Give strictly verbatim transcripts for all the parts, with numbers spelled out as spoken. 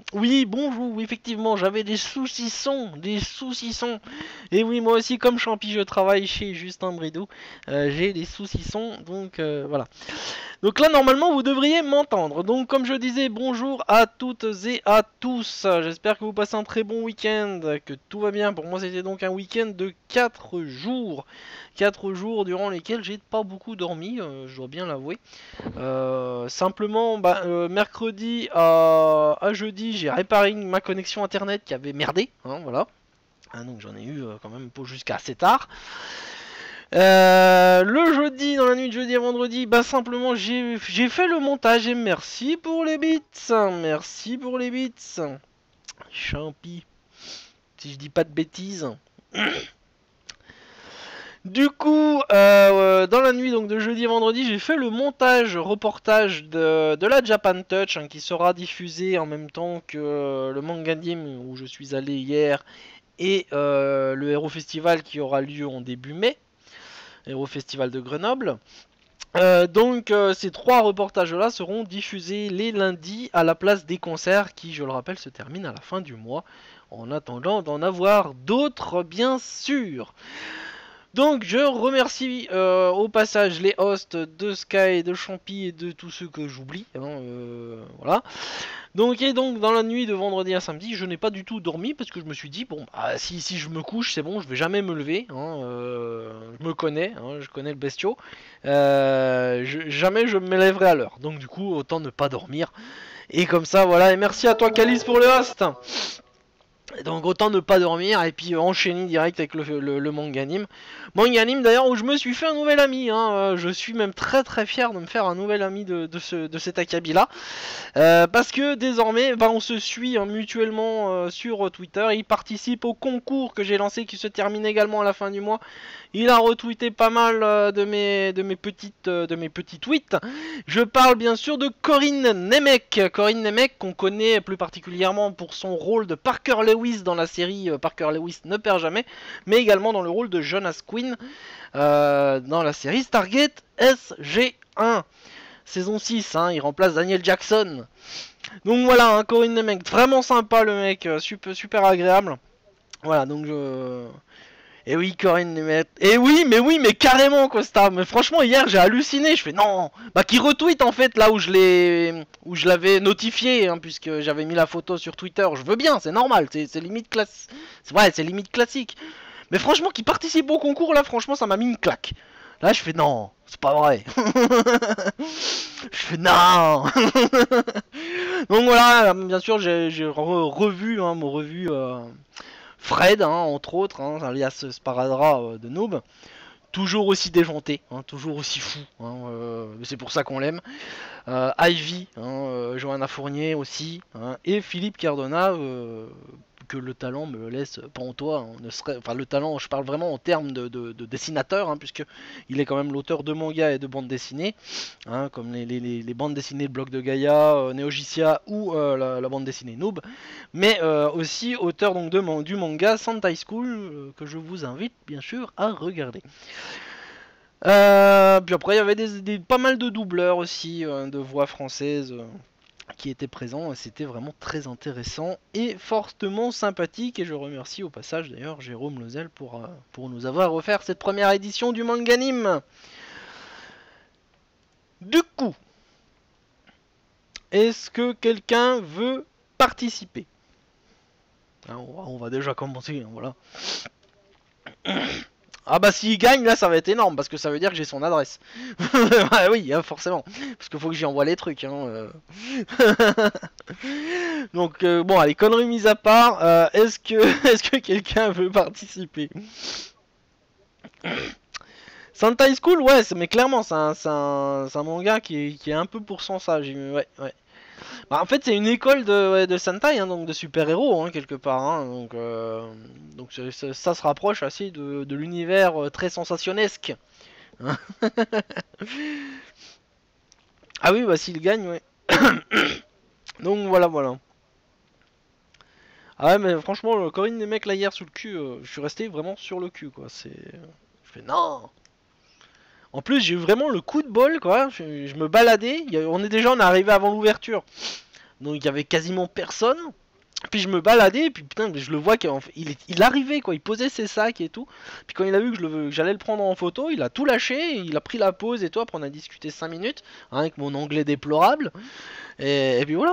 Oui, bonjour, oui, effectivement, j'avais des saucissons, des saucissons. Et oui, moi aussi, comme Champi, je travaille chez Justin Bridou, euh, j'ai des saucissons, donc euh, voilà. Donc là, normalement, vous devriez m'entendre. Donc, comme je disais, bonjour à toutes et à tous. J'espère que vous passez un très bon week-end, que tout va bien. Pour moi, c'était donc un week-end de quatre jours. quatre jours durant lesquels j'ai pas beaucoup dormi, euh, je dois bien l'avouer. Euh, simplement, bah, euh, mercredi à, à jeudi, j'ai réparé ma connexion internet qui avait merdé. Hein, voilà. Hein, donc j'en ai eu euh, quand même pour jusqu'à assez tard. Euh, le jeudi, dans la nuit de jeudi à vendredi, bah simplement j'ai j'ai fait le montage et merci pour les bits. Merci pour les bits. Champi, si je dis pas de bêtises. Du coup, euh, dans la nuit donc de jeudi à vendredi, j'ai fait le montage, reportage de, de la Japan Touch hein, qui sera diffusé en même temps que euh, le Manganim où je suis allé hier et euh, le Hero Festival qui aura lieu en début mai, Hero Festival de Grenoble. Euh, donc euh, ces trois reportages là seront diffusés les lundis à la place des concerts qui, je le rappelle, se terminent à la fin du mois en attendant d'en avoir d'autres bien sûr. Donc je remercie euh, au passage les hosts de Sky, de Champi et de tous ceux que j'oublie. Hein, euh, voilà. Donc et donc dans la nuit de vendredi à samedi, je n'ai pas du tout dormi parce que je me suis dit bon bah, si, si je me couche c'est bon, je vais jamais me lever. Hein, euh, je me connais, hein, je connais le bestiau. Euh, je, jamais je me lèverai à l'heure. Donc du coup autant ne pas dormir. Et comme ça voilà. Et merci à toi Calice pour le host. Donc autant ne pas dormir et puis euh, enchaîner direct avec le, le, le Manganim. Manganim d'ailleurs où je me suis fait un nouvel ami. Hein. Euh, je suis même très très fier de me faire un nouvel ami de, de, ce, de cet acabit là. Euh, parce que désormais bah, on se suit hein, mutuellement euh, sur Twitter. Il participe au concours que j'ai lancé qui se termine également à la fin du mois. Il a retweeté pas mal euh, de, mes, de, mes petites, euh, de mes petits tweets. Je parle bien sûr de Corinne Nemec. Corinne Nemec qu'on connaît plus particulièrement pour son rôle de Parker Lewis dans la série euh, Parker Lewis ne perd jamais, mais également dans le rôle de Jonas Quinn euh, dans la série Stargate S G un. Saison six, hein, il remplace Daniel Jackson. Donc voilà, hein, Corinne Nemec, vraiment sympa le mec, euh, super, super agréable. Voilà, donc je... Et oui, Corinne Nemec. Et oui, mais oui, mais carrément, Costa. Mais franchement, hier, j'ai halluciné. Je fais non. Bah, qui retweet en fait là où je l'ai, où je l'avais notifié, hein, puisque j'avais mis la photo sur Twitter. Je veux bien, c'est normal. C'est limite classe. C'est vrai, c'est limite classique. Mais franchement, qui participe au concours là, franchement, ça m'a mis une claque. Là, je fais non, c'est pas vrai. Je fais non. Donc voilà, bien sûr, j'ai re revu, hein, mon revu. Euh... Fred, hein, entre autres, hein, alias Sparadra euh, de Noob, toujours aussi déjanté, hein, toujours aussi fou, hein, euh, c'est pour ça qu'on l'aime. Euh, Ivy, hein, euh, Johanna Fournier aussi, hein, et Philippe Cardona, euh, que le talent me laisse pantois. Hein, ne serait, enfin le talent, je parle vraiment en termes de, de, de dessinateur, hein, puisque il est quand même l'auteur de mangas et de bandes dessinées, hein, comme les, les, les, bandes dessinées de Bloc de Gaïa, euh, Neogicia ou euh, la, la bande dessinée Noob, mais euh, aussi auteur donc de, du manga Sentai School, euh, que je vous invite bien sûr à regarder. Euh, puis après il y avait des, des, pas mal de doubleurs aussi, euh, de voix françaises. Euh, qui était présent, c'était vraiment très intéressant et fortement sympathique, et je remercie au passage d'ailleurs Jérôme Lozel pour, euh, pour nous avoir offert cette première édition du Manganim. Du coup, est-ce que quelqu'un veut participer? Hein, on, va, on va déjà commencer, hein, voilà. Ah bah s'il gagne là ça va être énorme parce que ça veut dire que j'ai son adresse. Ah oui hein, forcément. Parce qu'il faut que j'y envoie les trucs. Hein, euh. Donc euh, bon allez, conneries mises à part, euh, est-ce que est-ce que quelqu'un veut participer? Sentai School ouais mais clairement c'est un, un, un manga qui est, qui est un peu pour son ça. Ouais, ouais. Bah, en fait, c'est une école de, ouais, de Sentai, hein, donc de super-héros, hein, quelque part. Hein, donc, euh, donc ça, ça se rapproche assez de, de l'univers euh, très sensationnesque. Hein. Ah oui, bah s'il gagne, ouais. Donc voilà, voilà. Ah ouais, mais franchement, le Corinne des mecs là hier sous le cul, euh, je suis resté vraiment sur le cul, quoi. C'est, je fais non. En plus, j'ai eu vraiment le coup de bol, quoi. Je, je me baladais. Y a, on est déjà, on est arrivé avant l'ouverture. donc il y avait quasiment personne. Puis je me baladais, et puis putain, je le vois qu'il il, il arrivait quoi, il posait ses sacs et tout. Puis quand il a vu que j'allais le, le prendre en photo, il a tout lâché, il a pris la pause et tout. Après on a discuté cinq minutes hein, avec mon anglais déplorable. Et, et puis voilà.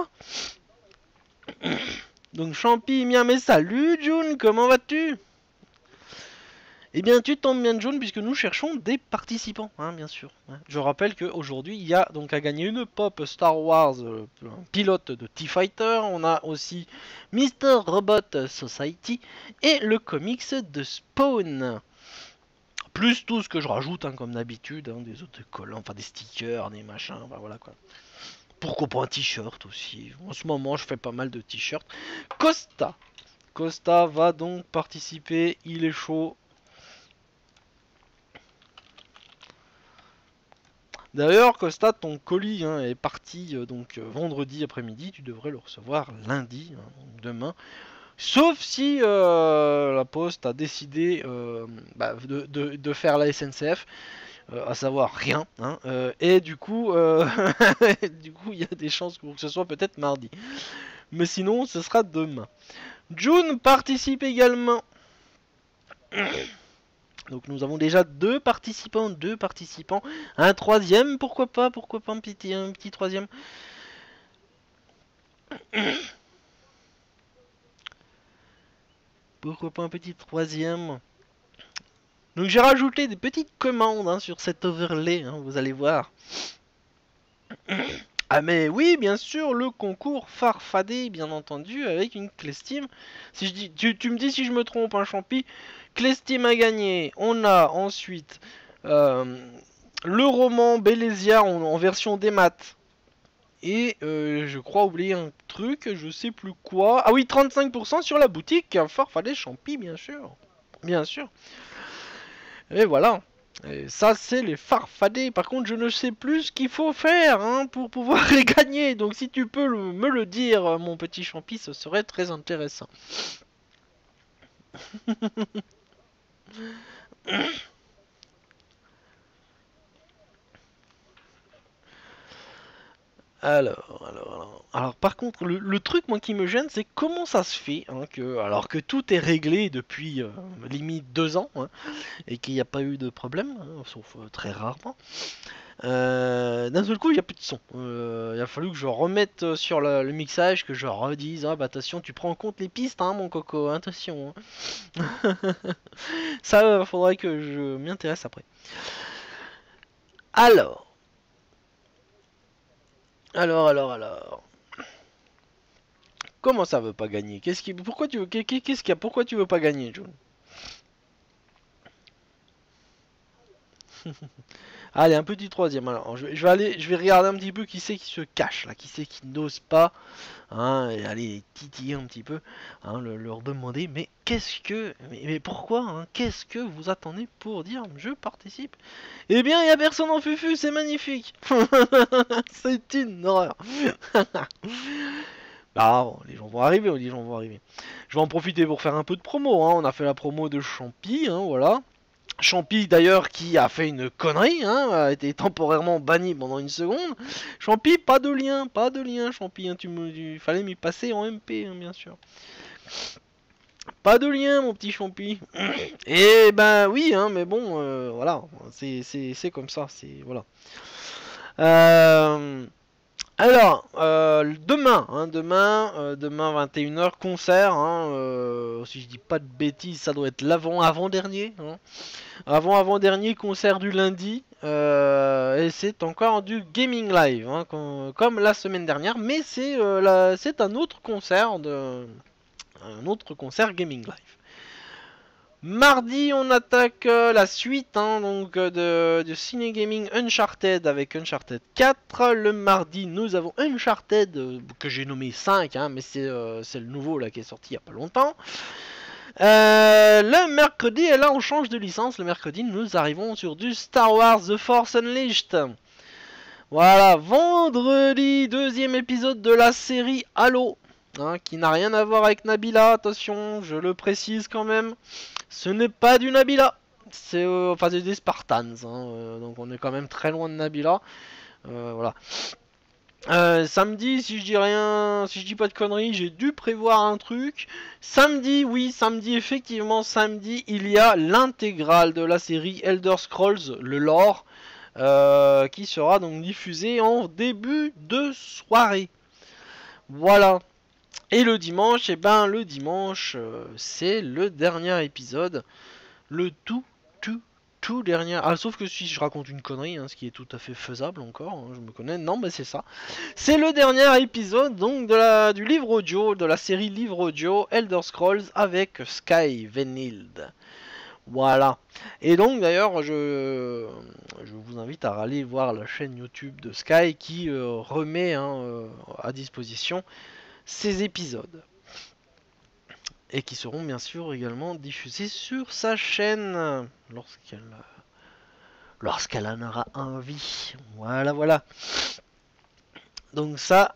Donc Champi mien mais salut June, comment vas-tu? Eh bien tu tombes bien June puisque nous cherchons des participants, hein, bien sûr. Je rappelle qu'aujourd'hui il y a donc à gagner une pop Star Wars, euh, un pilote de T-Fighter, on a aussi Mister Robot Society et le comics de Spawn. Plus tout ce que je rajoute hein, comme d'habitude, hein, des autocollants, enfin des stickers, des machins, enfin voilà quoi. Pourquoi pas un t-shirt aussi? En ce moment je fais pas mal de t-shirts. Costa Costa va donc participer, il est chaud. D'ailleurs, Costa, ton colis hein, est parti euh, donc euh, vendredi après-midi. Tu devrais le recevoir lundi, hein, donc demain. Sauf si euh, la Poste a décidé euh, bah, de, de, de faire la S N C F, euh, à savoir rien. Hein, euh, et du coup, euh, du coup, il y a des chances pour que ce soit peut-être mardi. Mais sinon, ce sera demain. June participe également. Donc nous avons déjà deux participants, deux participants, un troisième, pourquoi pas, pourquoi pas un petit, un petit troisième. Pourquoi pas un petit troisième. Donc j'ai rajouté des petites commandes hein, sur cet overlay, hein, vous allez voir. Ah mais oui, bien sûr, le concours Farfadé, bien entendu, avec une clé Steam. Si je dis, tu, tu me dis si je me trompe, un hein, Champi. Clé Steam a gagné. On a ensuite euh, le roman Bélésia en, en version des maths. Et euh, je crois oublier un truc, je sais plus quoi. Ah oui, trente-cinq pour cent sur la boutique Farfadé Champi, bien sûr. Bien sûr. Et voilà. Et ça, c'est les farfadés. Par contre, je ne sais plus ce qu'il faut faire hein, pour pouvoir les gagner. Donc, si tu peux le, me le dire, mon petit Champi, ce serait très intéressant. Alors, alors, alors, alors, par contre, le, le truc moi qui me gêne, c'est comment ça se fait, hein, que, alors que tout est réglé depuis euh, limite deux ans, hein, et qu'il n'y a pas eu de problème, hein, sauf euh, très rarement. Euh, D'un seul coup, il n'y a plus de son. Euh, il a fallu que je remette sur le, le mixage, que je redise, ah bah attention, tu prends en compte les pistes, hein, mon coco, hein, attention. Hein. Ça, il euh, faudrait que je m'y intéresse après. Alors. Alors, alors, alors. Comment ça veut pas gagner? Qu'est-ce qui, pourquoi tu veux, qu'est-ce qu'il y a? Pourquoi tu veux pas gagner, June? Allez, un petit troisième. Alors, je, je vais aller, je vais regarder un petit peu qui c'est qui se cache là, qui c'est qui n'ose pas, hein, et aller titiller un petit peu, hein, le, leur demander, mais qu'est-ce que, mais, mais pourquoi, hein, qu'est-ce que vous attendez pour dire je participe? Eh bien, il y a personne en fufu, c'est magnifique. C'est une horreur. Ah, bon, les gens vont arriver, les gens vont arriver. Je vais en profiter pour faire un peu de promo, hein. On a fait la promo de Champi, hein, voilà. Champi d'ailleurs qui a fait une connerie, hein, a été temporairement banni pendant une seconde. Champi, pas de lien, pas de lien, Champi, hein, tu me, il fallait m'y passer en M P, hein, bien sûr. Pas de lien, mon petit Champi. Et ben oui, hein, mais bon, euh, voilà, c'est comme ça, c'est voilà. Euh... Alors, euh, demain, hein, demain, euh, demain vingt et une heures, concert, hein, euh, si je dis pas de bêtises, ça doit être l'avant-avant-dernier, hein. Avant-avant-dernier concert du lundi, euh, et c'est encore du gaming live, hein, comme, comme la semaine dernière, mais c'est euh, un autre concert, de, un autre concert gaming live. Mardi, on attaque euh, la suite hein, donc, euh, de, de Ciné Gaming Uncharted avec Uncharted quatre. Le mardi, nous avons Uncharted, euh, que j'ai nommé cinq, hein, mais c'est euh, le nouveau là, qui est sorti il n'y a pas longtemps. Euh, le mercredi, et là on change de licence, le mercredi, nous arrivons sur du Star Wars The Force Unleashed. Voilà, vendredi, deuxième épisode de la série Halo. Hein, qui n'a rien à voir avec Nabila, attention, je le précise quand même. Ce n'est pas du Nabila, c'est euh, enfin des Spartans, hein, euh, donc on est quand même très loin de Nabila. Euh, voilà. Euh, samedi, si je dis rien, si je dis pas de conneries, j'ai dû prévoir un truc. Samedi, oui, samedi, effectivement, samedi, il y a l'intégrale de la série Elder Scrolls, le lore, euh, qui sera donc diffusée en début de soirée. Voilà. Et le dimanche, et eh ben le dimanche, euh, c'est le dernier épisode, le tout, tout, tout dernier. Ah, sauf que si je raconte une connerie, hein, ce qui est tout à fait faisable encore, hein, je me connais. Non, mais c'est ça. C'est le dernier épisode donc de la du livre audio, de la série livre audio Elder Scrolls avec Sky Venhild. Voilà. Et donc d'ailleurs, je, je vous invite à aller voir la chaîne YouTube de Sky qui euh, remet hein, euh, à disposition ces épisodes. Et qui seront bien sûr également diffusés sur sa chaîne lorsqu'elle lorsqu'elle en aura envie. Voilà, voilà. Donc ça,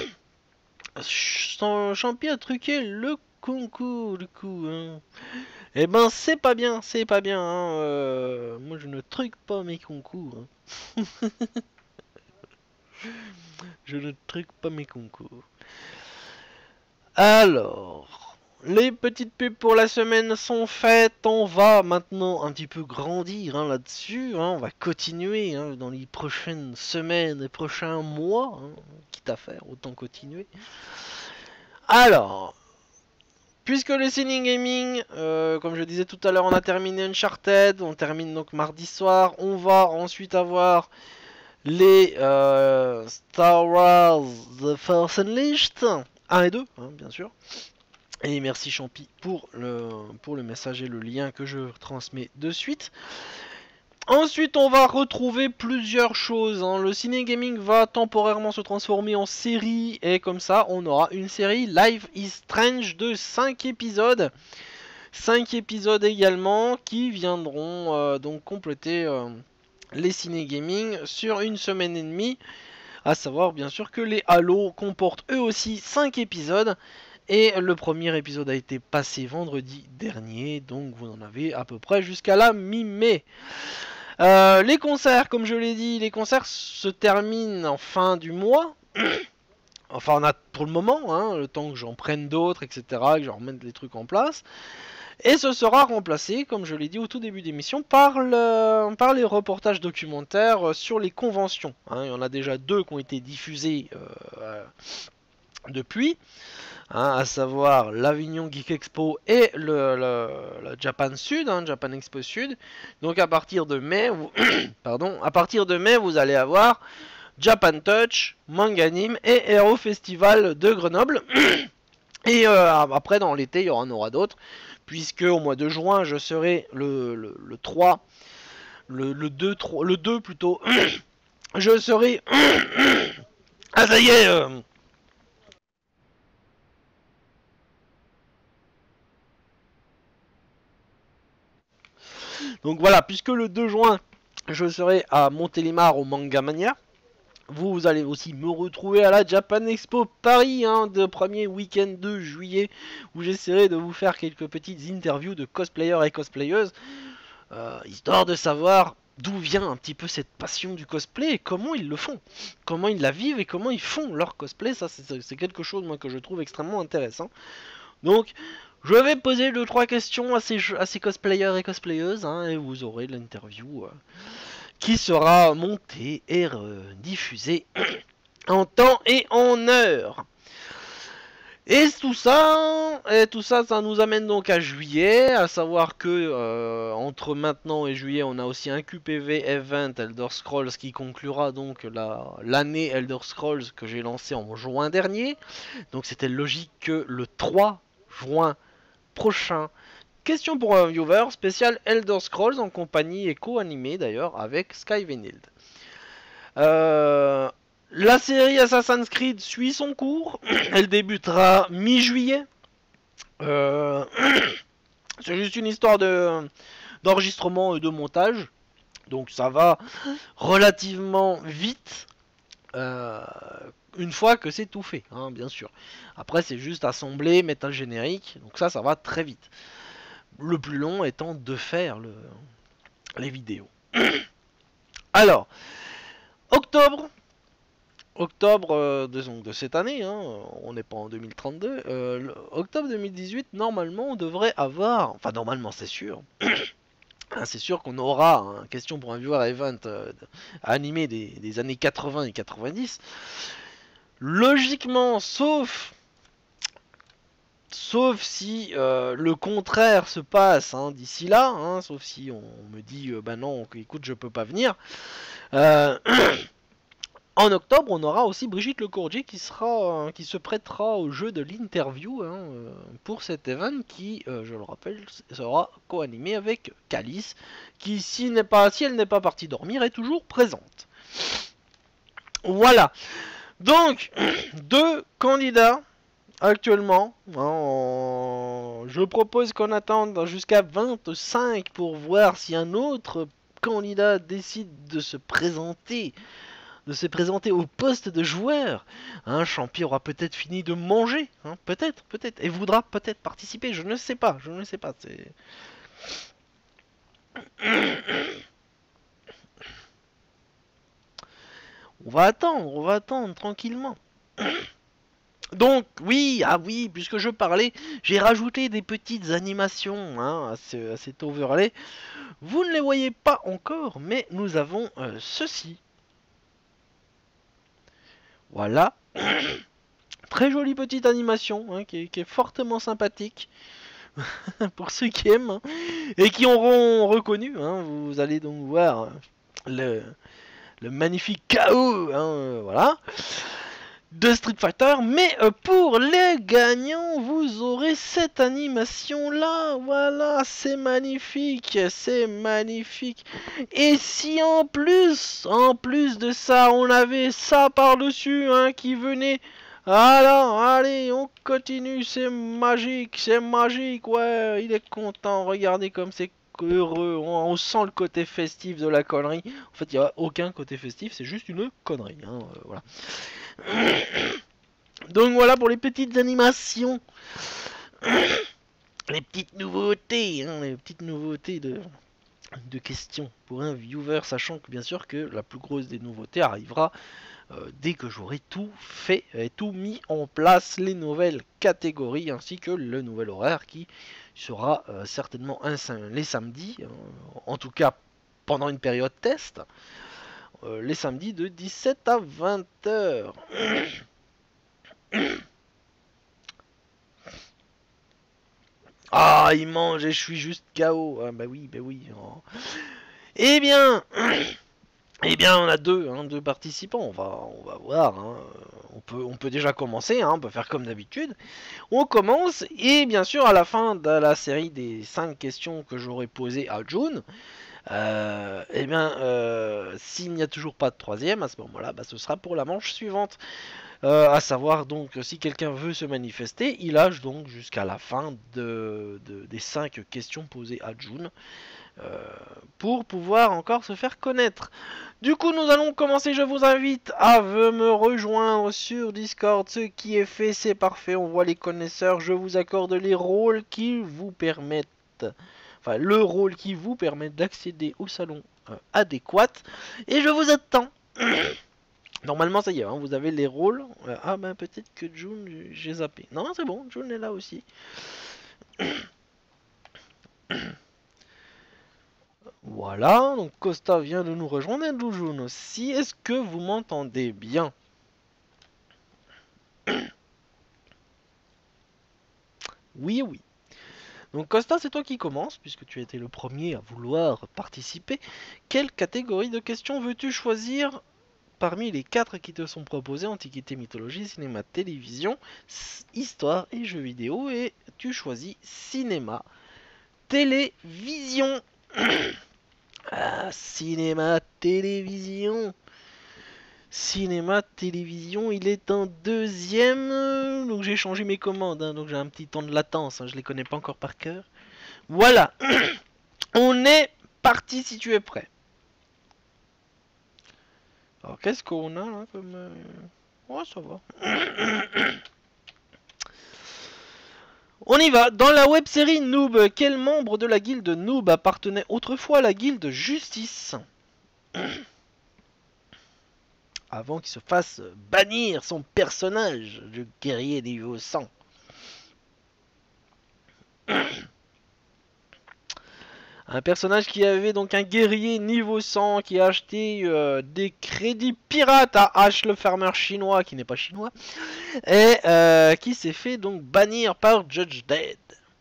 Champi a truqué le concours du coup. Hein. Eh ben c'est pas bien, c'est pas bien. Hein. Euh, moi je ne truque pas mes concours. Hein. Je ne truque pas mes concours. Alors, les petites pubs pour la semaine sont faites. On va maintenant un petit peu grandir hein, là-dessus. Hein. On va continuer hein, dans les prochaines semaines et prochains mois. Hein. Quitte à faire, autant continuer. Alors, puisque le Cine Gaming, euh, comme je disais tout à l'heure, on a terminé Uncharted. On termine donc mardi soir. On va ensuite avoir les euh, Star Wars The Force Unleashed un et deux, hein, bien sûr. Et merci Champi pour le, pour le message et le lien que je transmets de suite. Ensuite, on va retrouver plusieurs choses. Hein. Le Ciné Gaming va temporairement se transformer en série. Et comme ça, on aura une série Life is Strange de cinq épisodes. cinq épisodes également qui viendront euh, donc compléter euh, les Ciné Gaming sur une semaine et demie. À savoir bien sûr que les Halo comportent eux aussi cinq épisodes. Et le premier épisode a été passé vendredi dernier. Donc vous en avez à peu près jusqu'à la mi-mai. Euh, les concerts, comme je l'ai dit, les concerts se terminent en fin du mois. Enfin on a pour le moment, hein, le temps que j'en prenne d'autres, et cetera. Que je remette les trucs en place. Et ce sera remplacé, comme je l'ai dit au tout début d'émission, par, le, par les reportages documentaires sur les conventions. Hein, il y en a déjà deux qui ont été diffusés euh, depuis, hein, à savoir l'Avignon Geek Expo et le, le, le Japan Sud, hein, Japan Expo Sud. Donc à partir de mai, vous, pardon, à partir de mai, vous allez avoir Japan Touch, Manganim et Hero Festival de Grenoble. Et euh, après, dans l'été, il y en aura d'autres. Puisque au mois de juin, je serai le, le, le trois, le, le deux, trois, le deux plutôt, je serai... Ah ça y est euh... Donc voilà, puisque le deux juin, je serai à Montélimar au Manga Mania. Vous allez aussi me retrouver à la Japan Expo Paris, hein, de premier week-end de juillet, où j'essaierai de vous faire quelques petites interviews de cosplayers et cosplayeuses, euh, histoire de savoir d'où vient un petit peu cette passion du cosplay et comment ils le font, comment ils la vivent et comment ils font leur cosplay. Ça, c'est quelque chose moi que je trouve extrêmement intéressant. Donc, je vais poser deux trois questions à ces, à ces cosplayers et cosplayeuses, hein, et vous aurez l'interview. Euh, qui sera monté et diffusé en temps et en heure. Et tout ça, et tout ça, ça nous amène donc à juillet, à savoir que euh, entre maintenant et juillet, on a aussi un Q P V Event Elder Scrolls qui conclura donc l'année la, Elder Scrolls que j'ai lancé en juin dernier. Donc c'était logique que le trois juin prochain, question pour un viewer, spécial Elder Scrolls en compagnie et co-animé d'ailleurs avec Sky Venhild. Euh, la série Assassin's Creed suit son cours. Elle débutera mi-juillet. Euh, C'est juste une histoire de d'enregistrement et de montage. Donc ça va relativement vite. Euh, une fois que c'est tout fait, hein, bien sûr. Après c'est juste assembler, mettre un générique. Donc ça, ça va très vite. Le plus long étant de faire le, les vidéos. Alors, octobre, octobre euh, de, donc, de cette année, hein, on n'est pas en deux mille trente-deux, euh, le- octobre deux mille dix-huit, normalement on devrait avoir, enfin normalement c'est sûr, hein, c'est sûr qu'on aura un question pour un viewer event euh, animé des, des années quatre-vingts et quatre-vingt-dix. Logiquement, sauf sauf si euh, le contraire se passe hein, d'ici là, hein, sauf si on, on me dit euh, bah non, écoute, je peux pas venir. Euh, En octobre, on aura aussi Brigitte Lecourdier qui sera, euh, qui se prêtera au jeu de l'interview hein, euh, pour cet event qui, euh, je le rappelle, sera co-animé avec Calice, qui si, n'est pas, si elle n'est pas partie dormir est toujours présente. Voilà. Donc, deux candidats actuellement. Hein, en- je propose qu'on attende jusqu'à vingt-cinq pour voir si un autre candidat décide de se présenter de se présenter au poste de joueur. Un champion aura peut-être fini de manger, hein, peut-être, peut-être, et voudra peut-être participer, je ne sais pas, je ne sais pas. C'est... On va attendre, on va attendre tranquillement. Donc oui, ah oui, puisque je parlais, j'ai rajouté des petites animations hein, à, ce, à cet overlay. Vous ne les voyez pas encore, mais nous avons euh, ceci. Voilà. Très jolie petite animation hein, qui, est, qui est fortement sympathique. Pour ceux qui aiment hein, et qui auront reconnu, hein, vous allez donc voir le, le magnifique chaos, hein, voilà, de Street Fighter. Mais euh, pour les gagnants, vous aurez cette animation là, voilà, c'est magnifique, c'est magnifique. Et si en plus, en plus de ça, on avait ça par dessus, hein, qui venait. Alors, allez, on continue, c'est magique, c'est magique, ouais, il est content, regardez comme c'est heureux, on, on sent le côté festif de la connerie. En fait, il n'y a aucun côté festif, c'est juste une connerie, hein, euh, voilà. Donc voilà pour les petites animations, les petites nouveautés, hein, les petites nouveautés de, de questions pour un viewer, sachant que bien sûr que la plus grosse des nouveautés arrivera Euh, dès que j'aurai tout fait et tout mis en place, les nouvelles catégories ainsi que le nouvel horaire qui sera euh, certainement un, les samedis, euh, en tout cas pendant une période test, euh, les samedis de dix-sept à vingt heures. Ah, il mange et je suis juste K O. Ah, bah oui, bah oui. Oh. Eh bien, eh bien, on a deux, hein, deux participants. On va, on va voir. Hein. On peut, on peut déjà commencer. Hein, on peut faire comme d'habitude. On commence et bien sûr à la fin de la série des cinq questions que j'aurais posées à June, euh, et bien euh, s'il n'y a toujours pas de troisième à ce moment-là, bah, ce sera pour la manche suivante. Euh, à savoir donc si quelqu'un veut se manifester, il a donc jusqu'à la fin de, de, des cinq questions posées à June. Euh, pour pouvoir encore se faire connaître. Du coup, nous allons commencer. Je vous invite à me rejoindre sur Discord. Ce qui est fait, c'est parfait. On voit les connaisseurs. Je vous accorde les rôles qui vous permettent, enfin, le rôle qui vous permet d'accéder au salon euh, adéquat. Et je vous attends. Normalement, ça y est, hein, vous avez les rôles. Euh, ah, ben peut-être que June, j'ai zappé. Non, c'est bon, June est là aussi. Voilà, donc Costa vient de nous rejoindre et Doujoun aussi. Est-ce que vous m'entendez bien? Oui, oui. Donc Costa, c'est toi qui commences, puisque tu as été le premier à vouloir participer. Quelle catégorie de questions veux-tu choisir parmi les quatre qui te sont proposées? Antiquité, mythologie, cinéma, télévision, histoire et jeux vidéo. Et tu choisis cinéma, télévision. Ah, cinéma, télévision. Cinéma, télévision, il est en deuxième. Donc j'ai changé mes commandes, hein, donc j'ai un petit temps de latence, hein, je les connais pas encore par cœur. Voilà. On est parti si tu es prêt. Alors qu'est-ce qu'on a là comme... Euh... Ouais, ça va. On y va. Dans la web-série Noob, quel membre de la guilde Noob appartenait autrefois à la guilde Justice? avant qu'il se fasse bannir son personnage de guerrier niveau cent. Un personnage qui avait donc un guerrier niveau cent qui a acheté euh, des crédits pirates à H le farmer chinois, qui n'est pas chinois, et euh, qui s'est fait donc bannir par Judge Dead.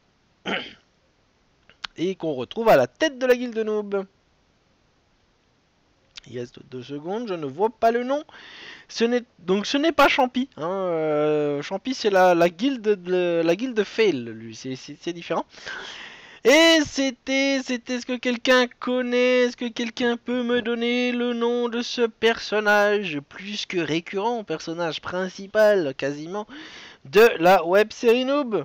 Et qu'on retrouve à la tête de la guilde noob. Il reste deux secondes, je ne vois pas le nom. Ce n'est donc ce n'est pas Champi. Hein, euh, Champi c'est la, la guilde de la guilde Fail, lui, c'est différent. Et c'était, c'était, est-ce que quelqu'un connaît, est-ce que quelqu'un peut me donner le nom de ce personnage plus que récurrent, personnage principal quasiment de la web série Noob?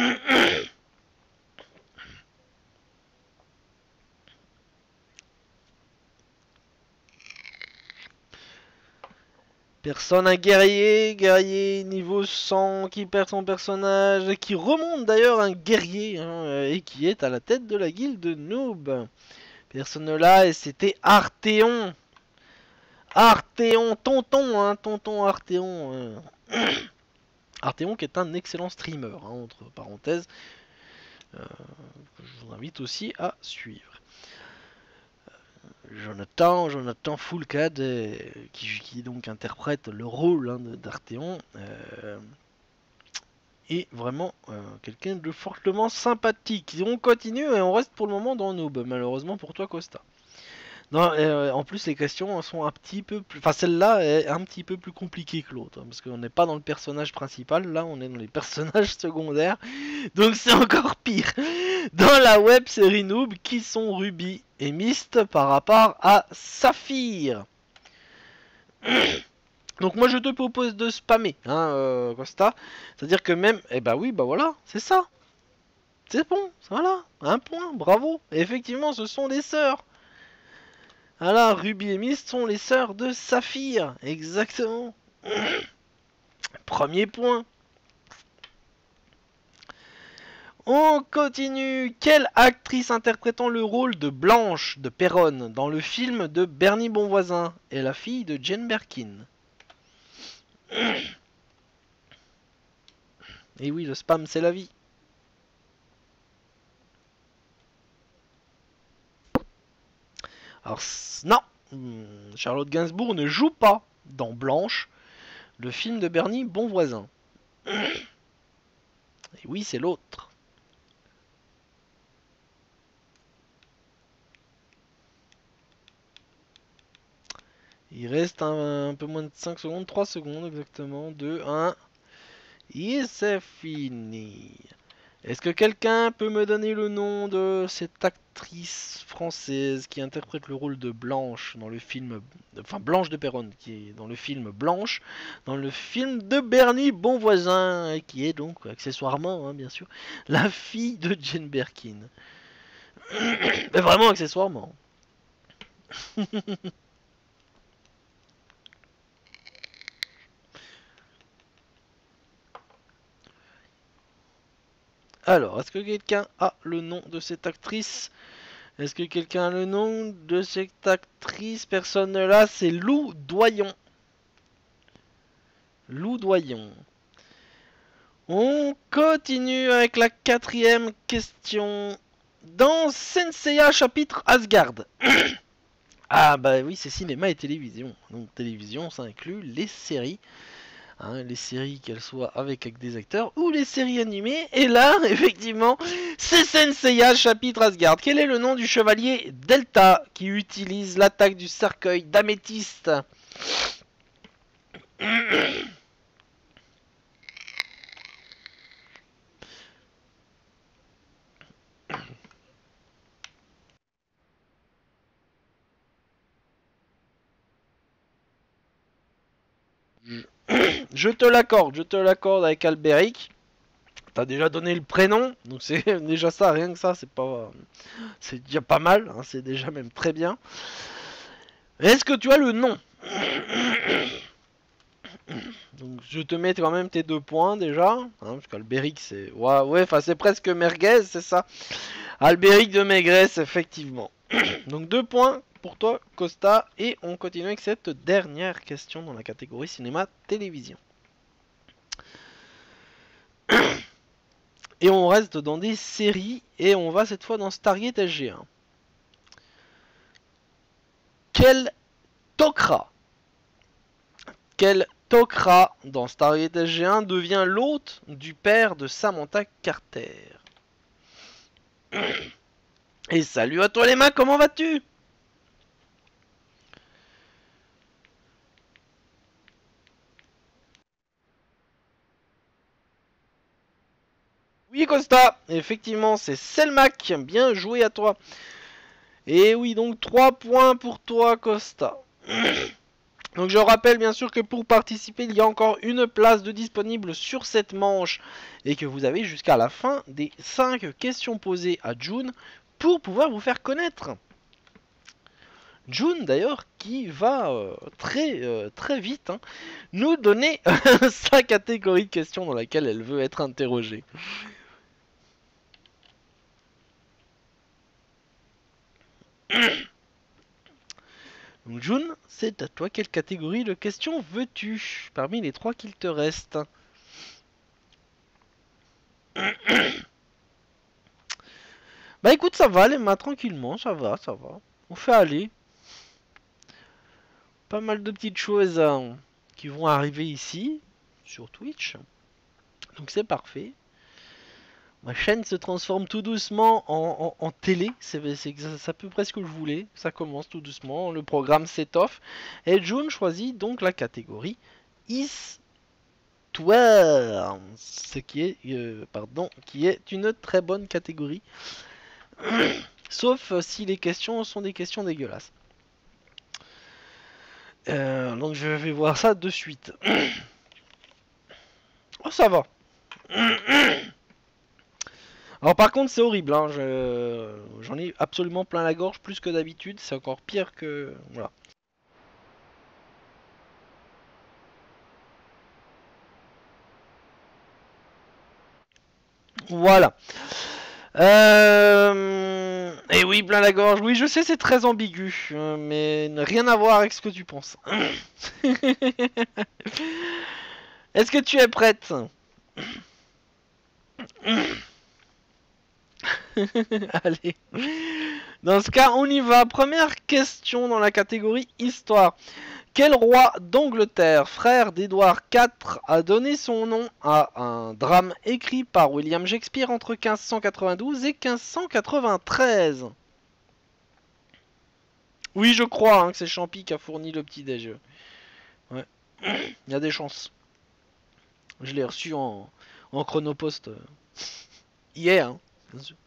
Personne, un guerrier, guerrier niveau cent qui perd son personnage, qui remonte d'ailleurs un guerrier, hein, et qui est à la tête de la guilde Noob. Personne là, et c'était Arthéon. Arthéon, tonton, hein, tonton Arthéon. Euh. Arthéon qui est un excellent streamer, hein, entre parenthèses. Euh, je vous invite aussi à suivre. Jonathan, Jonathan Foulcade, euh, qui, qui donc interprète le rôle hein, d'Arthéon, euh, est vraiment euh, quelqu'un de fortement sympathique. On continue et on reste pour le moment dans Noob, malheureusement pour toi Costa. Non, euh, en plus les questions sont un petit peu plus... Enfin celle-là est un petit peu plus compliquée que l'autre, hein, parce qu'on n'est pas dans le personnage principal, là on est dans les personnages secondaires, donc c'est encore pire. Dans la web série Noob, qui sont Ruby et Myst par rapport à Saphir? Donc moi je te propose de spammer, hein, euh, Costa, c'est-à-dire que même... Eh bah oui, bah voilà, c'est ça. C'est bon, voilà, un point, bravo. Et effectivement, ce sont des sœurs. Voilà, Ruby et Myst sont les sœurs de Saphir, exactement. Premier point. On continue. Quelle actrice interprétant le rôle de Blanche de Perronne dans le film de Bernie Bonvoisin est la fille de Jane Birkin? Et oui, le spam c'est la vie. Alors, non, Charlotte Gainsbourg ne joue pas dans Blanche, le film de Bernie Bonvoisin. Et oui, c'est l'autre. Il reste un, un peu moins de cinq secondes, trois secondes exactement, deux, un. Et c'est fini. Est-ce que quelqu'un peut me donner le nom de cette actrice française qui interprète le rôle de Blanche dans le film... Enfin, Blanche de Perronne, qui est dans le film Blanche, dans le film de Bernie Bonvoisin, qui est donc, accessoirement, hein, bien sûr, la fille de Jane Birkin. Mais vraiment accessoirement. Alors, est-ce que quelqu'un a le nom de cette actrice? Est-ce que quelqu'un a le nom de cette actrice? Personne là, c'est Lou Doyon. Lou Doyon. On continue avec la quatrième question. Dans Senseiya chapitre Asgard. Ah bah oui, c'est cinéma et télévision. Donc télévision, ça inclut les séries. Hein, les séries, qu'elles soient avec, avec des acteurs, ou les séries animées. Et là, effectivement, c'est Senseiya chapitre Asgard. Quel est le nom du chevalier Delta qui utilise l'attaque du cercueil d'améthyste? Je te l'accorde, je te l'accorde avec Albéric. T'as déjà donné le prénom, donc c'est déjà ça, rien que ça, c'est pas, c'est déjà pas mal, hein, c'est déjà même très bien. Est-ce que tu as le nom? Donc je te mets quand même tes deux points déjà, hein, parce qu'Albéric c'est, ouais, ouais, enfin c'est presque merguez, c'est ça. Albéric de Maigresse, effectivement. Donc deux points pour toi, Costa. Et on continue avec cette dernière question dans la catégorie cinéma-télévision. Et on reste dans des séries. Et on va cette fois dans Stargate S G un. Quel Tok'ra Quel Tok'ra dans Stargate S G un devient l'hôte du père de Samantha Carter? Et salut à toi les mains, comment vas-tu? Oui Costa, effectivement c'est Selmac, bien joué à toi. Et oui donc trois points pour toi Costa. Donc je rappelle bien sûr que pour participer il y a encore une place de disponible sur cette manche. Et que vous avez jusqu'à la fin des cinq questions posées à June pour pouvoir vous faire connaître. June d'ailleurs qui va euh, très euh, très vite hein, nous donner sa catégorie de questions dans laquelle elle veut être interrogée. Donc June, c'est à toi, quelle catégorie de questions veux-tu parmi les trois qu'il te reste? Bah écoute, ça va les mains tranquillement, ça va, ça va. On fait aller. Pas mal de petites choses hein, qui vont arriver ici, sur Twitch. Donc c'est parfait. Ma chaîne se transforme tout doucement en, en, en télé, c'est à peu près ce que je voulais. Ça commence tout doucement, le programme s'étoffe. Et June choisit donc la catégorie Histoire, ce qui est, euh, pardon, qui est une très bonne catégorie. Sauf si les questions sont des questions dégueulasses. Euh, donc je vais voir ça de suite. Oh ça va. Alors par contre c'est horrible, hein. Je... j'en ai absolument plein la gorge plus que d'habitude, c'est encore pire que... Voilà. Voilà. Euh... Et oui, plein la gorge. Oui, je sais, c'est très ambigu, euh, mais rien à voir avec ce que tu penses. Est-ce que tu es prête? Allez. Dans ce cas, on y va. Première question dans la catégorie Histoire. Quel roi d'Angleterre, frère d'Édouard quatre, a donné son nom à un drame écrit par William Shakespeare entre quinze cent quatre-vingt-douze et quinze cent quatre-vingt-treize? Oui, je crois hein, que c'est Champy qui a fourni le petit déj. Ouais. Il y a des chances. Je l'ai reçu en, en chronopost euh, hier, hein, bien sûr.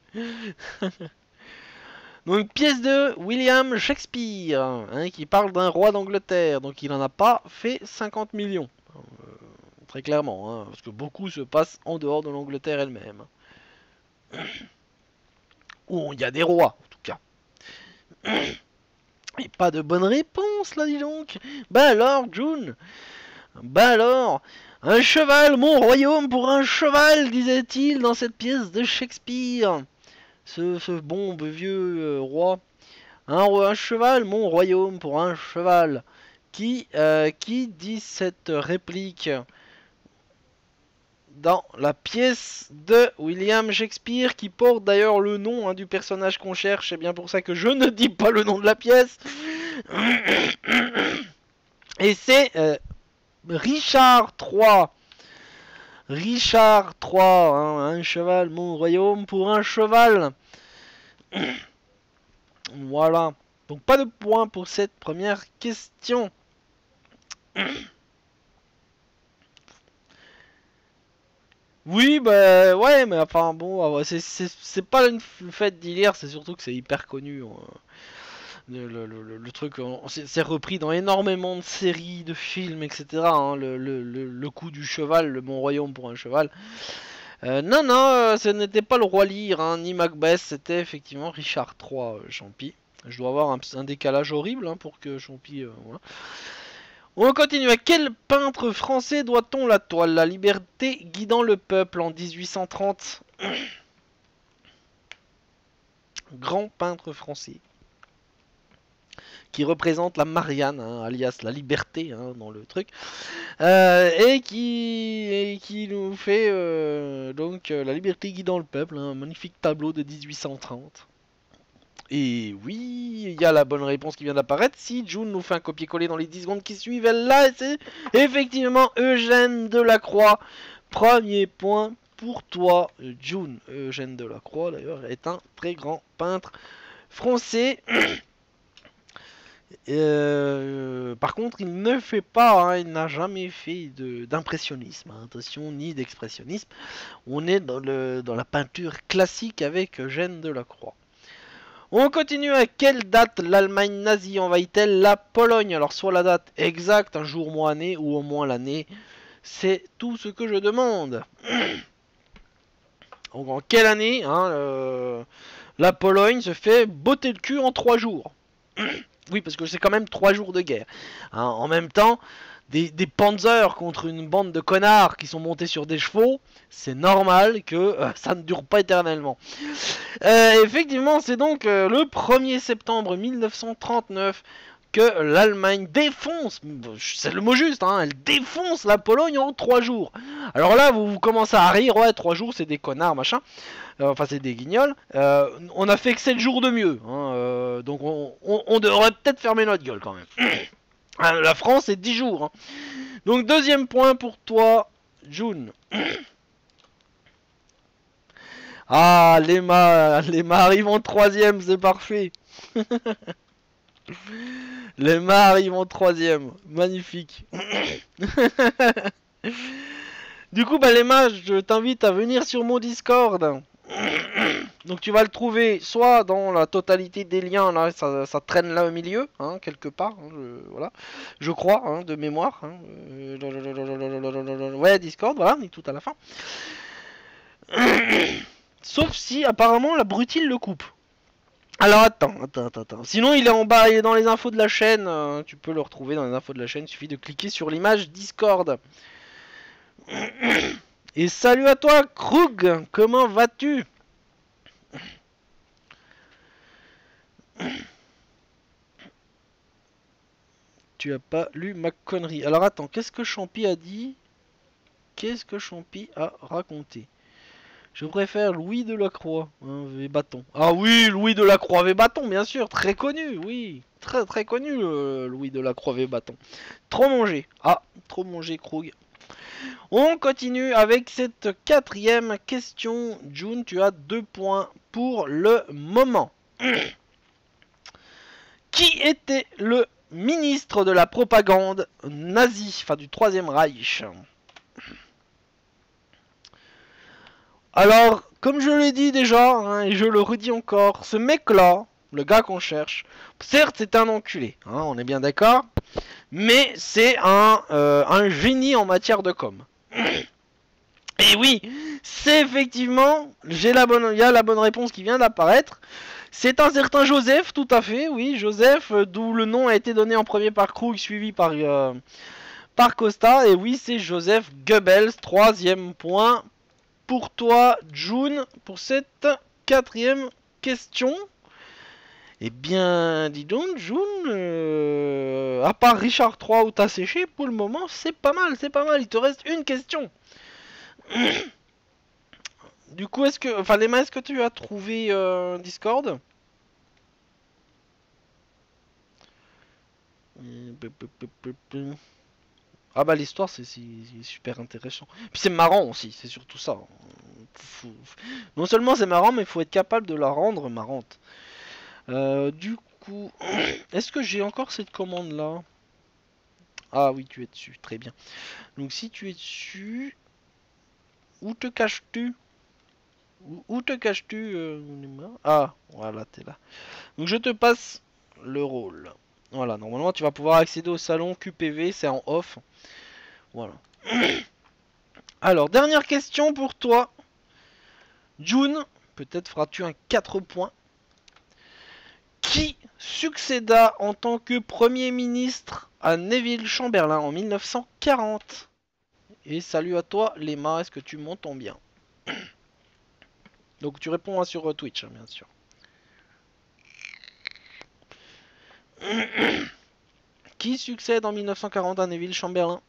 Donc pièce de William Shakespeare, hein, qui parle d'un roi d'Angleterre. Donc il en a pas fait cinquante millions. Euh, très clairement, hein, parce que beaucoup se passe en dehors de l'Angleterre elle-même. Où il y a des rois, en tout cas. Et pas de bonne réponse là, dis donc. Bah alors, June. Bah alors. Un cheval, mon royaume pour un cheval, disait-il dans cette pièce de Shakespeare. Ce, ce bon vieux euh, roi. Un, un cheval, mon royaume pour un cheval. Qui, euh, qui dit cette réplique dans la pièce de William Shakespeare, qui porte d'ailleurs le nom hein, du personnage qu'on cherche. C'est bien pour ça que je ne dis pas le nom de la pièce. Et c'est euh, Richard trois. Richard trois, hein, un cheval, mon royaume pour un cheval. Voilà. Donc pas de point pour cette première question. Oui, bah ouais, mais enfin bon, c'est pas le fait d'y lire, c'est surtout que c'est hyper connu. Hein. Le, le, le, le truc, c'est repris dans énormément de séries, de films, et cetera. Hein, le, le, le coup du cheval, le bon royaume pour un cheval. Euh, non, non, euh, ce n'était pas le roi Lear, hein, ni Macbeth, c'était effectivement Richard trois, euh, Champy. Je dois avoir un, un décalage horrible hein, pour que Champy... Euh, voilà. On continue. À quel peintre français doit-on la toile La liberté guidant le peuple en dix-huit cent trente? Grand peintre français. qui représente la Marianne, hein, alias la liberté hein, dans le truc, euh, et, qui, et qui nous fait euh, donc euh, la liberté guidant le peuple, hein, un magnifique tableau de mille huit cent trente. Et oui, il y a la bonne réponse qui vient d'apparaître. Si June nous fait un copier-coller dans les dix secondes qui suivent, elle là, c'est effectivement Eugène Delacroix. Premier point pour toi, June. Eugène Delacroix, d'ailleurs, est un très grand peintre français. Euh, par contre, il ne fait pas, hein, il n'a jamais fait d'impressionnisme, hein, attention, ni d'expressionnisme. On est dans, le, dans la peinture classique avec Eugène Delacroix. On continue. À quelle date l'Allemagne nazie envahit-elle la Pologne? Alors soit la date exacte, un jour, mois, année, ou au moins l'année. C'est tout ce que je demande. Donc en quelle année hein, euh, la Pologne se fait botter le cul en trois jours? Oui, parce que c'est quand même trois jours de guerre. Hein, en même temps, des, des panzers contre une bande de connards qui sont montés sur des chevaux, c'est normal que euh, ça ne dure pas éternellement. Euh, effectivement, c'est donc euh, le premier septembre mille neuf cent trente-neuf que l'Allemagne défonce, c'est le mot juste, hein, elle défonce la Pologne en trois jours. Alors là, vous, vous commencez à rire, ouais, trois jours, c'est des connards, machin. Euh, enfin, c'est des guignols. Euh, on a fait que sept jours de mieux, hein, euh, donc on, on, on devrait peut-être fermer notre gueule quand même. La France, c'est dix jours. Hein. Donc, deuxième point pour toi, June. Ah, Lema, Lema arrive en troisième, c'est parfait. Lema arrive en troisième, magnifique. Du coup, bah Lema, je t'invite à venir sur mon Discord. Donc tu vas le trouver soit dans la totalité des liens, là, ça, ça traîne là au milieu, hein, quelque part, hein, je, voilà, je crois, hein, de mémoire. Hein, euh, ouais, Discord, voilà, on est tout à la fin. Sauf si apparemment la brutile le coupe. Alors attends, attends, attends, attends. Sinon il est en bas, il est dans les infos de la chaîne. Euh, tu peux le retrouver dans les infos de la chaîne. Il suffit de cliquer sur l'image Discord. Et salut à toi, Krug. Comment vas-tu? Tu as pas lu ma connerie. Alors attends, qu'est-ce que Champi a dit? Qu'est-ce que Champi a raconté? Je préfère Louis Delacroix, hein, V bâton. Ah oui, Louis Delacroix V bâton, bien sûr, très connu, oui. Très très connu, euh, Louis Delacroix V bâton. Trop mangé. Ah, trop mangé, Krug. On continue avec cette quatrième question. June, tu as deux points pour le moment. Qui était le ministre de la propagande nazie, enfin du Troisième Reich? Alors, comme je l'ai dit déjà, hein, et je le redis encore, ce mec-là, le gars qu'on cherche, certes c'est un enculé, hein, on est bien d'accord, mais c'est un, euh, un génie en matière de com. Et oui, c'est effectivement, j'ai la bonne, il y a la bonne réponse qui vient d'apparaître. C'est un certain Joseph, tout à fait, oui, Joseph, euh, d'où le nom a été donné en premier par Krug, suivi par, euh, par Costa. Et oui, c'est Joseph Goebbels, troisième point pour toi, June, pour cette quatrième question. Eh bien, dis donc, June, euh, à part Richard trois où t'as séché, pour le moment, c'est pas mal, c'est pas mal. Il te reste une question. Du coup, est-ce que, enfin, Lema, est-ce que tu as trouvé euh, Discord? Ah bah l'histoire c'est super intéressant. Puis c'est marrant aussi, c'est surtout ça. Faut... Non seulement c'est marrant, mais il faut être capable de la rendre marrante. Euh, du coup, est-ce que j'ai encore cette commande là? Ah oui, tu es dessus, très bien. Donc si tu es dessus, où te caches-tu? Où, où te caches-tu euh... Ah, voilà, t'es là. Donc je te passe le rôle. Voilà, normalement tu vas pouvoir accéder au salon Q P V, c'est en off. Voilà. Alors, dernière question pour toi. June, peut-être feras-tu un quatre points. Qui succéda en tant que Premier ministre à Neville Chamberlain en mille neuf cent quarante? Et salut à toi, Lema, est-ce que tu m'entends bien? Donc tu réponds hein, sur Twitch, hein, bien sûr. Qui succède en mille neuf cent quarante à Neville Chamberlain?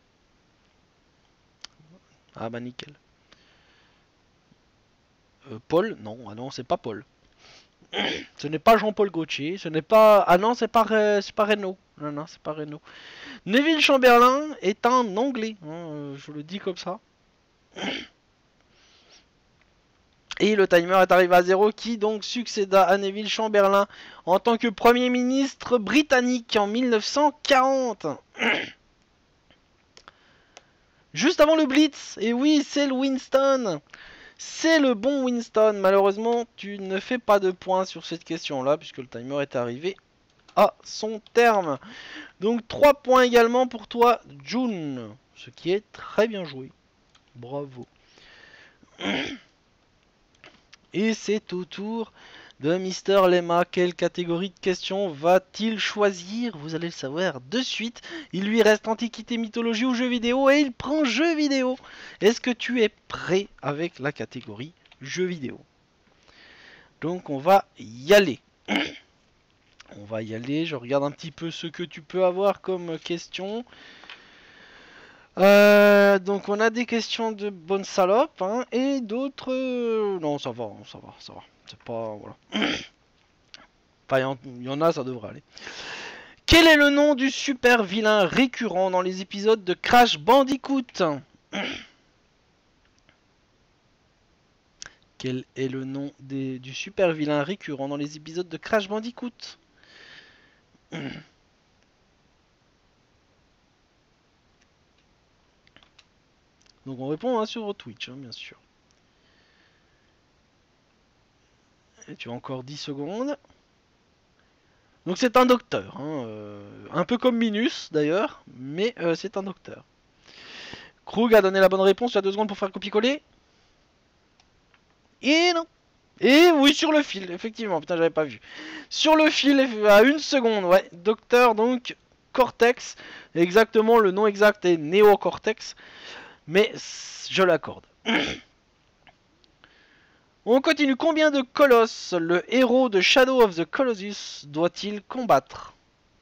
Ah bah nickel. Euh, Paul? Non, ah non, c'est pas Paul. Ce n'est pas Jean-Paul Gaultier, ce n'est pas... Ah non, c'est pas, c'est pas Renault. Non, non, c'est pas Renault. Neville Chamberlain est un Anglais, hein, euh, je le dis comme ça. Et le timer est arrivé à zéro, qui donc succéda à Neville Chamberlain en tant que Premier ministre britannique en mille neuf cent quarante. Juste avant le Blitz. Et oui, c'est le Winston. C'est le bon Winston. Malheureusement, tu ne fais pas de points sur cette question-là, puisque le timer est arrivé à son terme. Donc trois points également pour toi, June. Ce qui est très bien joué. Bravo. Et c'est au tour de Mister Lemma. Quelle catégorie de questions va-t-il choisir? Vous allez le savoir de suite. Il lui reste Antiquité, Mythologie ou Jeux vidéo et il prend Jeux vidéo. Est-ce que tu es prêt avec la catégorie Jeux vidéo? Donc on va y aller. On va y aller. Je regarde un petit peu ce que tu peux avoir comme question. Euh, donc on a des questions de bonne salope hein, et d'autres euh, non ça va ça va ça va c'est pas voilà enfin il y en a ça devrait aller. Quel est le nom du super vilain récurrent dans les épisodes de Crash Bandicoot? Quel est le nom des, du super vilain récurrent dans les épisodes de Crash Bandicoot? Donc on répond hein, sur Twitch, hein, bien sûr. Et tu as encore dix secondes. Donc c'est un docteur, hein, euh, un peu comme Minus d'ailleurs, mais euh, c'est un docteur. Krug a donné la bonne réponse, tu as deux secondes pour faire copier-coller. Et non. Et oui, sur le fil, effectivement, putain j'avais pas vu. Sur le fil, à une seconde, ouais, docteur donc Cortex, exactement le nom exact est Néocortex. Mais je l'accorde. On continue. Combien de colosses le héros de Shadow of the Colossus doit-il combattre?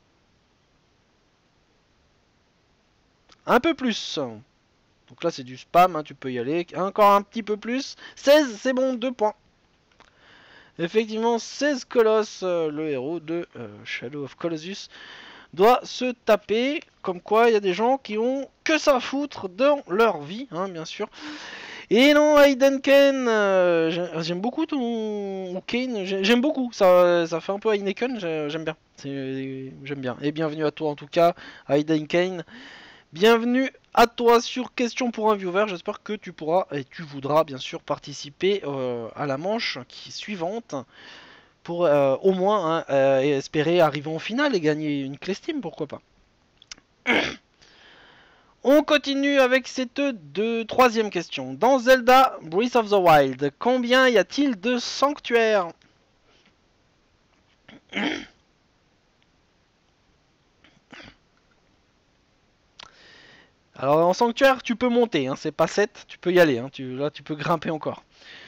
Un peu plus. Donc là c'est du spam, hein, tu peux y aller. Encore un petit peu plus. seize, c'est bon, deux points. Effectivement, seize colosses, euh, le héros de euh, Shadow of Colossus doit se taper. Comme quoi, il y a des gens qui ont que ça à foutre dans leur vie, hein, bien sûr. Et non, Aiden Kane, euh, j'aime beaucoup ton Kane, j'aime beaucoup. Ça, ça fait un peu Heineken, j'aime bien. J'aime bien. Et bienvenue à toi en tout cas, Aiden Kane. Bienvenue à toi sur Question pour un viewer. J'espère que tu pourras et tu voudras bien sûr participer euh, à la manche qui est suivante. Pour euh, au moins hein, euh, espérer arriver en finale et gagner une clé Steam, pourquoi pas. On continue avec cette deux, troisième question. Dans Zelda Breath of the Wild, combien y a-t-il de sanctuaires? Alors en sanctuaire tu peux monter, hein, c'est pas sept, tu peux y aller, hein, tu, là tu peux grimper encore.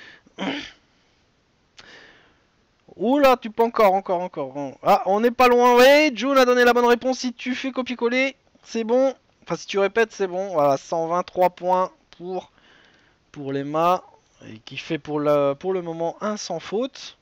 Oula, tu peux encore, encore, encore. Ah, on n'est pas loin. Oui, June a donné la bonne réponse. Si tu fais copier-coller, c'est bon. Enfin, si tu répètes, c'est bon. Voilà, cent vingt-trois points pour, pour Lemma. Et qui fait pour le, pour le moment un sans faute.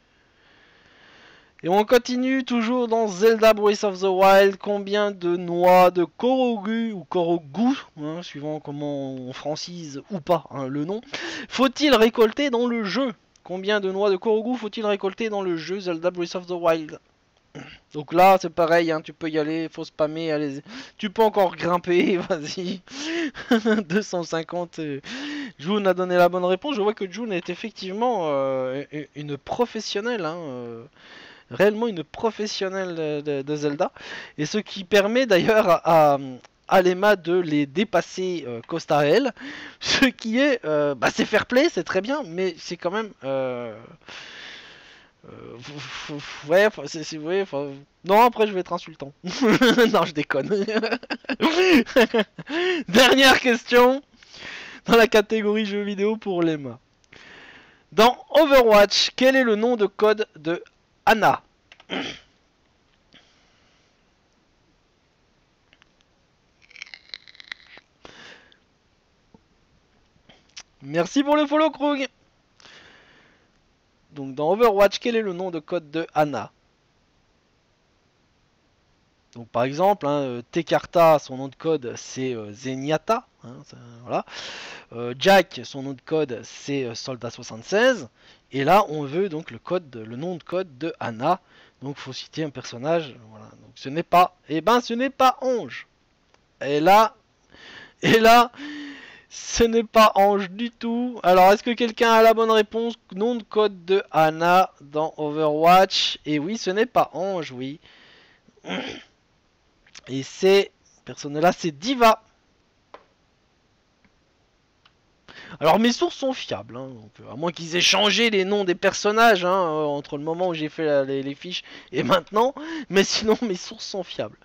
Et on continue toujours dans Zelda Breath of the Wild. Combien de noix de Korogu ou Korogu, hein, suivant comment on francise ou pas hein, le nom, faut-il récolter dans le jeu? Combien de noix de Korogu faut-il récolter dans le jeu Zelda Breath of the Wild? Donc là c'est pareil, hein, tu peux y aller, faut spammer, allez, tu peux encore grimper, vas-y. deux cent cinquante. Euh, June a donné la bonne réponse. Je vois que June est effectivement euh, une professionnelle, hein, euh, réellement une professionnelle de, de Zelda. Et ce qui permet d'ailleurs à, à Lemma de les dépasser euh, Costa L. Ce qui est, euh, bah c'est fair play, c'est très bien, mais c'est quand même... Euh, Euh, ouais, c'est ouais, non, après je vais être insultant. Non, je déconne. Dernière question dans la catégorie jeux vidéo pour Lemma. Dans Overwatch, quel est le nom de code de Ana? Merci pour le follow, Krug. Donc dans Overwatch, quel est le nom de code de Ana? Donc par exemple, hein, Tekarta, son nom de code c'est euh, Zenyatta. Hein, ça, voilà. euh, Jack, son nom de code c'est euh, Soldat soixante-seize. Et là, on veut donc le code, le nom de code de Ana. Donc faut citer un personnage. Voilà. Donc ce n'est pas, eh ben ce n'est pas Ange. Et là, et là, ce n'est pas Ange du tout. Alors est-ce que quelqu'un a la bonne réponse? Nom de code de Ana dans Overwatch. Et oui, ce n'est pas Ange, oui. Et c'est, personne là, c'est Diva. Alors mes sources sont fiables, hein, donc, à moins qu'ils aient changé les noms des personnages hein, euh, entre le moment où j'ai fait la, les, les fiches et maintenant, mais sinon mes sources sont fiables.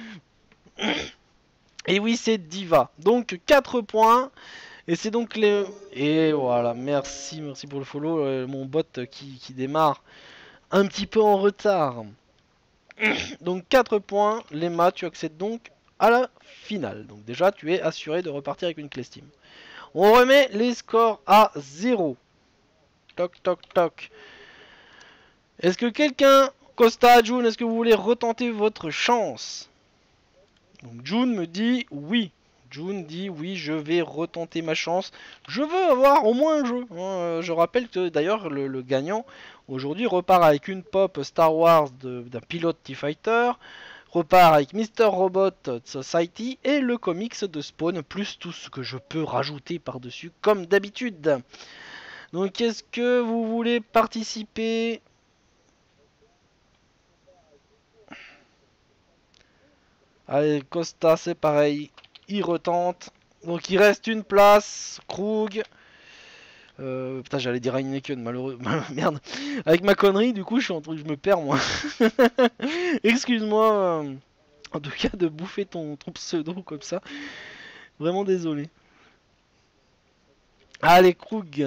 Et oui, c'est Diva. Donc quatre points. Et c'est donc les... Et voilà, merci, merci pour le follow. Euh, mon bot qui, qui démarre un petit peu en retard. Donc quatre points. Lemma, tu accèdes donc à la finale. Donc déjà, tu es assuré de repartir avec une clé Steam. On remet les scores à zéro. Toc, toc, toc. Est-ce que quelqu'un, Costa, June, est-ce que vous voulez retenter votre chance? Donc June me dit oui. June dit oui, je vais retenter ma chance. Je veux avoir au moins un jeu. Hein. Je rappelle que d'ailleurs le, le gagnant aujourd'hui repart avec une pop Star Wars d'un pilote T-Fighter, repart avec Mister Robot Society et le comics de Spawn, plus tout ce que je peux rajouter par-dessus comme d'habitude. Donc est-ce que vous voulez participer? Allez, Costa, c'est pareil. Il retente. Donc il reste une place. Krug. Euh, putain, j'allais dire Heineken, malheureux. Merde. Avec ma connerie, du coup, je suis en train je me perds, moi. Excuse-moi. Euh, en tout cas, de bouffer ton, ton pseudo comme ça. Vraiment désolé. Allez, Krug.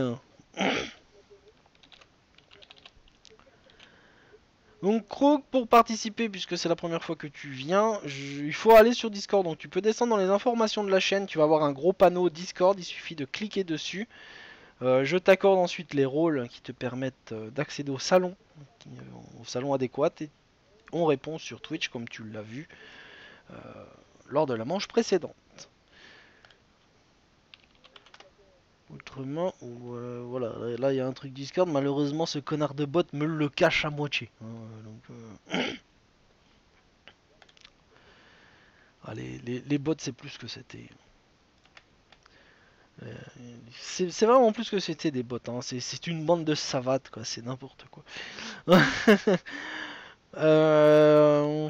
Donc Krug, pour participer, puisque c'est la première fois que tu viens, je... il faut aller sur Discord. Donc tu peux descendre dans les informations de la chaîne, tu vas avoir un gros panneau Discord, il suffit de cliquer dessus. Euh, je t'accorde ensuite les rôles qui te permettent d'accéder au salon, au salon adéquat, et on répond sur Twitch comme tu l'as vu euh, lors de la manche précédente. Autrement, euh, voilà, là il y a un truc Discord, malheureusement ce connard de bot me le cache à moitié. Hein, donc, euh... Allez, les, les bots c'est plus que c'était. Euh, c'est vraiment plus que c'était des bots, hein. C'est une bande de savates, quoi, c'est n'importe quoi. euh...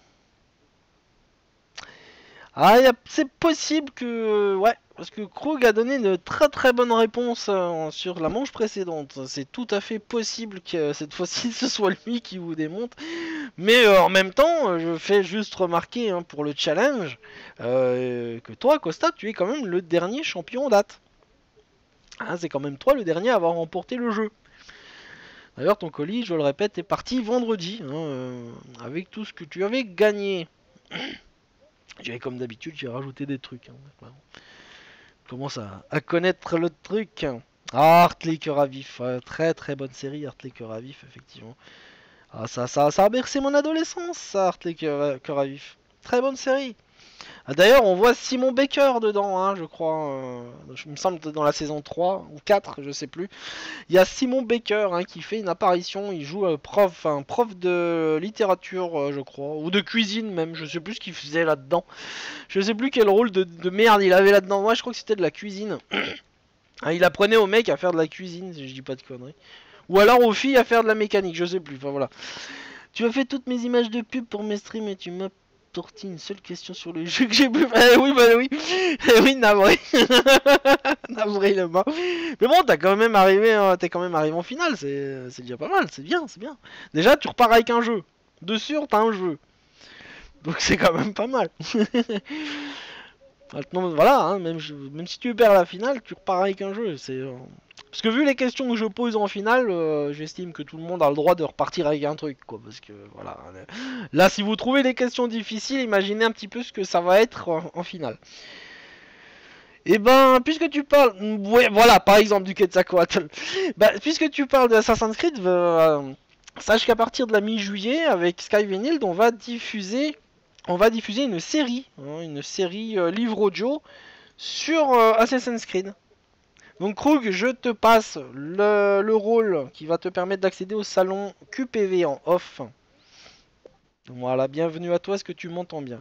Ah, c'est possible que... Ouais, parce que Krug a donné une très très bonne réponse euh, sur la manche précédente. C'est tout à fait possible que cette fois-ci ce soit lui qui vous démonte. Mais euh, en même temps, je fais juste remarquer hein, pour le challenge euh, que toi, Costa, tu es quand même le dernier champion en date. Hein, c'est quand même toi le dernier à avoir remporté le jeu. D'ailleurs, ton colis, je le répète, est parti vendredi, hein, euh, avec tout ce que tu avais gagné. J'avais comme d'habitude, j'ai rajouté des trucs. Hein, je commence à, à connaître le truc. Ah, Hartley Cœur à Vif, euh, très très bonne série, Hartley Cœur à Vif, effectivement. Ah, ça, ça, ça a bercé mon adolescence, ça, Hartley Cœur à Vif. Très bonne série. Ah, d'ailleurs, on voit Simon Baker dedans, hein, je crois. Euh, je me semble dans la saison trois ou quatre, je sais plus. Il y a Simon Baker hein, qui fait une apparition. Il joue euh, prof, un prof de littérature, euh, je crois, ou de cuisine même. Je sais plus ce qu'il faisait là-dedans. Je sais plus quel rôle de, de merde il avait là-dedans. Moi, je crois que c'était de la cuisine. Hein, il apprenait aux mecs à faire de la cuisine, si je dis pas de conneries. Ou alors aux filles à faire de la mécanique, je sais plus. Enfin voilà. Tu as fait toutes mes images de pub pour mes streams et tu m'as sorti une seule question sur le jeu que j'ai pu. Eh oui, bah oui, eh oui, navré, navré le bas. Mais bon, t'as quand même arrivé, hein, t'es quand même arrivé en finale, c'est déjà pas mal, c'est bien, c'est bien. Déjà, tu repars avec un jeu. De sûr, t'as un jeu. Donc c'est quand même pas mal. Maintenant, voilà, hein, même, même si tu perds la finale, tu repars avec un jeu. C'est euh... parce que vu les questions que je pose en finale, euh, j'estime que tout le monde a le droit de repartir avec un truc, quoi. Parce que voilà, là, si vous trouvez des questions difficiles, imaginez un petit peu ce que ça va être en, en finale. Et ben, puisque tu parles... Ouais, voilà, par exemple du Quetzalcoatl. Bah, puisque tu parles d'Assassin's Creed, euh, sache qu'à partir de la mi-juillet, avec Sky Vinyl, on va diffuser... On va diffuser une série, hein, une série euh, livre audio sur euh, Assassin's Creed. Donc Krug, je te passe le, le rôle qui va te permettre d'accéder au salon Q P V en off. Voilà, bienvenue à toi, est-ce que tu m'entends bien?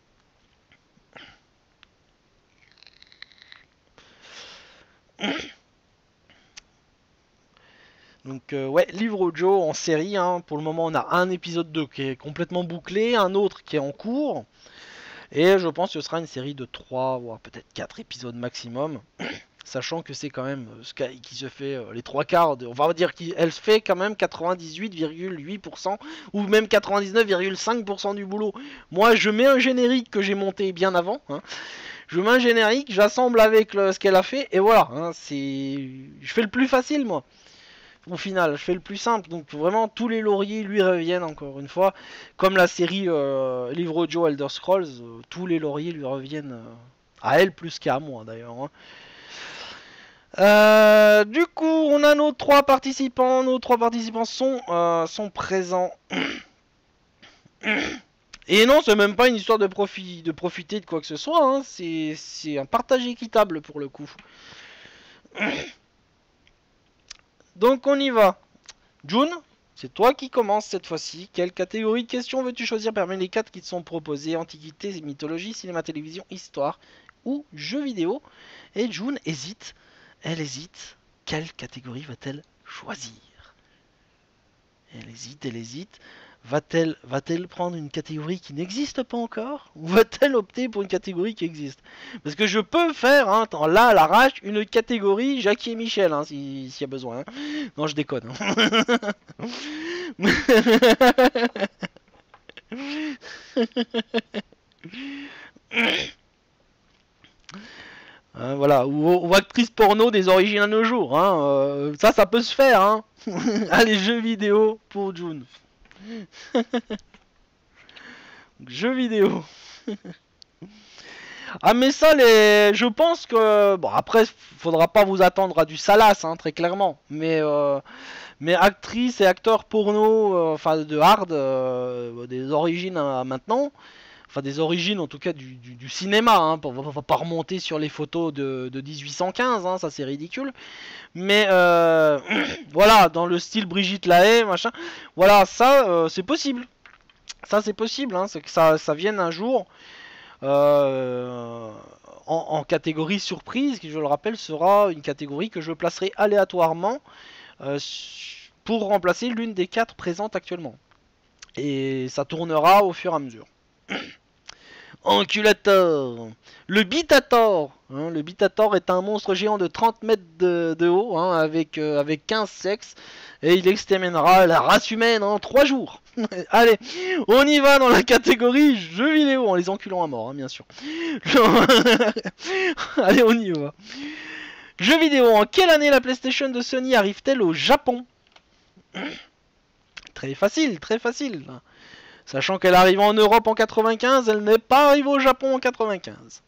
Donc euh, ouais, livre audio en série, hein. Pour le moment on a un épisode deux qui est complètement bouclé, un autre qui est en cours. Et je pense que ce sera une série de trois, voire peut-être quatre épisodes maximum. Sachant que c'est quand même Sky qui se fait euh, les trois quarts, de, on va dire qu'elle se fait quand même quatre-vingt-dix-huit virgule huit pour cent ou même quatre-vingt-dix-neuf virgule cinq pour cent du boulot. Moi je mets un générique que j'ai monté bien avant, hein. Je mets un générique, j'assemble avec le, ce qu'elle a fait et voilà, hein, c'est... Je fais le plus facile moi. Au final, je fais le plus simple, donc vraiment tous les lauriers lui reviennent encore une fois. Comme la série euh, Livre Audio Elder Scrolls, euh, tous les lauriers lui reviennent euh, à elle plus qu'à moi d'ailleurs, hein. Euh, du coup, on a nos trois participants. Nos trois participants sont, euh, sont présents. Et non, c'est même pas une histoire de, profit, de profiter de quoi que ce soit, hein. C'est un partage équitable pour le coup. Donc on y va. June, c'est toi qui commences cette fois-ci. Quelle catégorie de questions veux-tu choisir parmi les quatre qui te sont proposées? Antiquité, mythologie, cinéma, télévision, histoire ou jeux vidéo? Et June hésite. Elle hésite. Quelle catégorie va-t-elle choisir? Elle hésite, elle hésite. Va-t-elle va-t-elle prendre une catégorie qui n'existe pas encore? Ou va-t-elle opter pour une catégorie qui existe? Parce que je peux faire, hein, là à l'arrache, une catégorie Jackie et Michel, hein, s'il si y a besoin. Hein. Non, je déconne. Hein, voilà, ou, ou actrice porno des origines à nos jours, hein, euh, ça, ça peut se faire, hein. Allez, jeux vidéo pour June. Jeux vidéo. Ah mais ça, les... je pense que... Bon, après, faudra pas vous attendre à du salace, hein, très clairement. Mais, euh... mais actrices et acteurs porno, euh, enfin de hard, euh, des origines à maintenant... Enfin des origines en tout cas du, du, du cinéma, hein, on va pas remonter sur les photos de, de mille huit cent quinze, hein, ça c'est ridicule. Mais euh, voilà, dans le style Brigitte Lahaie, machin, voilà, ça euh, c'est possible. Ça c'est possible, hein, c'est que ça, ça vienne un jour euh, en, en catégorie surprise, qui je le rappelle sera une catégorie que je placerai aléatoirement euh, pour remplacer l'une des quatre présentes actuellement. Et ça tournera au fur et à mesure. Enculator. Le Bitator. Hein, le Bitator est un monstre géant de trente mètres de, de haut, hein, avec, euh, avec quinze sexes. Et il exterminera la race humaine en trois jours. Allez, on y va dans la catégorie jeux vidéo, en les enculant à mort, hein, bien sûr. Allez, on y va. Jeux vidéo, en quelle année la PlayStation de Sony arrive-t-elle au Japon? Très facile, très facile. Sachant qu'elle arrive en Europe en quatre-vingt-quinze, elle n'est pas arrivée au Japon en quatre-vingt-quinze.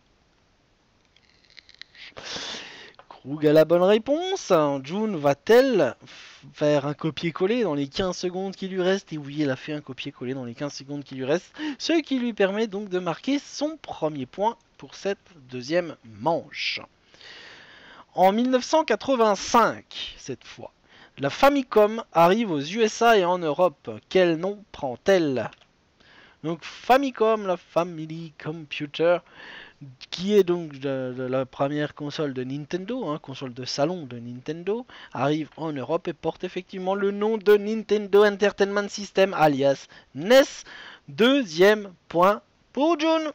Krug a la bonne réponse. June va-t-elle faire un copier-coller dans les quinze secondes qui lui restent? Et oui, elle a fait un copier-coller dans les quinze secondes qui lui restent. Ce qui lui permet donc de marquer son premier point pour cette deuxième manche. En mille neuf cent quatre-vingt-cinq, cette fois, la Famicom arrive aux U S A et en Europe. Quel nom prend-elle? Donc Famicom, la Family Computer, qui est donc de, de la première console de Nintendo, hein, console de salon de Nintendo, arrive en Europe et porte effectivement le nom de Nintendo Entertainment System, alias N E S. Deuxième point pour June.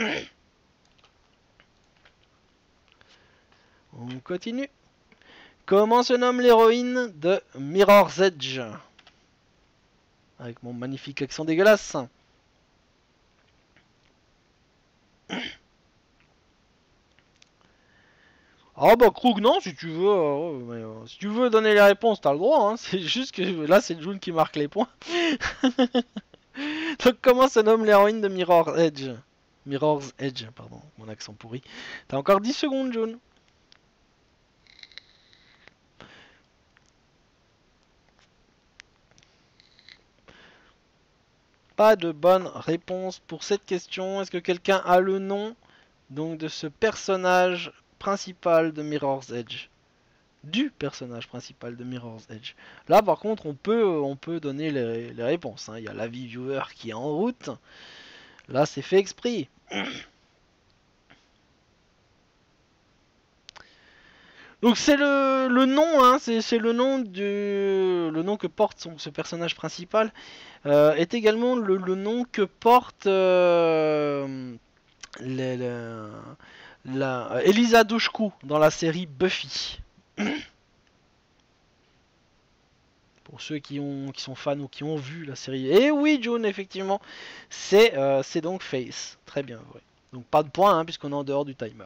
On continue. Comment se nomme l'héroïne de Mirror's Edge? Avec mon magnifique accent dégueulasse. Ah bah Krug, non, si tu veux, euh, mais, euh, si tu veux donner les réponses, t'as le droit, hein. C'est juste que là c'est June qui marque les points. Donc comment se nomme l'héroïne de Mirror's Edge? Mirror's Edge, pardon, mon accent pourri. T'as encore dix secondes, June. Pas de bonne réponse pour cette question. Est-ce que quelqu'un a le nom donc de ce personnage principal de Mirror's Edge? Du personnage principal de Mirror's Edge. Là par contre on peut, on peut donner les, les réponses, hein. Il y a l'avis viewer qui est en route. Là c'est fait exprès. Donc c'est le, le nom, hein, c'est le nom du, le nom que porte son, ce personnage principal euh, est également le, le nom que porte euh, les, les, la Elisa Dushku dans la série Buffy. Pour ceux qui, ont, qui sont fans ou qui ont vu la série. Et oui, June, effectivement, c'est euh, donc Face. Très bien, vrai. Donc pas de point, hein, puisqu'on est en dehors du timer.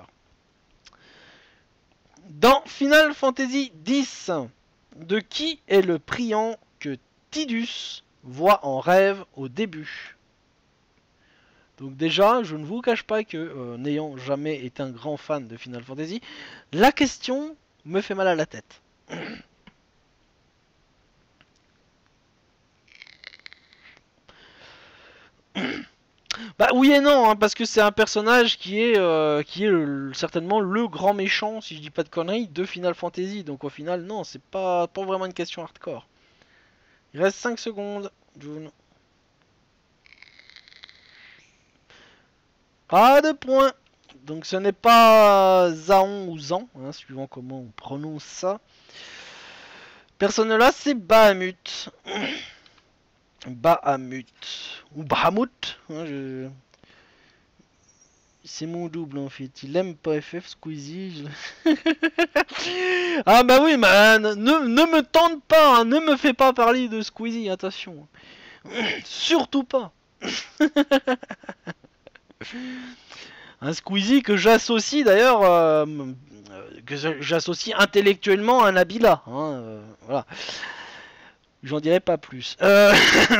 Dans Final Fantasy dix, de qui est le priant que Tidus voit en rêve au début? Donc déjà, je ne vous cache pas que, euh, n'ayant jamais été un grand fan de Final Fantasy, la question me fait mal à la tête. Bah oui et non, hein, parce que c'est un personnage qui est, euh, qui est le, certainement le grand méchant, si je dis pas de conneries, de Final Fantasy. Donc au final, non, c'est pas, pas vraiment une question hardcore. Il reste cinq secondes, June. Pas de points. Donc ce n'est pas Zaon ou Zan, hein, suivant comment on prononce ça. Personne là, c'est Bahamut. Bahamut. Ou Bahamut. Hein, je... C'est mon double en fait. Il aime pas F F Squeezie. Je... ah bah oui, man. Ne, ne me tente pas. Hein, ne me fais pas parler de Squeezie. Attention. Surtout pas. Un Squeezie que j'associe d'ailleurs, euh, que j'associe intellectuellement à Nabila. Hein, euh, voilà. J'en dirai pas plus. Euh...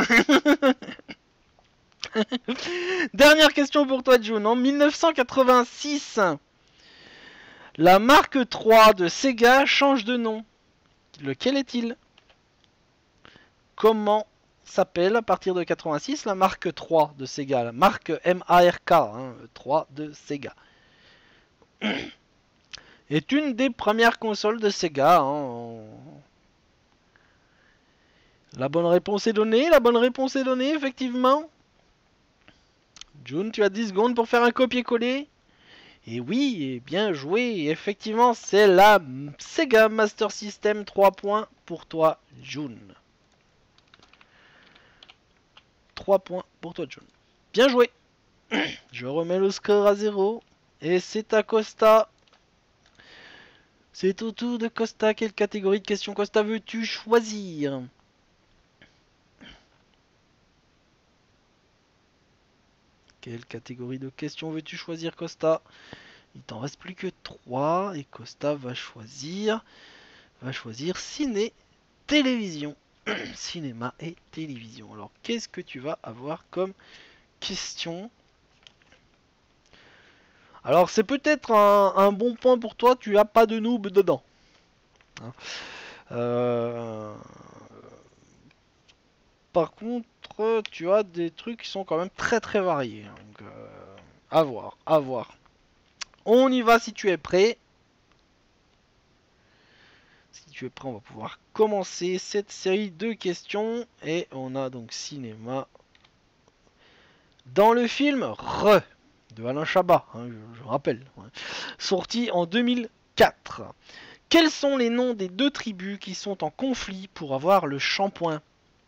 Dernière question pour toi, June. En mille neuf cent quatre-vingt-six, la marque trois de Sega change de nom. Lequel est-il? Comment s'appelle à partir de quatre-vingt-six la marque trois de Sega? La marque M A R K, hein, trois de Sega. Est une des premières consoles de Sega. Hein. La bonne réponse est donnée. La bonne réponse est donnée, effectivement. June, tu as dix secondes pour faire un copier-coller. Et oui, bien joué. Effectivement, c'est la Sega Master System. Trois points pour toi, June. Trois points pour toi, June. Bien joué. Je remets le score à zéro. Et c'est à Costa. C'est au tour de Costa. Quelle catégorie de questions, Costa, veux-tu choisir? Quelle catégorie de questions veux-tu choisir, Costa? Il t'en reste plus que trois. Et Costa va choisir... Va choisir ciné, télévision. Cinéma et télévision. Alors, qu'est-ce que tu vas avoir comme question? Alors, c'est peut-être un, un bon point pour toi. Tu n'as pas de noob dedans. Hein euh... Par contre, tu as des trucs qui sont quand même très très variés. Donc, euh, à voir, à voir. On y va si tu es prêt. Si tu es prêt, on va pouvoir commencer cette série de questions. Et on a donc cinéma. Dans le film Re de Alain Chabat, hein, je, je rappelle, ouais, sorti en deux mille quatre. Quels sont les noms des deux tribus qui sont en conflit pour avoir le shampoing?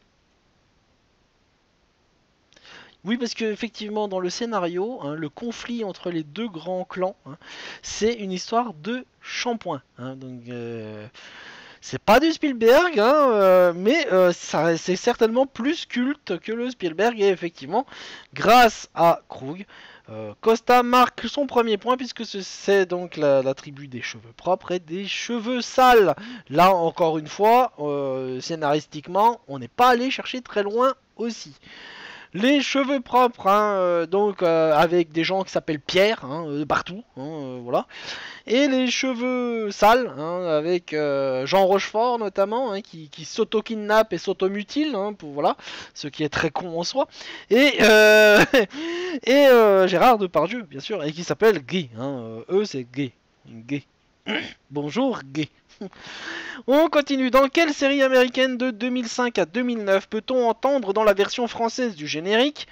Oui, parce que effectivement, dans le scénario, hein, le conflit entre les deux grands clans, hein, c'est une histoire de shampoing. Hein, donc, euh, c'est pas du Spielberg, hein, euh, mais euh, c'est certainement plus culte que le Spielberg. Et effectivement, grâce à Krug, euh, Costa marque son premier point puisque c'est donc la, la tribu des cheveux propres et des cheveux sales. Là, encore une fois, euh, scénaristiquement, on n'est pas allé chercher très loin aussi. Les cheveux propres, hein, euh, donc euh, avec des gens qui s'appellent Pierre, hein, euh, partout, hein, euh, voilà. Et les cheveux sales, hein, avec euh, Jean Rochefort notamment, hein, qui, qui s'auto-kidnappe et s'auto-mutile, hein, pour, voilà, ce qui est très con en soi. Et, euh, et euh, Gérard Depardieu, bien sûr, et qui s'appelle Guy. Hein, euh, eux, c'est Gay. Gay. Bonjour, Gay. On continue. Dans quelle série américaine de deux mille cinq à deux mille neuf peut-on entendre dans la version française du générique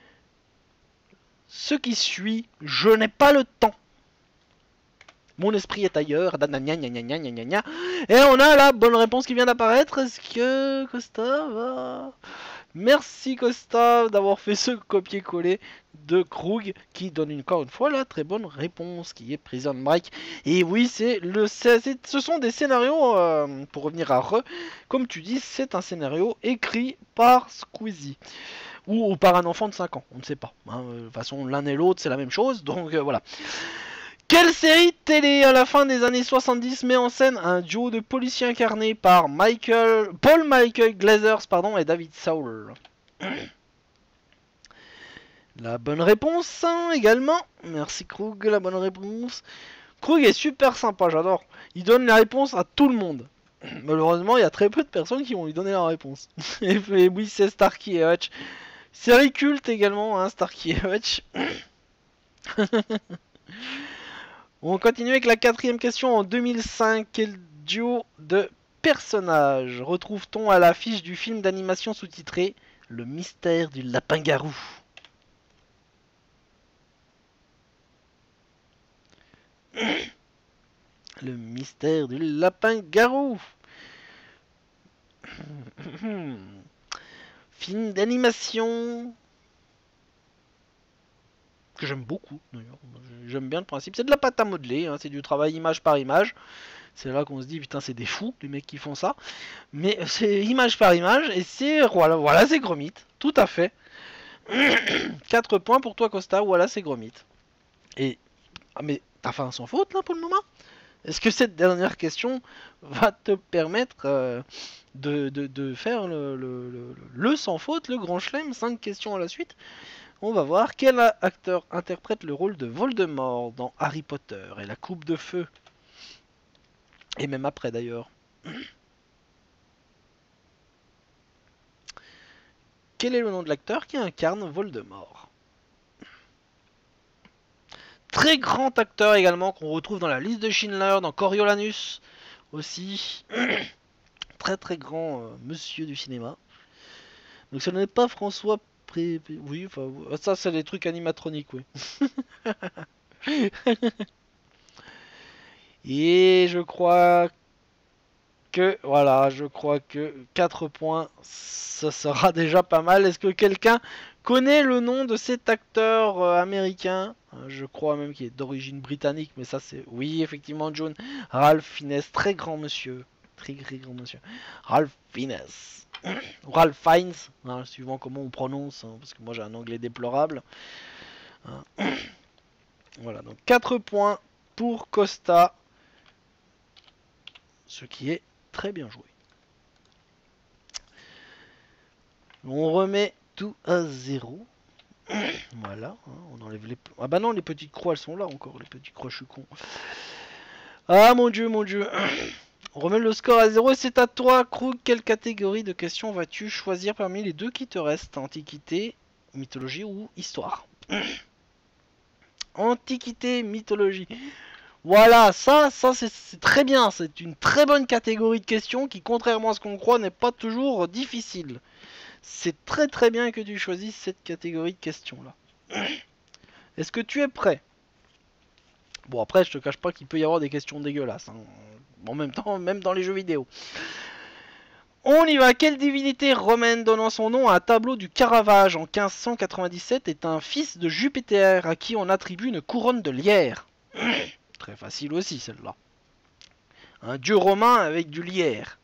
ce qui suit? Je n'ai pas le temps. Mon esprit est ailleurs. Et on a la bonne réponse qui vient d'apparaître. Est-ce que Costa va... Merci Costa d'avoir fait ce copier-coller de Krug qui donne encore une fois la très bonne réponse qui est Prison Break. Et oui, c'est le, c'est, ce sont des scénarios, euh, pour revenir à Re, comme tu dis, c'est un scénario écrit par Squeezie. Ou, ou par un enfant de cinq ans, on ne sait pas. Hein, de toute façon, l'un et l'autre, c'est la même chose, donc euh, voilà. Quelle série télé à la fin des années soixante-dix met en scène un duo de policiers incarnés par Michael, Paul Michael Glazers pardon, et David Soul? La bonne réponse hein, également. Merci Krug, la bonne réponse. Krug est super sympa, j'adore. Il donne la réponse à tout le monde. Malheureusement, il y a très peu de personnes qui vont lui donner la réponse. Et oui, c'est Starkey et Hutch. Série culte également, hein, Starkey et Hutch. On continue avec la quatrième question. En deux mille cinq, quel duo de personnages retrouve-t-on à l'affiche du film d'animation sous-titré Le mystère du lapin-garou? Le mystère du lapin-garou. Film d'animation que j'aime beaucoup d'ailleurs. J'aime bien le principe. C'est de la pâte à modeler, hein, c'est du travail image par image. C'est là qu'on se dit putain c'est des fous les mecs qui font ça. Mais c'est image par image et c'est voilà, voilà c'est Gromit, tout à fait. quatre points pour toi Costa, voilà c'est Gromit. Et ah, mais t'as fait un sans faute là pour le moment? Est-ce que cette dernière question va te permettre euh, de, de, de faire le, le, le, le sans faute, le grand chelem, cinq questions à la suite? On va voir quel acteur interprète le rôle de Voldemort dans Harry Potter et la Coupe de Feu. Et même après d'ailleurs. Quel est le nom de l'acteur qui incarne Voldemort? Très grand acteur également qu'on retrouve dans la liste de Schindler, dans Coriolanus aussi. Très très grand euh, monsieur du cinéma. Donc ce n'est pas François Pré... Oui, enfin, ça c'est les trucs animatroniques, oui. Et je crois que, voilà, je crois que quatre points, ça sera déjà pas mal. Est-ce que quelqu'un connaît le nom de cet acteur euh, américain? Je crois même qu'il est d'origine britannique, mais ça c'est... Oui, effectivement, John. Ralph Fiennes, très grand monsieur. Très très grand monsieur. Ralph Fiennes. Ralph Fiennes, hein, suivant comment on prononce, hein, parce que moi j'ai un anglais déplorable. Hein. Voilà, donc quatre points pour Costa. Ce qui est très bien joué. On remet tout à zéro. Voilà, hein, on enlève les... Ah bah non, les petites croix, elles sont là encore, les petites croix, je suis con. Ah mon dieu, mon dieu. On remet le score à zéro et c'est à toi, Krug. Quelle catégorie de questions vas-tu choisir parmi les deux qui te restent? Antiquité, mythologie ou histoire? Antiquité, mythologie. Voilà, ça, ça c'est très bien. C'est une très bonne catégorie de questions qui, contrairement à ce qu'on croit, n'est pas toujours difficile. C'est très très bien que tu choisisses cette catégorie de questions-là. Est-ce que tu es prêt? Bon, après, je te cache pas qu'il peut y avoir des questions dégueulasses. Hein. En même temps, même dans les jeux vidéo. On y va. Quelle divinité romaine donnant son nom à un tableau du Caravage en quinze cent quatre-vingt-dix-sept est un fils de Jupiter à qui on attribue une couronne de lierre? Très facile aussi, celle-là. Un dieu romain avec du lierre.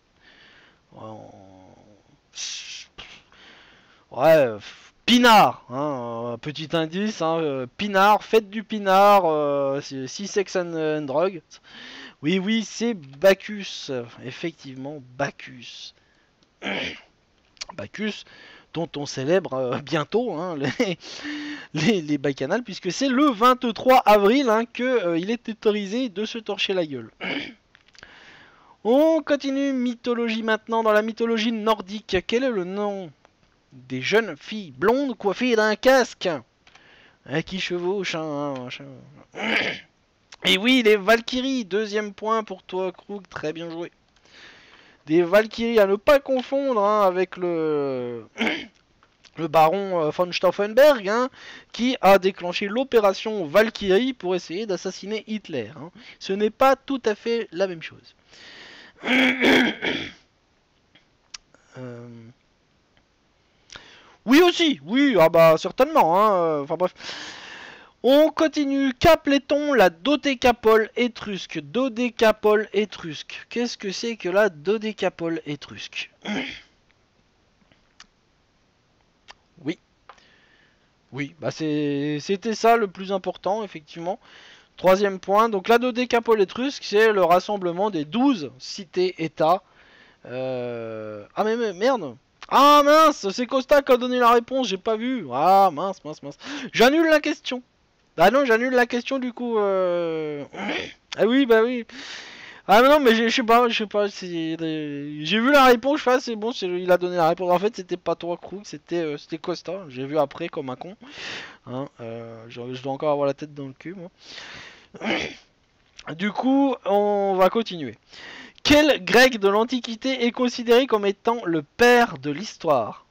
Ouais, Pinard, hein, petit indice, hein, Pinard, fête du Pinard, euh, Six Sex and, and Drug. Oui, oui, c'est Bacchus, effectivement, Bacchus. Bacchus, dont on célèbre euh, bientôt hein, les, les, les bacchanales, puisque c'est le vingt-trois avril hein, qu'il euh, est autorisé de se torcher la gueule. On continue, mythologie maintenant, dans la mythologie nordique. Quel est le nom des jeunes filles blondes coiffées d'un casque hein, qui chevauchent un... un... Et oui, les Valkyries, deuxième point pour toi, Krug, très bien joué. Des Valkyries à ne pas confondre hein, avec le... le baron von Stauffenberg, hein, qui a déclenché l'opération Valkyrie pour essayer d'assassiner Hitler. Hein. Ce n'est pas tout à fait la même chose. euh... Oui aussi, oui, ah bah certainement. Hein. Enfin bref. On continue. Qu'appelait-on la dodécapole étrusque? Dodécapole étrusque. Qu'est-ce que c'est que la dodécapole étrusque? Oui. Oui, bah c'était ça le plus important, effectivement. Troisième point. Donc la dodécapole étrusque, c'est le rassemblement des douze cités-états. Euh... Ah mais, mais merde. Ah mince, c'est Costa qui a donné la réponse, j'ai pas vu. Ah mince, mince, mince. J'annule la question. Ah non, j'annule la question du coup. Euh... Ah oui, bah oui. Ah non, mais je sais pas, je sais pas. J'ai vu la réponse, je fais, ah, c'est bon, il a donné la réponse. En fait, c'était pas toi, Krug, c'était euh, c'était Costa. J'ai vu après comme un con. Hein, euh, je, je dois encore avoir la tête dans le cul, moi. Du coup, on va continuer. Quel grec de l'Antiquité est considéré comme étant le père de l'histoire?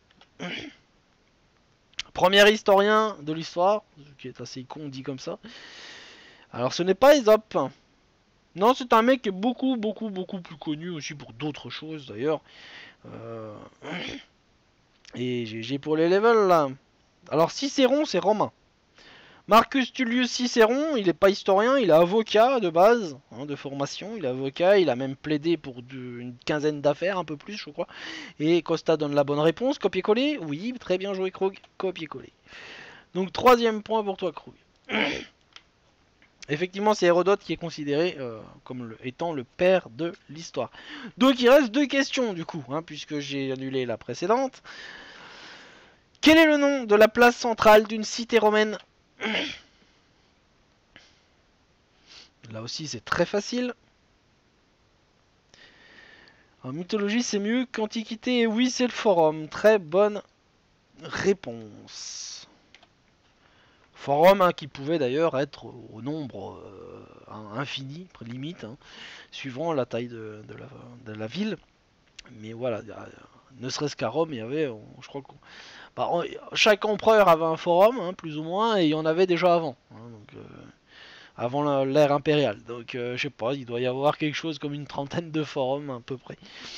Premier historien de l'histoire, qui est assez con dit comme ça. Alors ce n'est pas Ésope. Non, c'est un mec qui est beaucoup, beaucoup, beaucoup plus connu aussi pour d'autres choses d'ailleurs. Euh... Et j'ai pour les levels là. Alors Cicéron, c'est romain. Marcus Tullius Cicéron, il n'est pas historien, il est avocat de base, hein, de formation. Il est avocat, il a même plaidé pour de, une quinzaine d'affaires, un peu plus je crois. Et Costa donne la bonne réponse. Copier-coller? Oui, très bien joué Krug. Copier-coller. Donc troisième point pour toi Krug. Effectivement, c'est Hérodote qui est considéré euh, comme le, étant le père de l'histoire. Donc il reste deux questions du coup, hein, puisque j'ai annulé la précédente. Quel est le nom de la place centrale d'une cité romaine? Là aussi c'est très facile. En mythologie c'est mieux qu'antiquité, et oui c'est le forum. Très bonne réponse. Forum hein, qui pouvait d'ailleurs être au nombre euh, infini, limite, hein, suivant la taille de, de, la, de la ville. Mais voilà, ne serait-ce qu'à Rome, il y avait, je crois que bah, chaque empereur avait un forum, hein, plus ou moins, et il y en avait déjà avant. Hein, donc, euh, avant l'ère impériale. Donc euh, je sais pas, il doit y avoir quelque chose comme une trentaine de forums à peu près.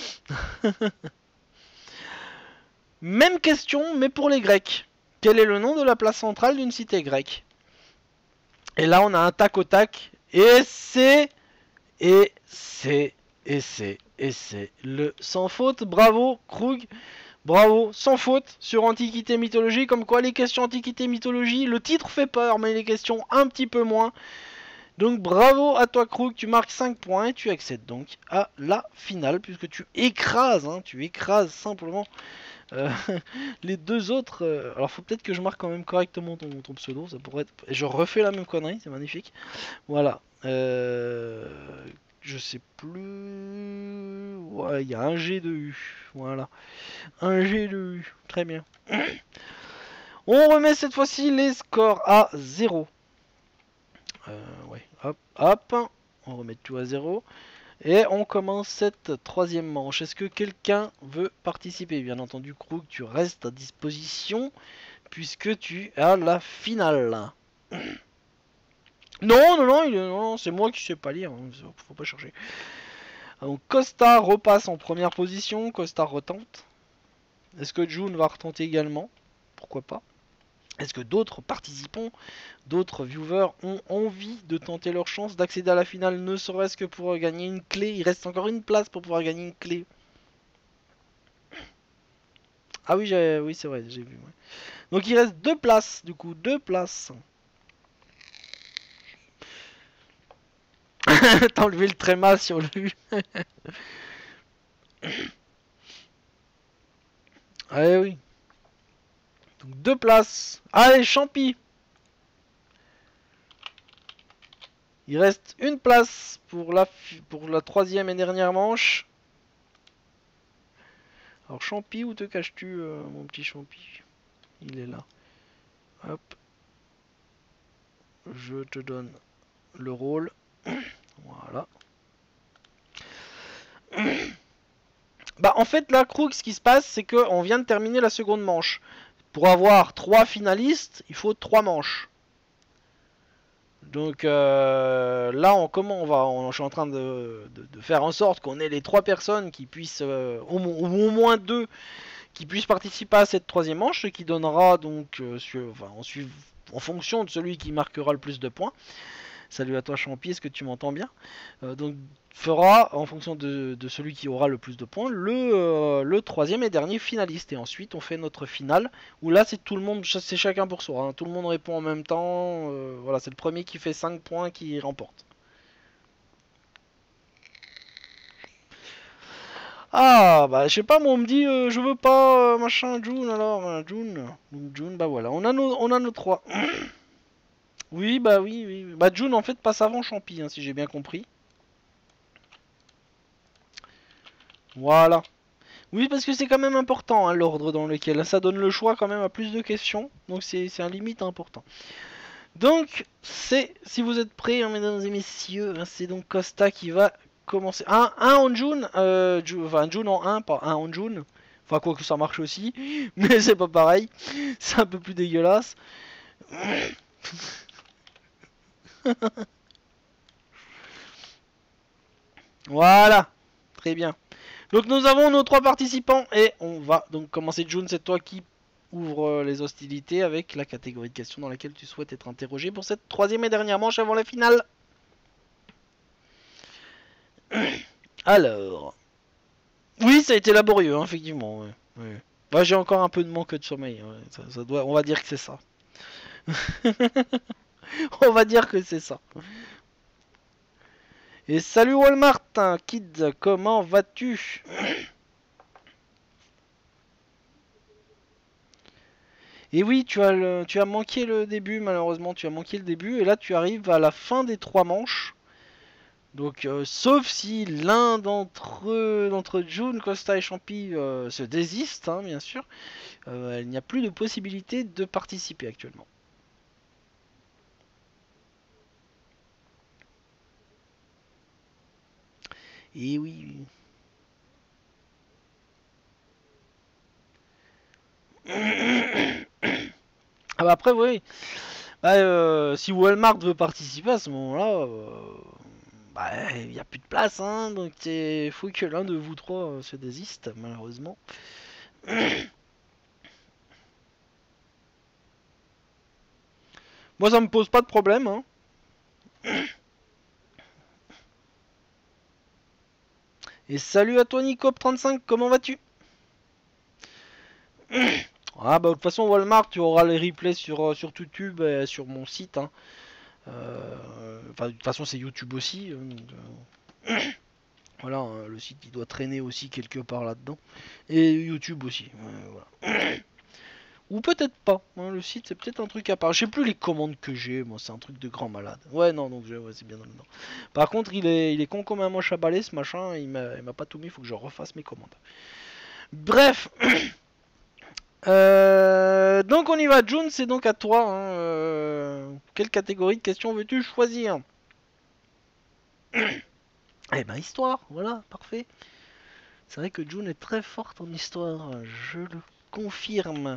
Même question, mais pour les Grecs. Quel est le nom de la place centrale d'une cité grecque? Et là on a un tac au tac. Et c'est... Et c'est... Et c'est... Et c'est le sans faute. Bravo Krug. Bravo, sans faute sur Antiquité Mythologie. Comme quoi les questions Antiquité Mythologie, le titre fait peur, mais les questions un petit peu moins. Donc bravo à toi Krug, tu marques cinq points et tu accèdes donc à la finale. Puisque tu écrases, hein, tu écrases simplement... Euh, les deux autres, euh, alors faut peut-être que je marque quand même correctement ton, ton pseudo, ça pourrait être... Et je refais la même connerie, c'est magnifique. Voilà. Euh, je sais plus... Ouais, il y a un G de U. Voilà. Un G de U. Très bien. On remet cette fois-ci les scores à zéro. Euh, ouais. Hop, hop. On remet tout à zéro. Et on commence cette troisième manche. Est-ce que quelqu'un veut participer? Bien entendu, Krug, tu restes à disposition puisque tu as la finale. Non, non, non, non c'est moi qui sais pas lire. Hein, faut pas chercher. Donc Costa repasse en première position. Costa retente. Est-ce que June va retenter également? Pourquoi pas? Est-ce que d'autres participants, d'autres viewers ont envie de tenter leur chance d'accéder à la finale, ne serait-ce que pour gagner une clé? Il reste encore une place pour pouvoir gagner une clé. Ah oui, oui c'est vrai, j'ai vu. Ouais. Donc il reste deux places, du coup, deux places. T'as enlevé le tréma sur le U. Ah oui. Donc deux places. Allez, Champi. Il reste une place pour la, pour la troisième et dernière manche. Alors Champi, où te caches-tu, euh, mon petit Champi? Il est là. Hop. Je te donne le rôle. Voilà. Bah en fait là, Krug, ce qui se passe, c'est qu'on vient de terminer la seconde manche. Pour avoir trois finalistes, il faut trois manches. Donc euh, là, on, comment on va on, Je suis en train de, de, de faire en sorte qu'on ait les trois personnes qui puissent, euh, au, ou au moins deux, qui puissent participer à cette troisième manche, ce qui donnera donc, euh, sur, enfin, en, suiv, en fonction de celui qui marquera le plus de points. Salut à toi Champi, est-ce que tu m'entends bien? euh, Donc fera en fonction de, de celui qui aura le plus de points le, euh, le troisième et dernier finaliste. Et ensuite on fait notre finale où là c'est tout le monde, c'est chacun pour soi, hein. Tout le monde répond en même temps. euh, Voilà, c'est le premier qui fait cinq points qui remporte. Ah bah je sais pas, moi on me dit euh, je veux pas euh, machin June, alors euh, June. Donc June, bah voilà, on a nos, on a nos trois. Oui bah oui, oui. Bah June en fait passe avant Champi, hein, si j'ai bien compris. Voilà. Oui, parce que c'est quand même important, hein, l'ordre dans lequel ça donne le choix quand même à plus de questions. Donc c'est un limite important. Donc, c'est, si vous êtes prêts, hein, mesdames et messieurs, hein, c'est donc Costa qui va commencer. Un, un en June, euh, enfin June en un, pas un en June. Enfin, quoi que ça marche aussi, mais c'est pas pareil. C'est un peu plus dégueulasse. Voilà, très bien. Donc nous avons nos trois participants et on va donc commencer. June, c'est toi qui ouvre les hostilités avec la catégorie de questions dans laquelle tu souhaites être interrogé pour cette troisième et dernière manche avant la finale. Alors, oui, ça a été laborieux, hein, effectivement. Ouais, ouais. Ouais, j'ai encore un peu de manque de sommeil. Ouais. Ça, ça doit, on va dire que c'est ça. On va dire que c'est ça. Et salut Walmart, hein, Kid, comment vas-tu? Et oui, tu as, le, tu as manqué le début, malheureusement, tu as manqué le début. Et là, tu arrives à la fin des trois manches. Donc, euh, sauf si l'un d'entre d'entre June, Costa et Champi euh, se désiste, hein, bien sûr, euh, il n'y a plus de possibilité de participer actuellement. Et oui. Ah bah après, oui. Bah, euh, si Walmart veut participer à ce moment-là, euh, bah, il n'y a plus de place, hein, donc il faut que l'un de vous trois euh, se désiste, malheureusement. Moi, ça me pose pas de problème, hein. Et salut à toi Nicop trente-cinq, comment vas-tu? Ah bah de toute façon Walmart, tu auras les replays sur, euh, sur YouTube et sur mon site, hein. Euh, enfin, de toute façon c'est YouTube aussi, hein, donc, euh, voilà, hein, le site il doit traîner aussi quelque part là-dedans. Et YouTube aussi, ouais, voilà. Ou peut-être pas, hein, le site c'est peut-être un truc à part. Je sais plus les commandes que j'ai, moi c'est un truc de grand malade. Ouais non, donc ouais, c'est bien dans le dedans. Par contre il est, il est con comme un moche à balai ce machin, il m'a pas tout mis, il faut que je refasse mes commandes. Bref. Euh, donc on y va, June, c'est donc à toi. Hein, euh, quelle catégorie de questions veux-tu choisir? Eh ben histoire, voilà, parfait. C'est vrai que June est très forte en histoire, je le confirme.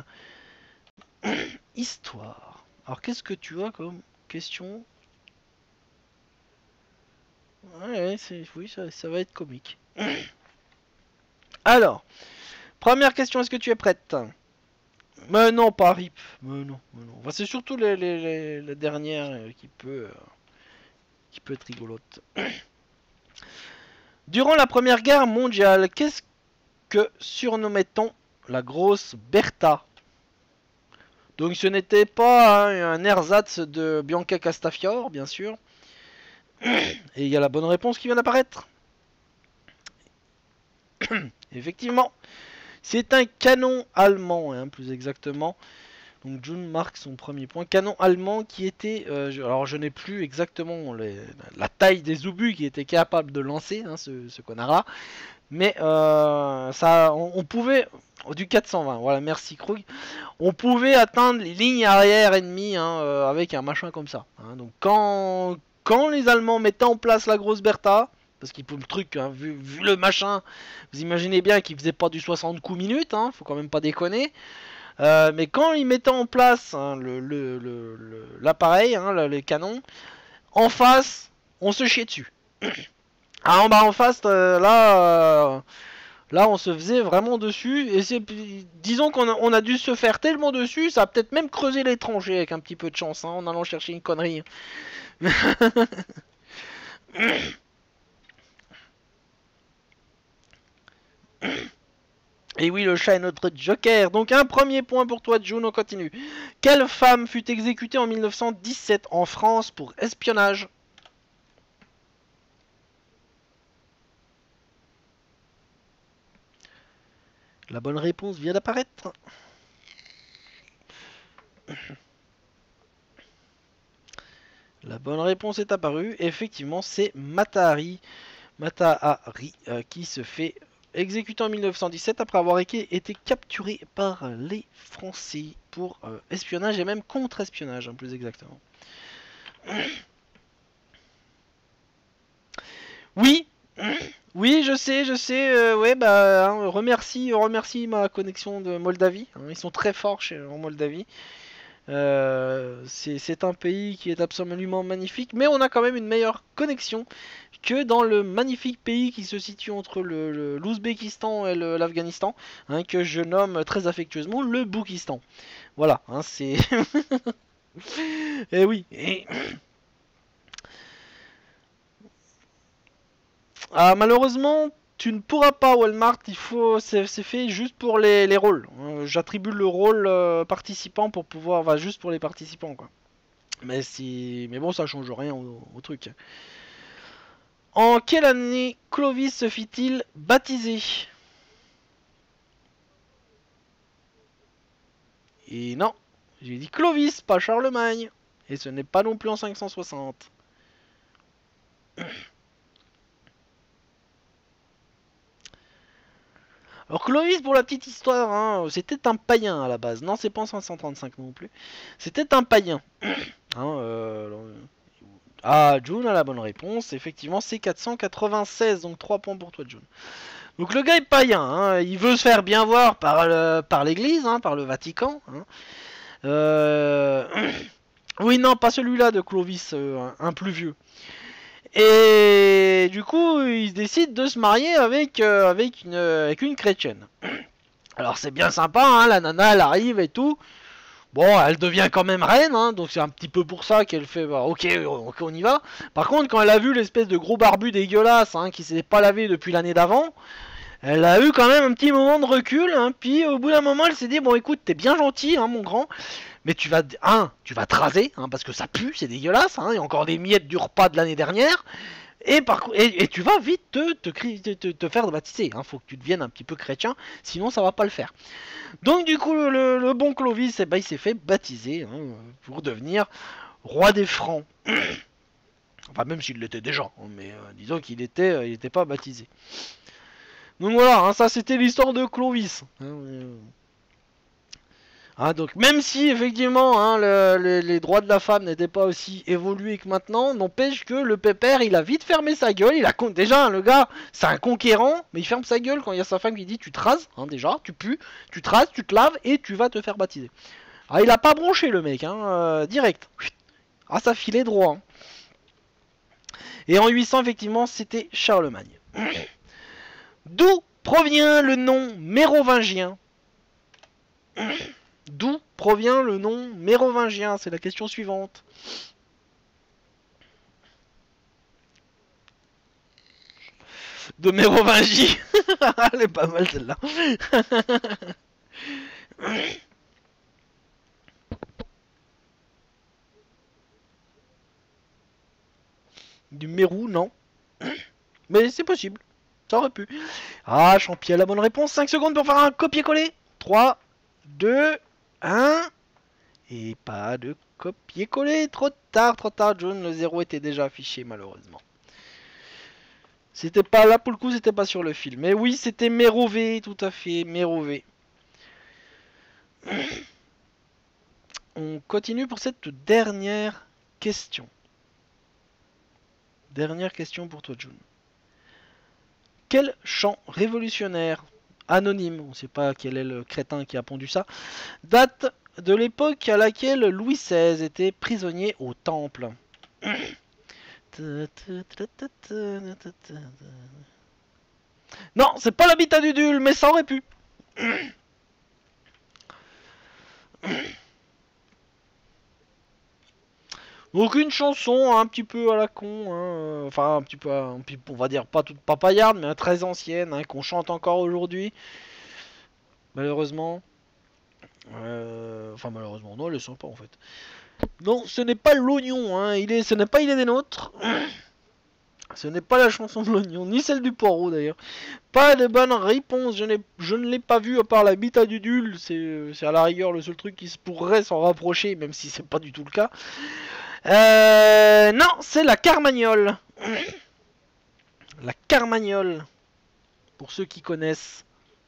Histoire. Alors qu'est-ce que tu as comme question? Ouais, c'est, oui, ça, ça va être comique. Alors, première question, est-ce que tu es prête? Mais non, pas R I P. Mais non, mais non. Enfin, c'est surtout les, les, les, la dernière euh, qui peut, euh, qui peut être rigolote. Durant la Première Guerre mondiale, qu'est-ce que surnommait-on la grosse Bertha? Donc ce n'était pas hein, un ersatz de Bianca Castafiore, bien sûr. Et il y a la bonne réponse qui vient d'apparaître. Effectivement, c'est un canon allemand, hein, plus exactement. Donc June marque son premier point. Canon allemand qui était... Euh, je, alors je n'ai plus exactement les, la taille des obus qui était capable de lancer, hein, ce, ce connard-là. Mais euh, ça, on, on pouvait... Du quatre cent vingt, voilà, merci Krug. On pouvait atteindre les lignes arrière ennemies, hein, euh, avec un machin comme ça. Hein. Donc quand, quand les Allemands mettaient en place la grosse Bertha, parce qu'il faut le truc, hein, vu, vu le machin, vous imaginez bien qu'il faisait pas du soixante coups minutes, hein, faut quand même pas déconner. Euh, mais quand ils mettaient en place, hein, le, le, le, le, l'appareil, hein, le, les canons, en face, on se chiait dessus. Ah, en bas en face, euh, là... Euh, Là, on se faisait vraiment dessus, et c'est, disons qu'on a, on a dû se faire tellement dessus, ça a peut-être même creusé les tranchées avec un petit peu de chance, hein, en allant chercher une connerie. Et oui, le chat est notre joker. Donc un premier point pour toi, June, on continue. Quelle femme fut exécutée en mille neuf cent dix-sept en France pour espionnage ? La bonne réponse vient d'apparaître. La bonne réponse est apparue. Effectivement, c'est Matahari, Matahari euh, qui se fait exécuter en mille neuf cent dix-sept après avoir été capturé par les Français pour euh, espionnage et même contre-espionnage, hein, plus exactement. Oui. Oui, je sais, je sais. Euh, ouais, bah, hein, remercie, remercie ma connexion de Moldavie. Hein, ils sont très forts chez, en Moldavie. Euh, c'est un pays qui est absolument magnifique, mais on a quand même une meilleure connexion que dans le magnifique pays qui se situe entre l'Ouzbékistan le, le, et l'Afghanistan, hein, que je nomme très affectueusement le Boukistan. Voilà, hein, c'est... Et oui. Et... Ah, malheureusement, tu ne pourras pas Walmart, il faut, c'est fait juste pour les, les rôles. Euh, J'attribue le rôle euh, participant pour pouvoir, enfin, juste pour les participants, quoi. Mais si, mais bon, ça change rien au, au truc. En quelle année Clovis se fit-il baptiser? Et non, j'ai dit Clovis, pas Charlemagne. Et ce n'est pas non plus en cinq cent soixante. Alors Clovis, pour la petite histoire, hein, c'était un païen à la base. Non, c'est pas en cinq cent trente-cinq non plus. C'était un païen. Hein, euh... Ah, June a la bonne réponse. Effectivement, c'est quatre cent quatre-vingt-seize. Donc trois points pour toi, June. Donc le gars est païen. Hein, il veut se faire bien voir par le, par l'église, hein, par le Vatican. Hein. Euh... Oui, non, pas celui-là de Clovis, euh, un, un plus vieux. Et du coup, il décide de se marier avec, euh, avec, une, avec une chrétienne. Alors c'est bien sympa, hein, la nana elle arrive et tout. Bon, elle devient quand même reine, hein, donc c'est un petit peu pour ça qu'elle fait bah, ok, ok, on y va. Par contre, quand elle a vu l'espèce de gros barbu dégueulasse, hein, qui s'est pas lavé depuis l'année d'avant, elle a eu quand même un petit moment de recul. Hein, puis au bout d'un moment, elle s'est dit bon, écoute, t'es bien gentil, hein, mon grand. Mais tu vas, un, tu vas te raser, hein, parce que ça pue, c'est dégueulasse, hein, il y a encore des miettes du repas de l'année dernière, et, par, et, et tu vas vite te, te, te, te faire baptiser, hein, faut que tu deviennes un petit peu chrétien, sinon ça va pas le faire. Donc du coup, le, le bon Clovis, eh ben, il s'est fait baptiser, hein, pour devenir roi des Francs. Enfin, même s'il l'était déjà, hein, mais euh, disons qu'il était, euh, il était pas baptisé. Donc voilà, hein, ça c'était l'histoire de Clovis. Hein, euh... Hein, donc même si effectivement hein, le, le, les droits de la femme n'étaient pas aussi évolués que maintenant, n'empêche que le pépère il a vite fermé sa gueule. Il a déjà hein, le gars c'est un conquérant, mais il ferme sa gueule quand il y a sa femme qui dit tu te rases, hein, déjà tu pues, tu te rases, tu te laves et tu vas te faire baptiser. Ah il a pas bronché le mec, hein, euh, direct. Ah ça filait droit. Hein. Et en huit cents effectivement c'était Charlemagne. D'où provient le nom mérovingien? D'où provient le nom mérovingien? C'est la question suivante. De Mérovingie. Elle est pas mal celle-là. Du Mérou, non. Mais c'est possible. Ça aurait pu. Ah, Champion a la bonne réponse. cinq secondes pour faire un copier-coller. trois, deux, un... Et pas de copier-coller, trop tard, trop tard, John, le zéro était déjà affiché malheureusement. C'était pas là pour le coup, c'était pas sur le fil. Mais oui, c'était Mérové, tout à fait, Mérové. On continue pour cette dernière question. Dernière question pour toi, June. Quel chant révolutionnaire, anonyme, on ne sait pas quel est le crétin qui a pondu ça, date de l'époque à laquelle Louis seize était prisonnier au Temple? Non, c'est pas l'habitat du Dul, mais ça aurait pu. Donc une chanson un petit peu à la con, hein, enfin un petit peu, un petit, on va dire pas toute papaillarde, mais très ancienne, hein, qu'on chante encore aujourd'hui. Malheureusement. Euh, enfin malheureusement, non, elle est sympa en fait. Non, ce n'est pas l'oignon, hein, il est, ce n'est pas Il est des nôtres. Ce n'est pas la chanson de l'oignon, ni celle du poireau d'ailleurs. Pas de bonne réponse, je, je ne l'ai pas vu à part l'habitat du Dul, c'est à la rigueur le seul truc qui se pourrait s'en rapprocher, même si c'est pas du tout le cas. Euh, non, c'est la Carmagnole. La Carmagnole. Pour ceux qui connaissent.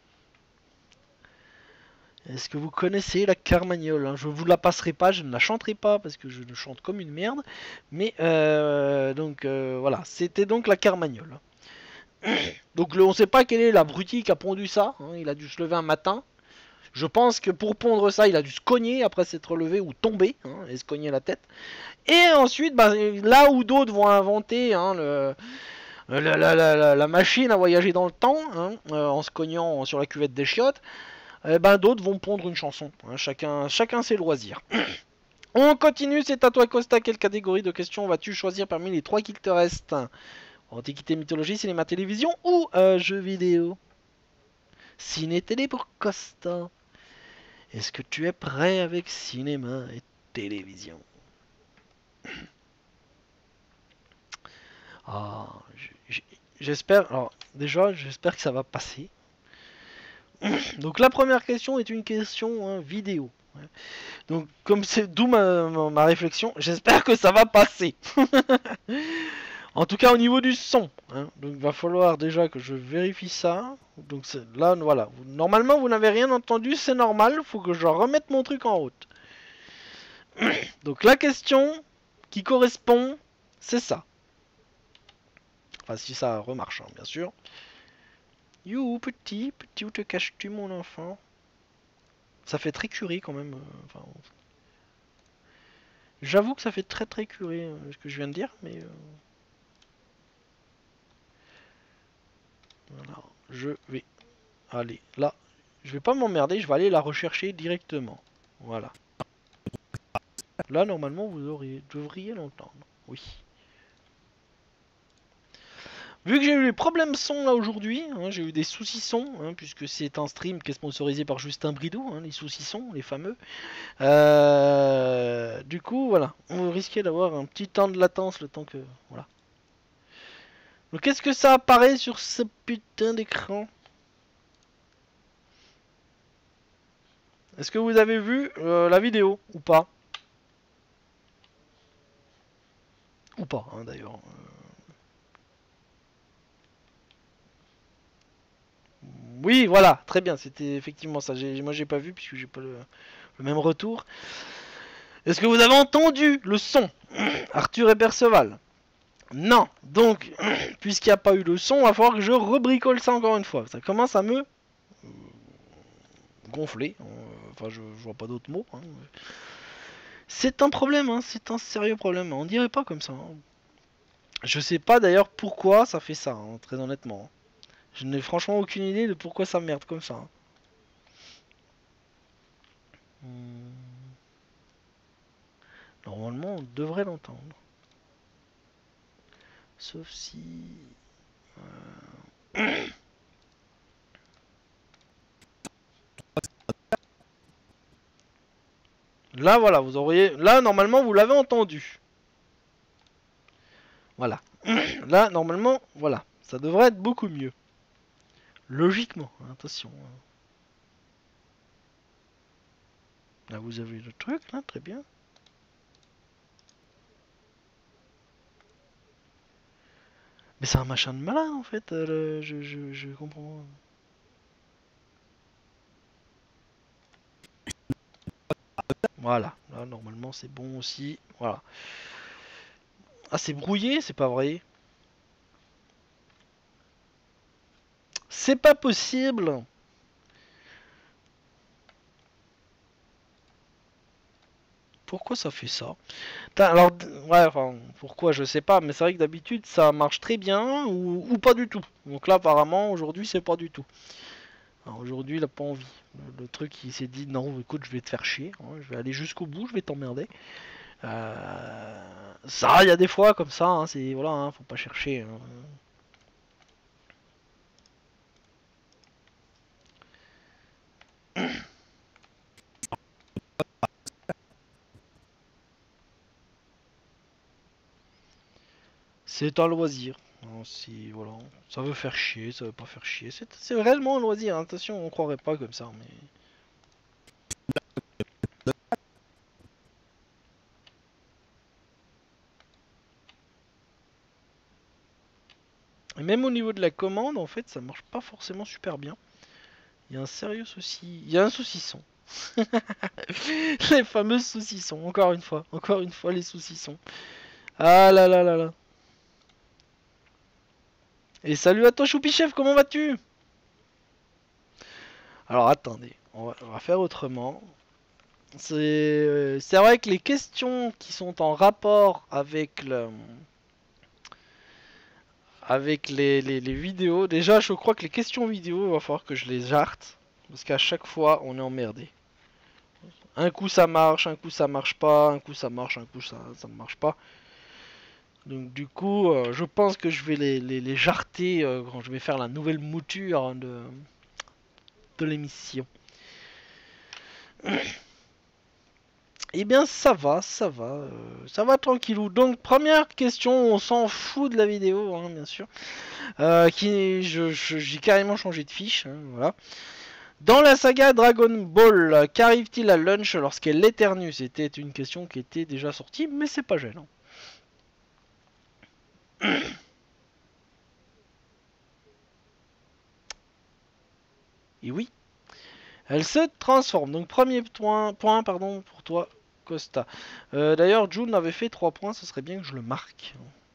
Est-ce que vous connaissez la Carmagnole, hein? Je vous la passerai pas, je ne la chanterai pas parce que je chante comme une merde. Mais euh, donc euh, voilà, c'était donc la Carmagnole. Donc le, on ne sait pas quelle est l'abruti qui a pondu ça. Hein, il a dû se lever un matin. Je pense que pour pondre ça, il a dû se cogner après s'être levé ou tomber hein, et se cogner la tête. Et ensuite, bah, là où d'autres vont inventer hein, le, la, la, la, la, machine à voyager dans le temps, hein, euh, en se cognant sur la cuvette des chiottes, eh ben, d'autres vont pondre une chanson. Hein, chacun, chacun ses loisirs. On continue, c'est à toi Costa. Quelle catégorie de questions vas-tu choisir parmi les trois qui te restent? Antiquité, mythologie, cinéma, télévision ou euh, jeux vidéo? Ciné-télé pour Costa. Est-ce que tu es prêt avec cinéma et télévision? Ah, j'espère. Alors, déjà, j'espère que ça va passer. Donc, la première question est une question hein, vidéo. Donc, comme c'est d'où ma, ma, ma réflexion, j'espère que ça va passer. En tout cas, au niveau du son. Hein. Donc, il va falloir déjà que je vérifie ça. Donc, là, voilà. Normalement, vous n'avez rien entendu, c'est normal. Il faut que je remette mon truc en route. Donc, la question qui correspond, c'est ça. Enfin, si ça remarche, hein, bien sûr. You, petit, petit, où te caches-tu, mon enfant? Ça fait très curé, quand même. Euh, enfin, j'avoue que ça fait très très curé, euh, ce que je viens de dire, mais... Euh... Voilà, je vais aller là. Je vais pas m'emmerder, je vais aller la rechercher directement. Voilà. Là, normalement, vous auriez, devriez l'entendre. Oui. Vu que j'ai eu les problèmes son là aujourd'hui, hein, j'ai eu des soucis son, hein, puisque c'est un stream qui est sponsorisé par Justin Bridou, hein, les soucis son, les fameux. Euh, du coup, voilà, on risquait d'avoir un petit temps de latence, le temps que... Voilà. Donc qu'est-ce que ça apparaît sur ce putain d'écran? Est-ce que vous avez vu euh, la vidéo ou pas? Ou pas, hein, d'ailleurs. Oui, voilà, très bien, c'était effectivement ça. Moi j'ai pas vu puisque j'ai pas le, le même retour. Est-ce que vous avez entendu le son? Arthur et Perceval? Non, donc, puisqu'il n'y a pas eu le son, il va falloir que je rebricole ça encore une fois. Ça commence à me gonfler. Enfin, je, je vois pas d'autres mots. Hein. C'est un problème, hein, c'est un sérieux problème. On dirait pas comme ça. Hein. Je sais pas d'ailleurs pourquoi ça fait ça, hein, très honnêtement. Je n'ai franchement aucune idée de pourquoi ça merde comme ça. Hmm. Normalement, on devrait l'entendre. Sauf si... Euh... Là, voilà, vous auriez... Là, normalement, vous l'avez entendu. Voilà. Là, normalement, voilà. Ça devrait être beaucoup mieux. Logiquement, attention. Là vous avez le truc, là, très bien. Mais c'est un machin de malin en fait, euh, le... je, je, je comprends. Voilà, là normalement c'est bon aussi. Voilà. Ah c'est brouillé, c'est pas vrai. C'est pas possible. Pourquoi ça fait ça? Alors, ouais, enfin, pourquoi je sais pas, mais c'est vrai que d'habitude ça marche très bien ou, ou pas du tout. Donc là, apparemment, aujourd'hui, c'est pas du tout. Aujourd'hui, il a pas envie. Le, le truc, il s'est dit non, écoute, je vais te faire chier, hein, je vais aller jusqu'au bout, je vais t'emmerder. Euh, Ça, il y a des fois comme ça, hein, c'est voilà, hein, faut pas chercher. Hein. C'est un loisir. Hein, si voilà, ça veut faire chier, ça veut pas faire chier. C'est réellement un loisir. Hein, attention, on croirait pas comme ça, mais. Et même au niveau de la commande, en fait, ça marche pas forcément super bien. Il y a un sérieux souci. Il y a un saucisson. Les fameux saucissons, encore une fois. Encore une fois, les saucissons. Ah là là là là. Et salut à toi, Choupichef, comment vas-tu? Alors attendez, on va, on va faire autrement. C'est euh, c'est vrai que les questions qui sont en rapport avec le, avec les, les, les vidéos, déjà je crois que les questions vidéo, il va falloir que je les jarte. Parce qu'à chaque fois, on est emmerdé. Un coup ça marche, un coup ça marche pas, un coup ça marche, un coup ça, ça marche pas. Donc du coup, euh, je pense que je vais les, les, les jarter euh, quand je vais faire la nouvelle mouture de, de l'émission. Eh bien ça va, ça va, euh, ça va tranquillou. Donc première question, on s'en fout de la vidéo, hein, bien sûr. Euh, qui, je, je, j'ai carrément changé de fiche, hein, voilà. Dans la saga Dragon Ball, qu'arrive-t-il à Lunch lorsqu'elle éternue? C'était une question qui était déjà sortie, mais c'est pas gênant. Et oui, elle se transforme. Donc premier point, point pardon, pour toi, Costa. Euh, D'ailleurs, June avait fait trois points, ce serait bien que je le marque.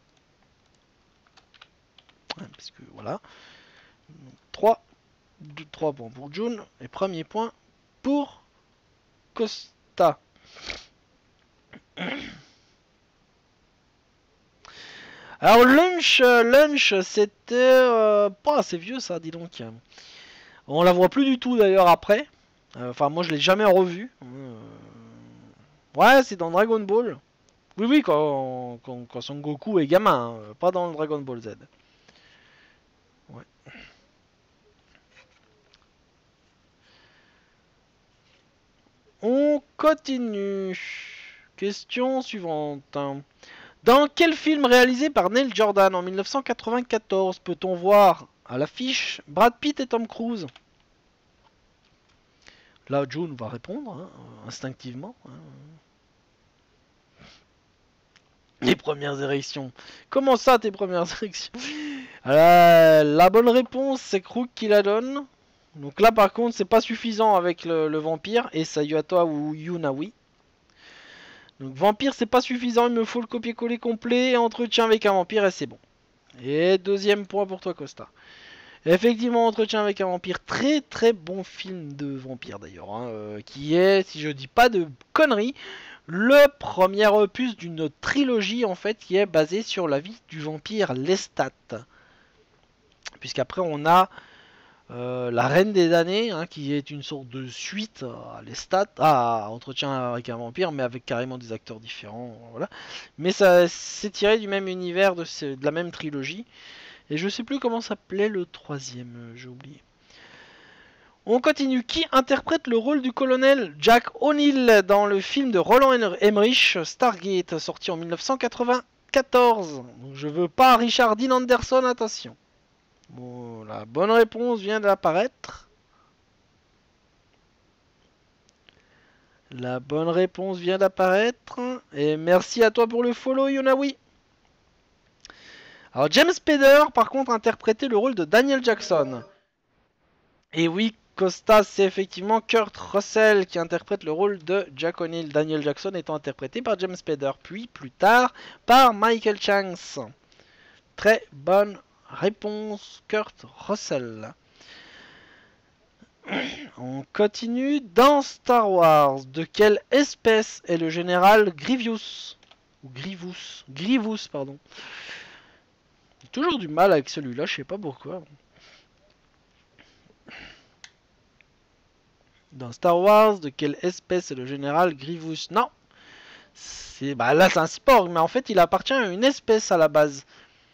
Ouais, parce que voilà. trois, trois points pour June. Et premier point pour Costa. Alors Lunch, euh, Lunch, c'était euh, pas assez vieux ça, dis donc. On la voit plus du tout d'ailleurs après. Euh, Enfin, moi je l'ai jamais revu. Euh... Ouais, c'est dans Dragon Ball. Oui, oui, quand, quand, quand Son Goku est gamin, hein, pas dans le Dragon Ball Z. Ouais. On continue. Question suivante. Dans quel film réalisé par Neil Jordan en mille neuf cent quatre-vingt-quatorze peut-on voir à l'affiche Brad Pitt et Tom Cruise? Là, June va répondre, hein, instinctivement. Hein. Les premières érections. Comment ça, tes premières érections? euh, La bonne réponse, c'est Crook qui la donne. Donc là, par contre, c'est pas suffisant avec le, le vampire. Et Sayuata ou Yunawi. Donc vampire, c'est pas suffisant. Il me faut le copier-coller complet. Entretien avec un vampire et c'est bon. Et deuxième point pour toi, Costa. Effectivement, Entretien avec un vampire, très très bon film de vampire d'ailleurs, hein, euh, qui est, si je dis pas de conneries, le premier opus d'une trilogie en fait qui est basée sur la vie du vampire Lestat. Puisqu'après on a euh, La Reine des damnés, hein, qui est une sorte de suite à Lestat, à Entretien avec un vampire, mais avec carrément des acteurs différents, voilà. Mais ça c'est tiré du même univers, de, ce, de la même trilogie. Et je sais plus comment s'appelait le troisième, euh, j'ai oublié. On continue. Qui interprète le rôle du colonel Jack O'Neill dans le film de Roland Emmerich, Stargate, sorti en mille neuf cent quatre-vingt-quatorze? Donc je veux pas Richard Dean Anderson, attention. Bon, la bonne réponse vient d'apparaître. La bonne réponse vient d'apparaître. Et merci à toi pour le follow, Yonawi. Alors, James Spader, par contre, interprétait le rôle de Daniel Jackson. Et oui, Costa, c'est effectivement Kurt Russell qui interprète le rôle de Jack O'Neill. Daniel Jackson étant interprété par James Spader, puis plus tard par Michael Chance. Très bonne réponse, Kurt Russell. On continue. Dans Star Wars, de quelle espèce est le général Grievous? Ou Grievous Grievous, pardon. J'ai toujours du mal avec celui-là, je sais pas pourquoi. Dans Star Wars, de quelle espèce est le général Grievous? Non. C'est bah là c'est un sporg, mais en fait il appartient à une espèce à la base.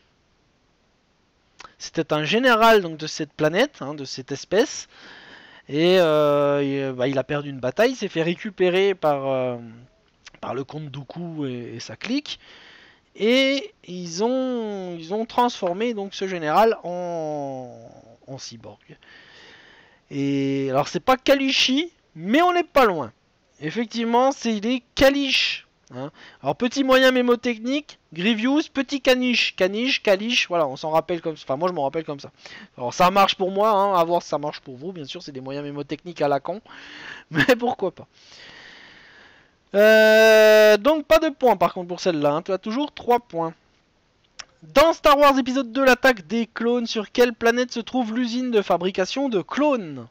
C'était un général donc de cette planète, hein, de cette espèce. Et, euh, et bah, il a perdu une bataille, il s'est fait récupérer par, euh, par le comte Dooku et, et sa clique. Et ils ont, ils ont transformé donc ce général en, en cyborg. Et alors c'est pas Kalishi, mais on n'est pas loin. Effectivement, c'est des Kalish. Hein. Alors petit moyen mémotechnique, Grievous, petit Kanish, Kanish, Kalish, voilà, on s'en rappelle comme ça. Enfin moi je m'en rappelle comme ça. Alors ça marche pour moi, hein, à voir si ça marche pour vous, bien sûr c'est des moyens mémotechniques à la con, mais pourquoi pas. Euh, donc pas de points par contre pour celle-là, hein. Tu as toujours trois points. Dans Star Wars épisode deux, l'attaque des clones, sur quelle planète se trouve l'usine de fabrication de clones?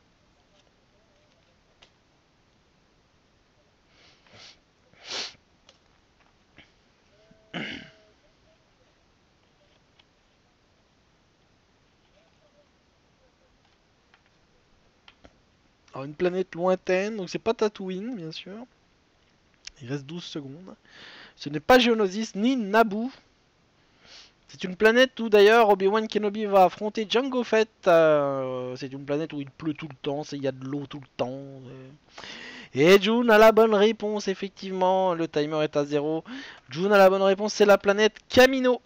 Alors une planète lointaine, donc c'est pas Tatooine bien sûr. Il reste douze secondes. Ce n'est pas Geonosis ni Naboo. C'est une planète où d'ailleurs Obi-Wan Kenobi va affronter Jango Fett. Euh, c'est une planète où il pleut tout le temps, il y a de l'eau tout le temps. Et June a la bonne réponse, effectivement. Le timer est à zéro. June a la bonne réponse, c'est la planète Kamino.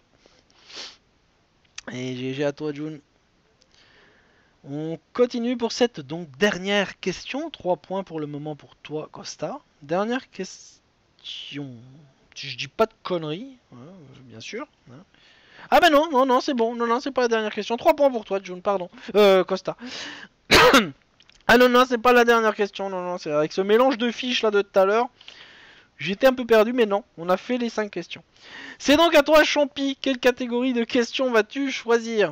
Et G G à toi, June. On continue pour cette donc dernière question. trois points pour le moment pour toi, Costa. Dernière question. Si je dis pas de conneries, hein, bien sûr. Hein. Ah bah non, non, non, c'est bon. Non, non, c'est pas la dernière question. trois points pour toi, June, pardon. Euh, Costa. Ah non, non, c'est pas la dernière question. Non, non, c'est avec ce mélange de fiches là de tout à l'heure. J'étais un peu perdu, mais non. On a fait les cinq questions. C'est donc à toi, Champi. Quelle catégorie de questions vas-tu choisir?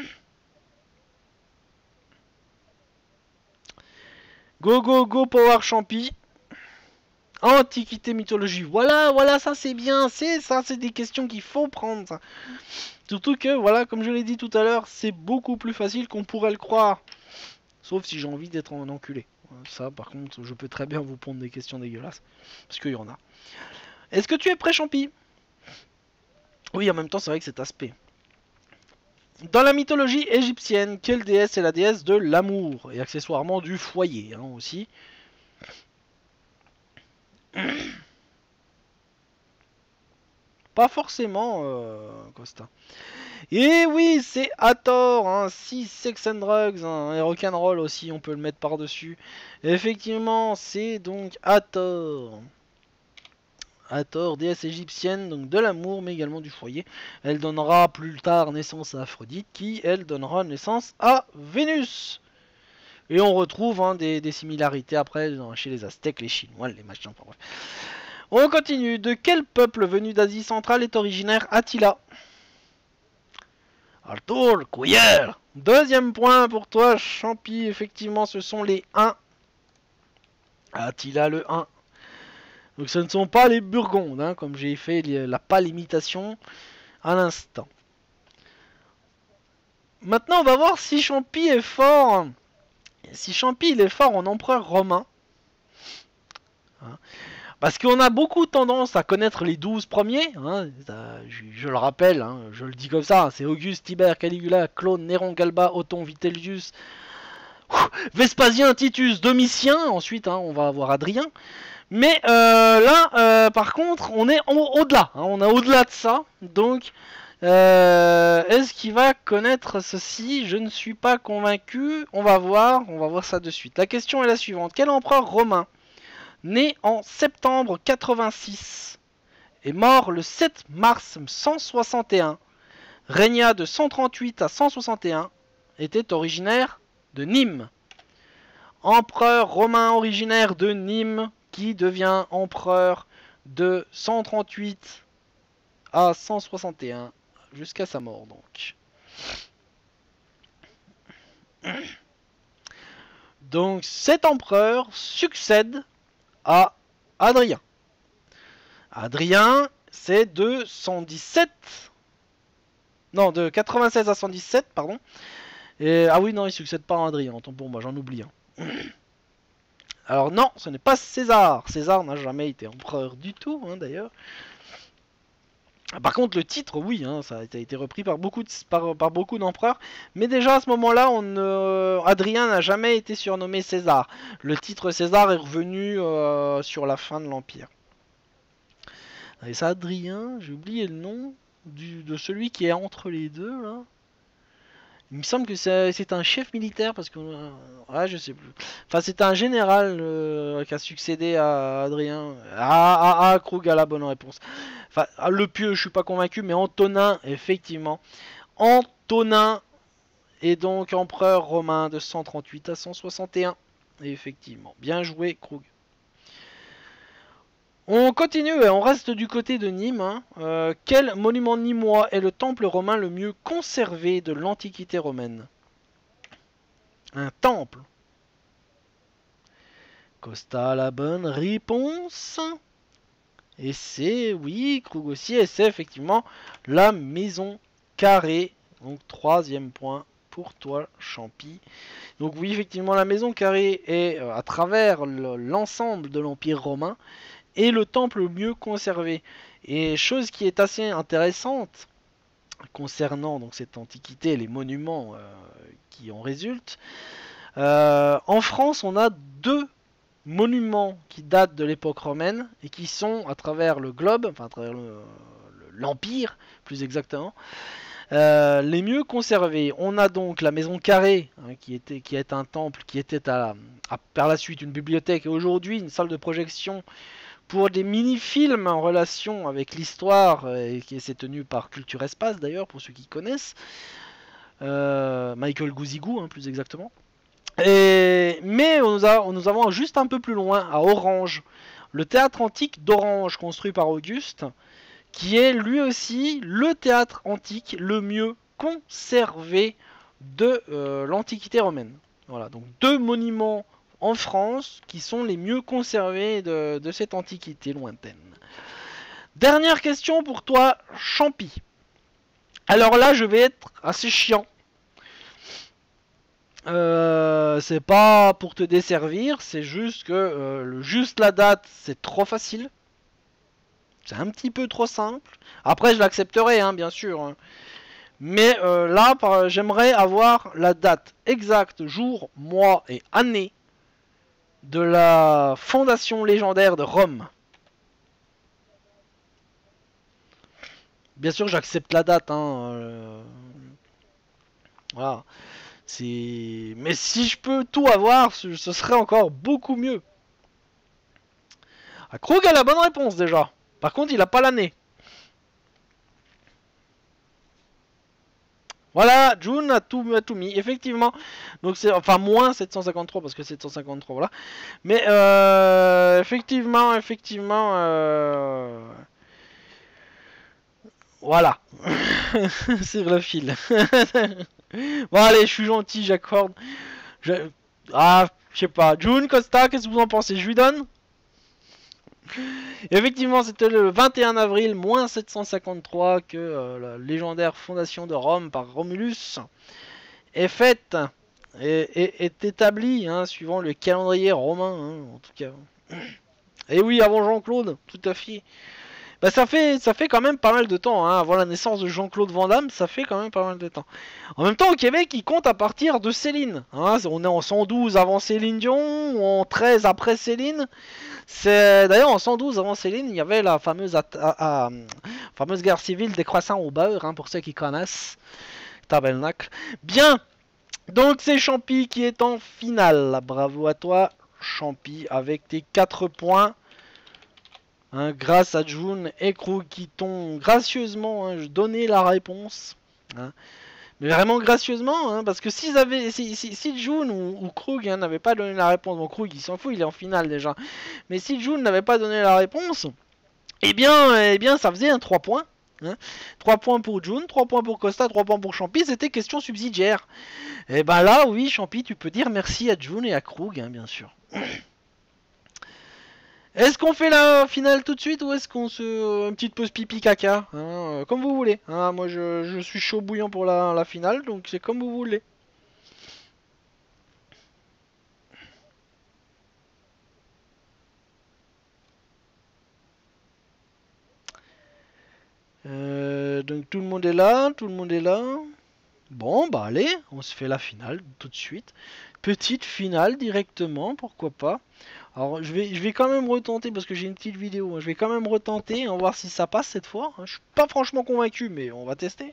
Go, go, go, Power Champi. Antiquité, mythologie. Voilà, voilà, ça c'est bien. C'est ça, c'est des questions qu'il faut prendre. Ça. Surtout que, voilà, comme je l'ai dit tout à l'heure, c'est beaucoup plus facile qu'on pourrait le croire. Sauf si j'ai envie d'être un enculé. Ça, par contre, je peux très bien vous pondre des questions dégueulasses. Parce qu'il y en a. Est-ce que tu es prêt, Champi? Oui, en même temps, c'est vrai que c'est aspect. Dans la mythologie égyptienne, quelle déesse est la déesse de l'amour? Et accessoirement du foyer, hein, aussi. Pas forcément, euh, Costa. Et oui, c'est Hathor, hein, six Sex and Drugs, hein, et Rock'n'Roll aussi, on peut le mettre par-dessus. Effectivement, c'est donc Hathor. Hathor, déesse égyptienne, donc de l'amour, mais également du foyer. Elle donnera plus tard naissance à Aphrodite, qui, elle, donnera naissance à Vénus. Et on retrouve hein, des, des similarités après chez les Aztèques, les Chinois, les machins, enfin bref. On continue. De quel peuple venu d'Asie centrale est originaire Attila? Arthur Couillère. Deuxième point pour toi, Champi. Effectivement, ce sont les Huns. Attila le Hun. Donc ce ne sont pas les Burgondes, hein, comme j'ai fait la pâle imitation à l'instant. Maintenant, on va voir si Champi est fort. Si Champi il est fort en empereur romain. Hein. Parce qu'on a beaucoup tendance à connaître les douze premiers, hein, je, je le rappelle, hein, je le dis comme ça, c'est Auguste, Tibère, Caligula, Claude, Néron, Galba, Othon, Vitellius, Vespasien, Titus, Domitien, ensuite hein, on va avoir Adrien. Mais euh, là, euh, par contre, on est au-delà, hein, on est au-delà de ça, donc euh, est-ce qu'il va connaître ceci? Je ne suis pas convaincu, on va voir, on va voir ça de suite. La question est la suivante, quel empereur romain né en septembre quatre-vingt-six et mort le sept mars cent soixante et un, régna de cent trente-huit à cent soixante et un, était originaire de Nîmes. Empereur romain originaire de Nîmes qui devient empereur de cent trente-huit à cent soixante et un jusqu'à sa mort donc. Donc cet empereur succède à Adrien. Adrien, c'est de cent dix-sept... Non, de quatre-vingt-seize à cent dix-sept, pardon. Et, ah oui, non, il succède pas à Adrien, autant pour moi, j'en oublie. Hein. Alors non, ce n'est pas César. César n'a jamais été empereur du tout, hein, d'ailleurs. Par contre, le titre, oui, hein, ça a été repris par beaucoup de, par, par beaucoup d'empereurs. Mais déjà à ce moment-là, euh, Adrien n'a jamais été surnommé César. Le titre César est revenu euh, sur la fin de l'Empire. Et ça, Adrien, j'ai oublié le nom du, de celui qui est entre les deux, là. Il me semble que c'est un chef militaire, parce que... Euh, ouais, je sais plus. Enfin, c'est un général euh, qui a succédé à Adrien. Ah, ah, ah, Krug a la bonne réponse. Enfin, le pieux, je suis pas convaincu, mais Antonin, effectivement. Antonin est donc empereur romain de cent trente-huit à cent soixante et un. Et effectivement, bien joué, Krug. On continue et on reste du côté de Nîmes. Hein. Euh, quel monument nîmois est le temple romain le mieux conservé de l'Antiquité romaine? Un temple. Costa a la bonne réponse. Et c'est, oui, Krug aussi, et c'est effectivement la maison carrée. Donc troisième point pour toi, Champy. Donc oui, effectivement, la maison carrée est euh, à travers l'ensemble de l'Empire romain. Et le temple le mieux conservé. Et chose qui est assez intéressante concernant donc cette antiquité, les monuments euh, qui en résultent. Euh, en France, on a deux monuments qui datent de l'époque romaine et qui sont à travers le globe, enfin à travers l'Empire plus exactement, euh, les mieux conservés. On a donc la maison carrée, hein, qui, était, qui est un temple, qui était à, à, par la suite une bibliothèque et aujourd'hui une salle de projection pour des mini-films en relation avec l'histoire, euh, qui s'est tenu par Culture Espace d'ailleurs, pour ceux qui connaissent. Euh, Michael Gouzigou, hein, plus exactement. Et, mais on nous, a, on nous avons juste un peu plus loin, à Orange, le théâtre antique d'Orange, construit par Auguste, qui est lui aussi le théâtre antique le mieux conservé de euh, l'Antiquité romaine. Voilà, donc deux monuments en France qui sont les mieux conservés de, de cette antiquité lointaine. Dernière question pour toi, Champy. Alors là, je vais être assez chiant. Euh, c'est pas pour te desservir, c'est juste que euh, le, juste la date, c'est trop facile. C'est un petit peu trop simple. Après, je l'accepterai, hein, bien sûr. Hein. Mais euh, là, j'aimerais avoir la date exacte, jour, mois et année de la fondation légendaire de Rome. Bien sûr, j'accepte la date. Hein, euh... Voilà. Mais si je peux tout avoir, ce serait encore beaucoup mieux. Ah, Krug a la bonne réponse déjà. Par contre, il n'a pas l'année. Voilà, June a tout, a tout mis, effectivement. Donc c'est enfin moins sept cent cinquante-trois parce que sept cent cinquante-trois, voilà. Mais euh, effectivement, effectivement, euh, voilà, sur le fil. Bon allez, je suis gentil, j'accorde. Je... Ah, je sais pas. June, Costa, qu'est-ce que vous en pensez? Je lui donne. Effectivement, c'était le vingt et un avril, moins sept cent cinquante-trois, que euh, la légendaire fondation de Rome par Romulus est faite, et est, est établie, hein, suivant le calendrier romain, hein, en tout cas. Et oui, avant Jean-Claude, tout à fait. Bah, ça fait, ça fait quand même pas mal de temps, hein, avant la naissance de Jean-Claude Van Damme, ça fait quand même pas mal de temps. En même temps, au Québec, il compte à partir de Céline. Hein, on est en cent douze avant Céline Dion, ou en treize après Céline. C'est d'ailleurs en cent douze avant Céline, il y avait la fameuse, à, à, fameuse guerre civile des croissants au beurre, hein, pour ceux qui connaissent. Tabernacle. Bien, donc c'est Champy qui est en finale. Bravo à toi, Champi avec tes quatre points. Hein, grâce à June et Krug qui t'ont gracieusement hein, donné la réponse. Hein. Mais vraiment gracieusement, hein, parce que s'ils avaient, si, si, si June ou, ou Krug hein, n'avaient pas donné la réponse, bon Krug il s'en fout, il est en finale déjà. Mais si June n'avait pas donné la réponse, eh bien, eh bien ça faisait un trois points. Hein. trois points pour June, trois points pour Costa, trois points pour Champi, c'était question subsidiaire. Et ben là, oui, Champi, tu peux dire merci à June et à Krug, hein, bien sûr. Est-ce qu'on fait la finale tout de suite ou est-ce qu'on se... Une petite pause pipi caca hein, euh, comme vous voulez. Hein, moi je, je suis chaud bouillant pour la, la finale, donc c'est comme vous voulez. Euh, donc tout le monde est là, tout le monde est là. Bon bah allez, on se fait la finale tout de suite. Petite finale directement, pourquoi pas. Alors je vais, je vais quand même retenter parce que j'ai une petite vidéo. Hein, je vais quand même retenter, on va voir si ça passe cette fois. Hein, je suis pas franchement convaincu, mais on va tester.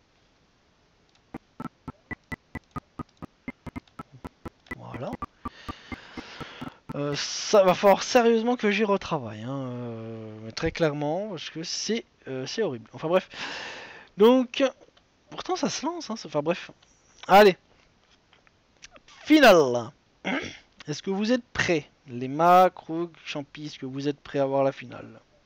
Voilà. Euh, ça va falloir sérieusement que j'y retravaille, hein, euh, très clairement, parce que c'est euh, c'est horrible. Enfin bref. Donc, pourtant ça se lance, hein, enfin bref. Allez. Finale. Est-ce que vous êtes prêts? Les Mac, Krug, Champi, est-ce que vous êtes prêts à voir la finale?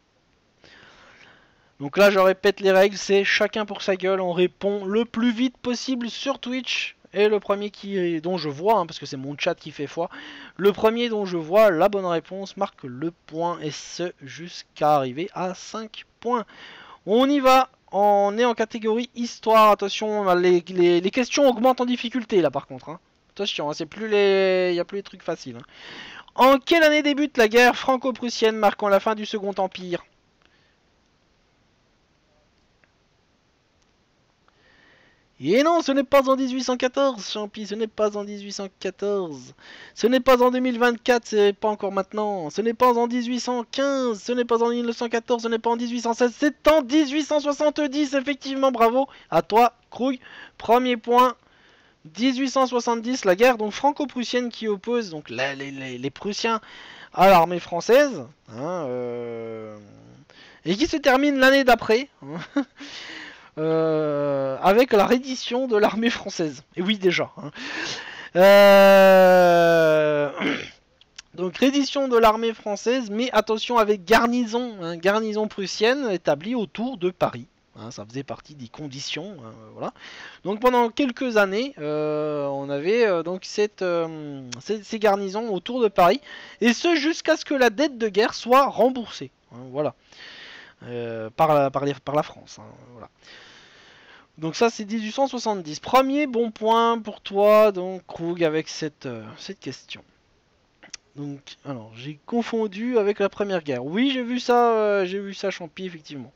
Donc là, je répète les règles, c'est chacun pour sa gueule, on répond le plus vite possible sur Twitch. Et le premier qui, dont je vois, hein, parce que c'est mon chat qui fait foi, le premier dont je vois la bonne réponse marque le point, et ce jusqu'à arriver à cinq points. On y va, on est en catégorie histoire, attention, les, les, les questions augmentent en difficulté là par contre. Hein. Attention, hein, c'est plus les, il n'y a plus les trucs faciles. Hein. En quelle année débute la guerre franco-prussienne marquant la fin du Second Empire? Et non, ce n'est pas en dix-huit cent quatorze, Champi, ce n'est pas en dix-huit cent quatorze. Ce n'est pas en deux mille vingt-quatre, c'est pas encore maintenant. Ce n'est pas en dix-huit cent quinze, ce n'est pas en mille neuf cent quatorze, ce n'est pas en dix-huit cent seize, c'est en dix-huit cent soixante-dix, effectivement, bravo. À toi, Krug, premier point. dix-huit cent soixante-dix, la guerre donc franco-prussienne qui oppose donc les, les, les, les Prussiens à l'armée française, hein, euh, et qui se termine l'année d'après. Hein. Euh, avec la reddition de l'armée française. Et oui, déjà. Hein. Euh... Donc, reddition de l'armée française, mais attention avec garnison, hein, garnison prussienne établie autour de Paris. Hein, ça faisait partie des conditions. Hein, voilà. Donc, pendant quelques années, euh, on avait euh, donc cette, euh, ces, ces garnisons autour de Paris, et ce jusqu'à ce que la dette de guerre soit remboursée. Hein, voilà. Euh, par, la, par, les, par la France. Hein, voilà. Donc ça c'est dix-huit cent soixante-dix. Premier bon point pour toi, donc Krug, avec cette, euh, cette question. Donc, alors j'ai confondu avec la Première Guerre. Oui, j'ai vu ça, euh, j'ai vu ça, Champi, effectivement.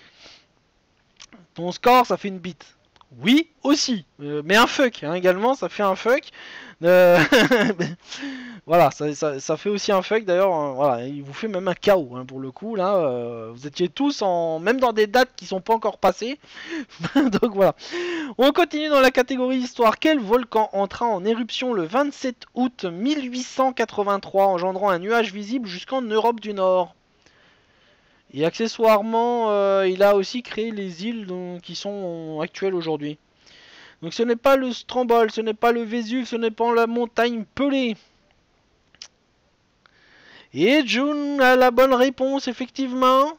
Ton score, ça fait une bite. Oui, aussi. Euh, mais un fuck, hein, également, ça fait un fuck. Euh... voilà, ça, ça, ça fait aussi un fuck. D'ailleurs, euh, voilà, il vous fait même un K O hein, pour le coup. Là, euh, vous étiez tous en, même dans des dates qui sont pas encore passées. Donc voilà. On continue dans la catégorie histoire. Quel volcan entra en éruption le vingt-sept août mille huit cent quatre-vingt-trois, engendrant un nuage visible jusqu'en Europe du Nord? Et accessoirement, euh, il a aussi créé les îles donc, qui sont actuelles aujourd'hui. Donc ce n'est pas le Stromboli, ce n'est pas le Vésuve, ce n'est pas la montagne Pelée. Et June a la bonne réponse, effectivement.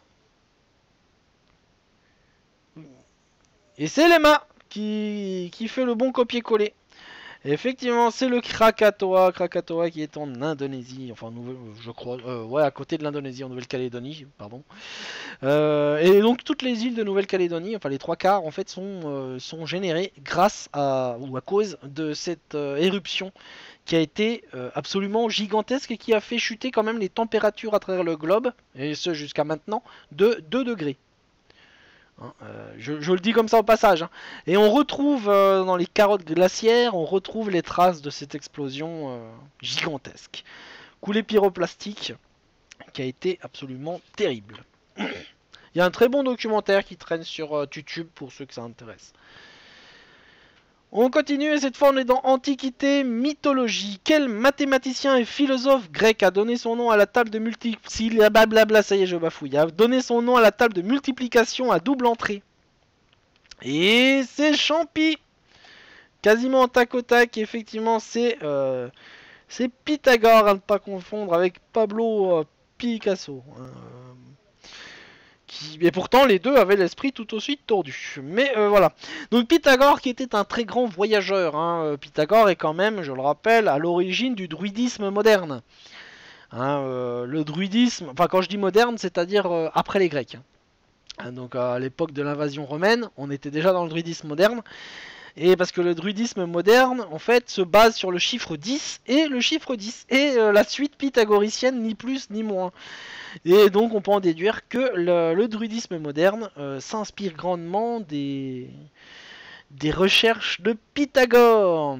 Et c'est Lema qui, qui fait le bon copier-coller. Effectivement, c'est le Krakatoa, Krakatoa qui est en Indonésie, enfin, je crois, euh, ouais, à côté de l'Indonésie, en Nouvelle-Calédonie, pardon. Euh, et donc toutes les îles de Nouvelle-Calédonie, enfin les trois quarts, en fait, sont, euh, sont générées grâce à, ou à cause de cette euh, éruption qui a été euh, absolument gigantesque et qui a fait chuter quand même les températures à travers le globe, et ce jusqu'à maintenant, de deux degrés. Hein, euh, je, je le dis comme ça au passage. Hein. Et on retrouve euh, dans les carottes glaciaires, on retrouve les traces de cette explosion euh, gigantesque. Coulée pyroplastique qui a été absolument terrible. Il y a un très bon documentaire qui traîne sur euh, YouTube pour ceux que ça intéresse. On continue et cette fois on est dans Antiquité, mythologie. Quel mathématicien et philosophe grec a donné son nom à la table de multiplication, blablabla, ça y est je bafouille, a donné son nom à la table de multiplication à double entrée? Et c'est Champi. Quasiment en tac au tac, effectivement c'est euh, c'est Pythagore, à ne pas confondre avec Pablo euh, Picasso. Euh, Qui... Et pourtant, les deux avaient l'esprit tout aussi tordu. Mais euh, voilà. Donc Pythagore, qui était un très grand voyageur. Hein. Pythagore est quand même, je le rappelle, à l'origine du druidisme moderne. Hein, euh, le druidisme, enfin quand je dis moderne, c'est-à-dire euh, après les Grecs. Hein, donc à l'époque de l'invasion romaine, on était déjà dans le druidisme moderne. Et parce que le druidisme moderne, en fait, se base sur le chiffre dix et le chiffre dix. Et euh, la suite pythagoricienne, ni plus ni moins. Et donc on peut en déduire que le, le druidisme moderne euh, s'inspire grandement des, des recherches de Pythagore.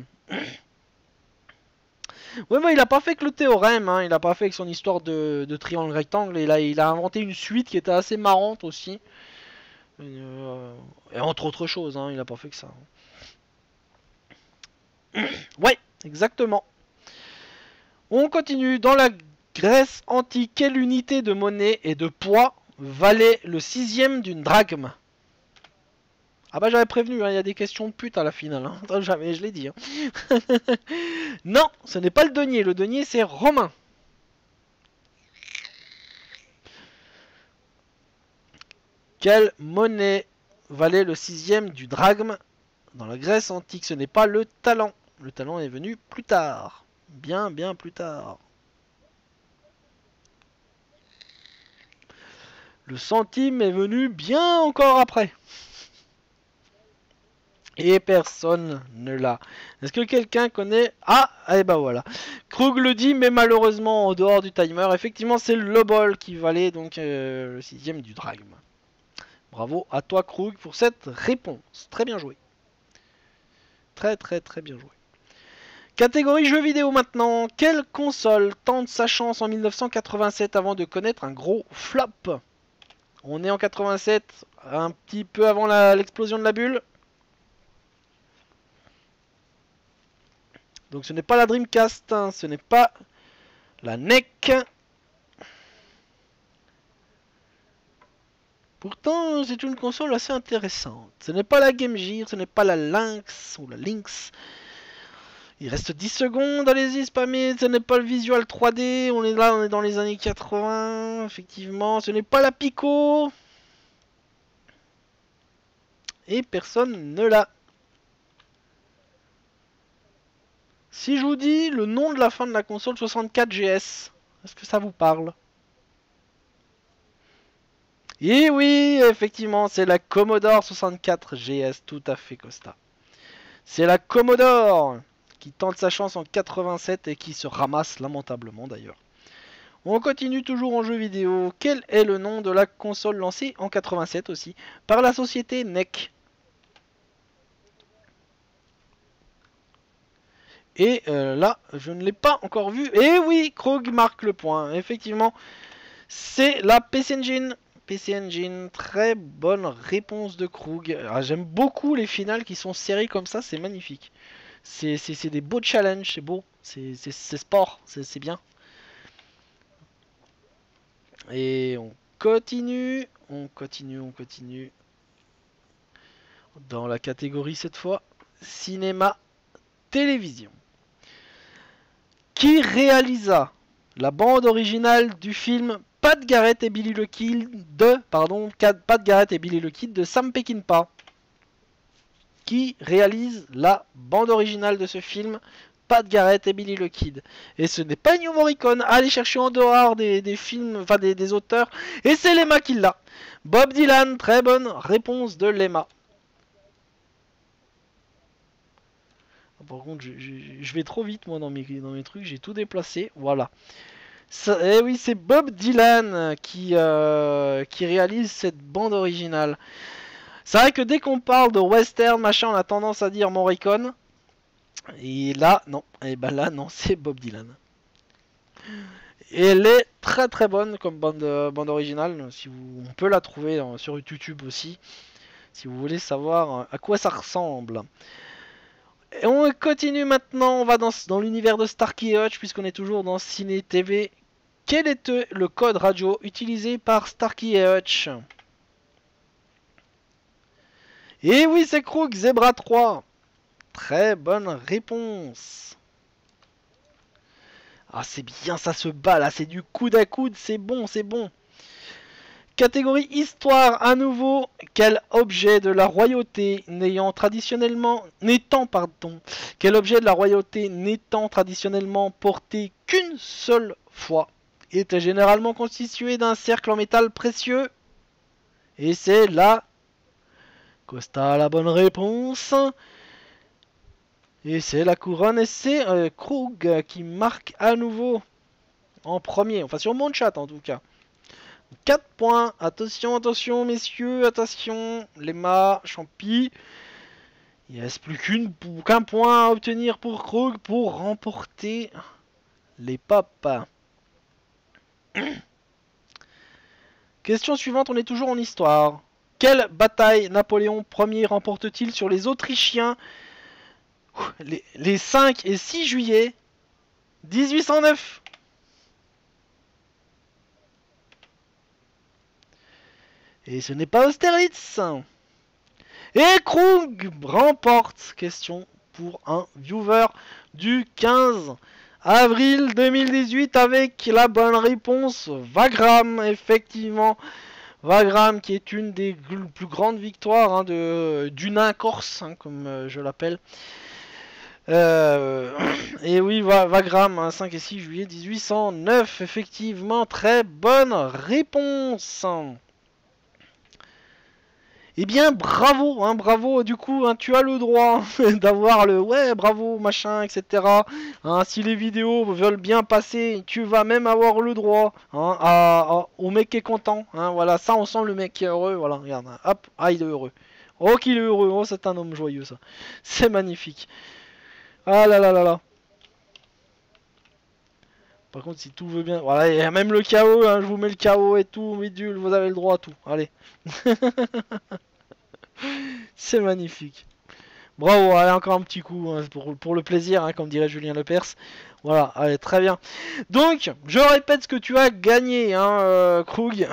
Ouais, mais il a pas fait que le théorème, hein, il a pas fait que son histoire de, de triangle rectangle, il a, il a inventé une suite qui était assez marrante aussi. Euh, et entre autres choses, hein, il a pas fait que ça. Ouais, exactement. On continue dans la Grèce antique. Quelle unité de monnaie et de poids valait le sixième d'une drachme? Ah bah j'avais prévenu, il hein, y a des questions putes à la finale. Hein. Jamais, je l'ai dit. Hein. Non, ce n'est pas le denier. Le denier c'est romain. Quelle monnaie valait le sixième du drachme dans la Grèce antique? Ce n'est pas le talent. Le talent est venu plus tard. Bien, bien plus tard. Le centime est venu bien encore après. Et personne ne l'a. Est-ce que quelqu'un connaît... Ah, et bah voilà. Krug le dit, mais malheureusement en dehors du timer. Effectivement, c'est le lobol qui valait donc euh, le sixième du drachme. Bravo à toi Krug pour cette réponse. Très bien joué. Très très très bien joué. Catégorie jeux vidéo maintenant. Quelle console tente sa chance en mille neuf cent quatre-vingt-sept avant de connaître un gros flop? On est en quatre-vingt-sept, un petit peu avant l'explosion de la bulle. Donc ce n'est pas la Dreamcast, hein, ce n'est pas la N E C. Pourtant, c'est une console assez intéressante. Ce n'est pas la Game Gear, ce n'est pas la Lynx ou la Lynx. Il reste dix secondes, allez-y, spammez. Ce n'est pas le Visual trois D, on est là, on est dans les années quatre-vingts, effectivement. Ce n'est pas la Pico. Et personne ne l'a. Si je vous dis le nom de la fin de la console soixante-quatre G S, est-ce que ça vous parle? Et oui, effectivement, c'est la Commodore soixante-quatre G S, tout à fait Costa. C'est la Commodore qui tente sa chance en quatre-vingt-sept et qui se ramasse lamentablement d'ailleurs. On continue toujours en jeu vidéo. Quel est le nom de la console lancée en quatre-vingt-sept aussi par la société N E C? Et euh, là, je ne l'ai pas encore vu. Et oui, Krog marque le point. Effectivement, c'est la P C Engine. P C Engine, très bonne réponse de Krug. J'aime beaucoup les finales qui sont serrées comme ça, c'est magnifique. C'est des beaux challenges, c'est beau, c'est sport, c'est bien. Et on continue, on continue, on continue. Dans la catégorie cette fois, cinéma, télévision. Qui réalisa la bande originale du film Pat Garrett et Billy le Kid de, pardon, Pat Garrett et Billy le Kid de Sam Peckinpah? Qui réalise la bande originale de ce film Pat Garrett et Billy le Kid? Et ce n'est pas Ennio Morricone. Allez chercher en dehors des, des films, enfin des, des auteurs. Et c'est Lemma qui l'a. Bob Dylan, très bonne réponse de Lemma. Par contre, je, je, je vais trop vite moi dans mes, dans mes trucs, j'ai tout déplacé. Voilà. Ça, eh oui, c'est Bob Dylan qui, euh, qui réalise cette bande originale. C'est vrai que dès qu'on parle de western, machin, on a tendance à dire Morricone. Et là, non. Et ben là, non, c'est Bob Dylan. Et elle est très très bonne comme bande, euh, bande originale. Si vous, on peut la trouver euh, sur YouTube aussi. Si vous voulez savoir à quoi ça ressemble. Et on continue maintenant, on va dans, dans l'univers de Starkey et Hutch, puisqu'on est toujours dans Ciné T V. Quel est le code radio utilisé par Starkey et Hutch? Et oui, c'est Krug, Zebra trois. Très bonne réponse. Ah, c'est bien, ça se bat là, c'est du coude à coude, c'est bon, c'est bon. Catégorie histoire à nouveau. Quel objet de la royauté n'ayant traditionnellement n'étant pardon quel objet de la royauté n'étant traditionnellement porté qu'une seule fois était généralement constitué d'un cercle en métal précieux? Et c'est là Costa a la bonne réponse. Et c'est la couronne et c'est euh, Krug qui marque à nouveau en premier, enfin sur mon chat en tout cas. quatre points, attention, attention messieurs, attention, les mâts, Champi. Il ne reste plus qu'une, qu'un point à obtenir pour Krug pour remporter les papes. Question suivante, on est toujours en histoire. Quelle bataille Napoléon Ier remporte-t-il sur les Autrichiens les, les cinq et six juillet mille huit cent neuf? Et ce n'est pas Austerlitz. Et Krug remporte. Question pour un viewer du quinze avril deux mille dix-huit avec la bonne réponse. Wagram, effectivement. Wagram qui est une des plus grandes victoires hein, de, du nain corse, hein, comme euh, je l'appelle. Euh, et oui, Wagram, hein, cinq et six juillet mille huit cent neuf, effectivement, très bonne réponse. Eh bien, bravo, hein, bravo, du coup, hein, tu as le droit d'avoir le ouais, bravo, machin, et cetera. Hein, si les vidéos veulent bien passer, tu vas même avoir le droit hein, à, à, au mec qui est content. Hein, voilà, ça, on sent le mec qui est heureux. Voilà, regarde, hein, hop, ah, il est heureux. Oh, qu'il est heureux, oh, c'est un homme joyeux, ça. C'est magnifique. Ah là là là là. Par contre, si tout veut bien... Voilà, il y a même le chaos, hein, je vous mets le chaos et tout, bidule, vous avez le droit à tout. Allez. C'est magnifique. Bravo, allez, encore un petit coup, hein, pour, pour le plaisir, hein, comme dirait Julien Lepers. Voilà, allez, très bien. Donc, je répète ce que tu as gagné, hein, euh, Krug.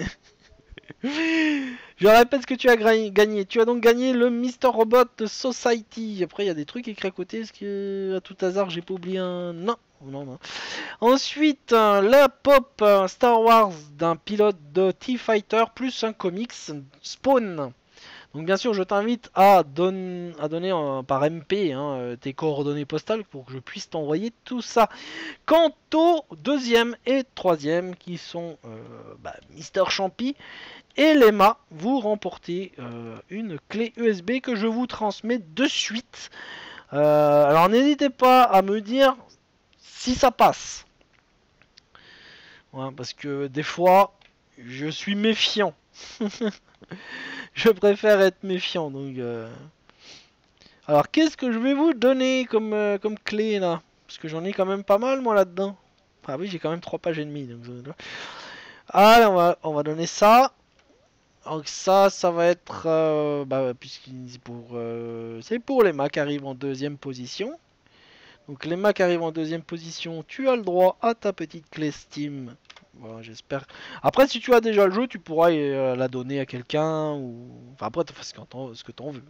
Je répète ce que tu as gagné. Tu as donc gagné le Mister Robot Society. Après, il y a des trucs écrits à côté. Est-ce que, à tout hasard, j'ai pas oublié un... Non. Non, non. Ensuite, euh, la pop euh, Star Wars d'un pilote de T-Fighter plus un comics Spawn. Donc bien sûr, je t'invite à, don à donner euh, par M P hein, tes coordonnées postales pour que je puisse t'envoyer tout ça. Quant au deuxième et troisième qui sont euh, bah, Mister Champi et Lema, vous remportez euh, une clé U S B que je vous transmets de suite. Euh, alors n'hésitez pas à me dire si ça passe. Ouais, parce que des fois, je suis méfiant. Je préfère être méfiant. Donc, euh... alors, qu'est-ce que je vais vous donner comme, euh, comme clé là? Parce que j'en ai quand même pas mal moi là-dedans. Ah oui, j'ai quand même trois pages et demie. Donc... Allez, on va, on va donner ça. Donc ça, ça va être... Euh, bah, puisqu'il pour, euh, c'est pour les Macs qui arrivent en deuxième position. Donc les Macs arrivent en deuxième position. Tu as le droit à ta petite clé Steam. Voilà, j'espère. Après, si tu as déjà le jeu, tu pourras euh, la donner à quelqu'un. Ou... Enfin, après, tu fais ce que tu en veux.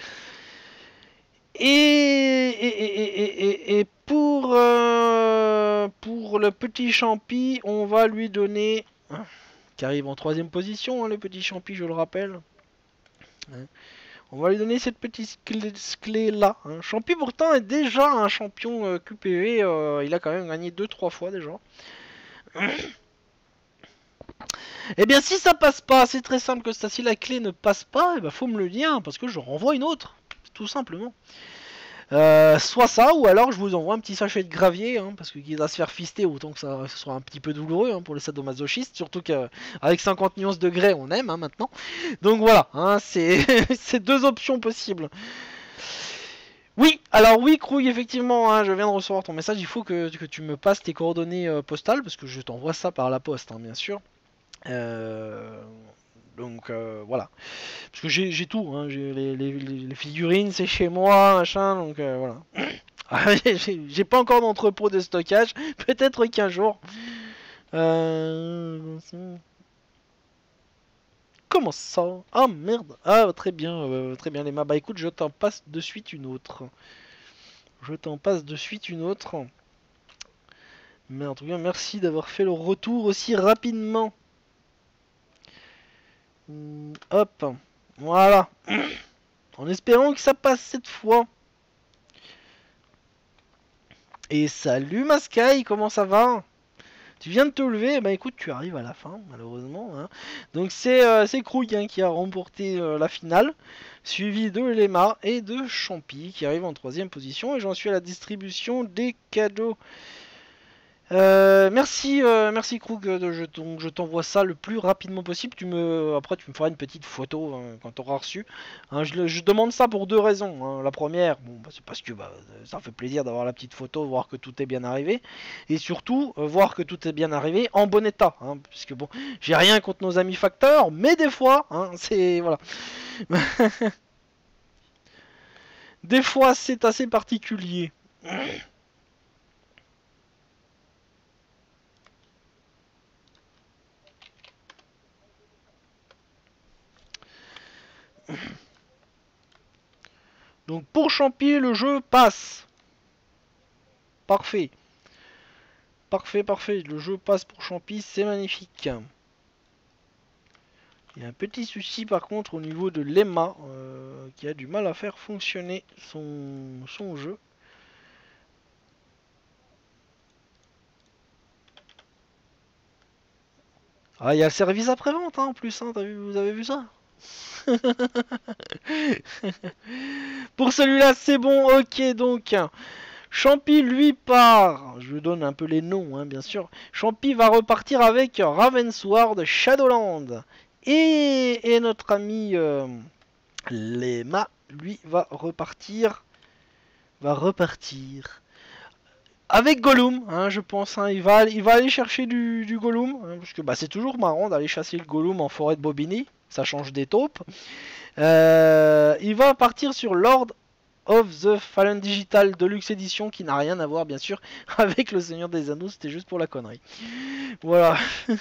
Et, et, et, et, et pour, euh, pour le petit Champi, on va lui donner... Hein, qui arrive en troisième position, hein, le petit Champi, je le rappelle. Hein. On va lui donner cette petite clé, clé là. Hein. Champi pourtant est déjà un champion euh, Q P V. Euh, il a quand même gagné deux trois fois déjà. Et bien si ça passe pas, c'est très simple que ça. Si la clé ne passe pas, il ben, faut me le dire parce que je renvoie une autre. Tout simplement. Euh, soit ça, ou alors je vous envoie un petit sachet de gravier, hein, parce que qu'il va se faire fister, autant que ça, ça soit un petit peu douloureux hein, pour les sadomasochistes, surtout qu'avec cinquante nuances de grès, on aime hein, maintenant. Donc voilà, hein, c'est deux options possibles. Oui, alors oui, Krug, effectivement, hein, je viens de recevoir ton message, il faut que, que tu me passes tes coordonnées euh, postales, parce que je t'envoie ça par la poste, hein, bien sûr. Euh... Donc euh, voilà. Parce que j'ai tout, hein. J'ai les, les, les figurines, c'est chez moi, machin, donc euh, voilà. J'ai pas encore d'entrepôt de stockage, peut-être qu'un jour. Euh... Comment ça? Ah merde. Ah très bien, euh, très bien les mains. Bah écoute, je t'en passe de suite une autre. Je t'en passe de suite une autre. Mais en tout cas, merci d'avoir fait le retour aussi rapidement. Hum, hop. Voilà. En espérant que ça passe cette fois. Et salut Maskai, comment ça va? Tu viens de te lever, bah écoute, tu arrives à la fin, malheureusement. Hein. Donc c'est euh, Krug hein, qui a remporté euh, la finale, suivi de Lema et de Champi qui arrive en troisième position. Et j'en suis à la distribution des cadeaux. Euh, merci, euh, merci Krug, de, je, donc je t'envoie ça le plus rapidement possible. Tu me, après tu me feras une petite photo hein, quand tu auras reçu. Hein, je, je demande ça pour deux raisons. Hein. La première, bon, bah, c'est parce que bah, ça fait plaisir d'avoir la petite photo, voir que tout est bien arrivé, et surtout euh, voir que tout est bien arrivé en bon état. Hein, puisque bon, j'ai rien contre nos amis facteurs, mais des fois, hein, c'est voilà, des fois c'est assez particulier. Donc pour Champi, le jeu passe. Parfait. Parfait, parfait. Le jeu passe pour Champi, c'est magnifique. Il y a un petit souci par contre au niveau de Lema euh, qui a du mal à faire fonctionner son, son jeu. Ah, il y a le service après-vente hein, en plus, hein, vu, vous avez vu ça? Pour celui-là, c'est bon, ok donc. Champi lui part, je vous donne un peu les noms hein, bien sûr. Champi va repartir avec Ravensward Shadowland. Et, et notre ami euh, Lema, lui, va repartir. Va repartir. Avec Gollum, hein, je pense. Hein, il, va, il va aller chercher du, du Gollum. Hein, parce que bah, c'est toujours marrant d'aller chasser le Gollum en forêt de Bobigny. Ça change des taupes. Euh, il va partir sur Lord of the Fallen Digital Deluxe Edition, qui n'a rien à voir, bien sûr, avec le Seigneur des Anneaux. C'était juste pour la connerie. Voilà.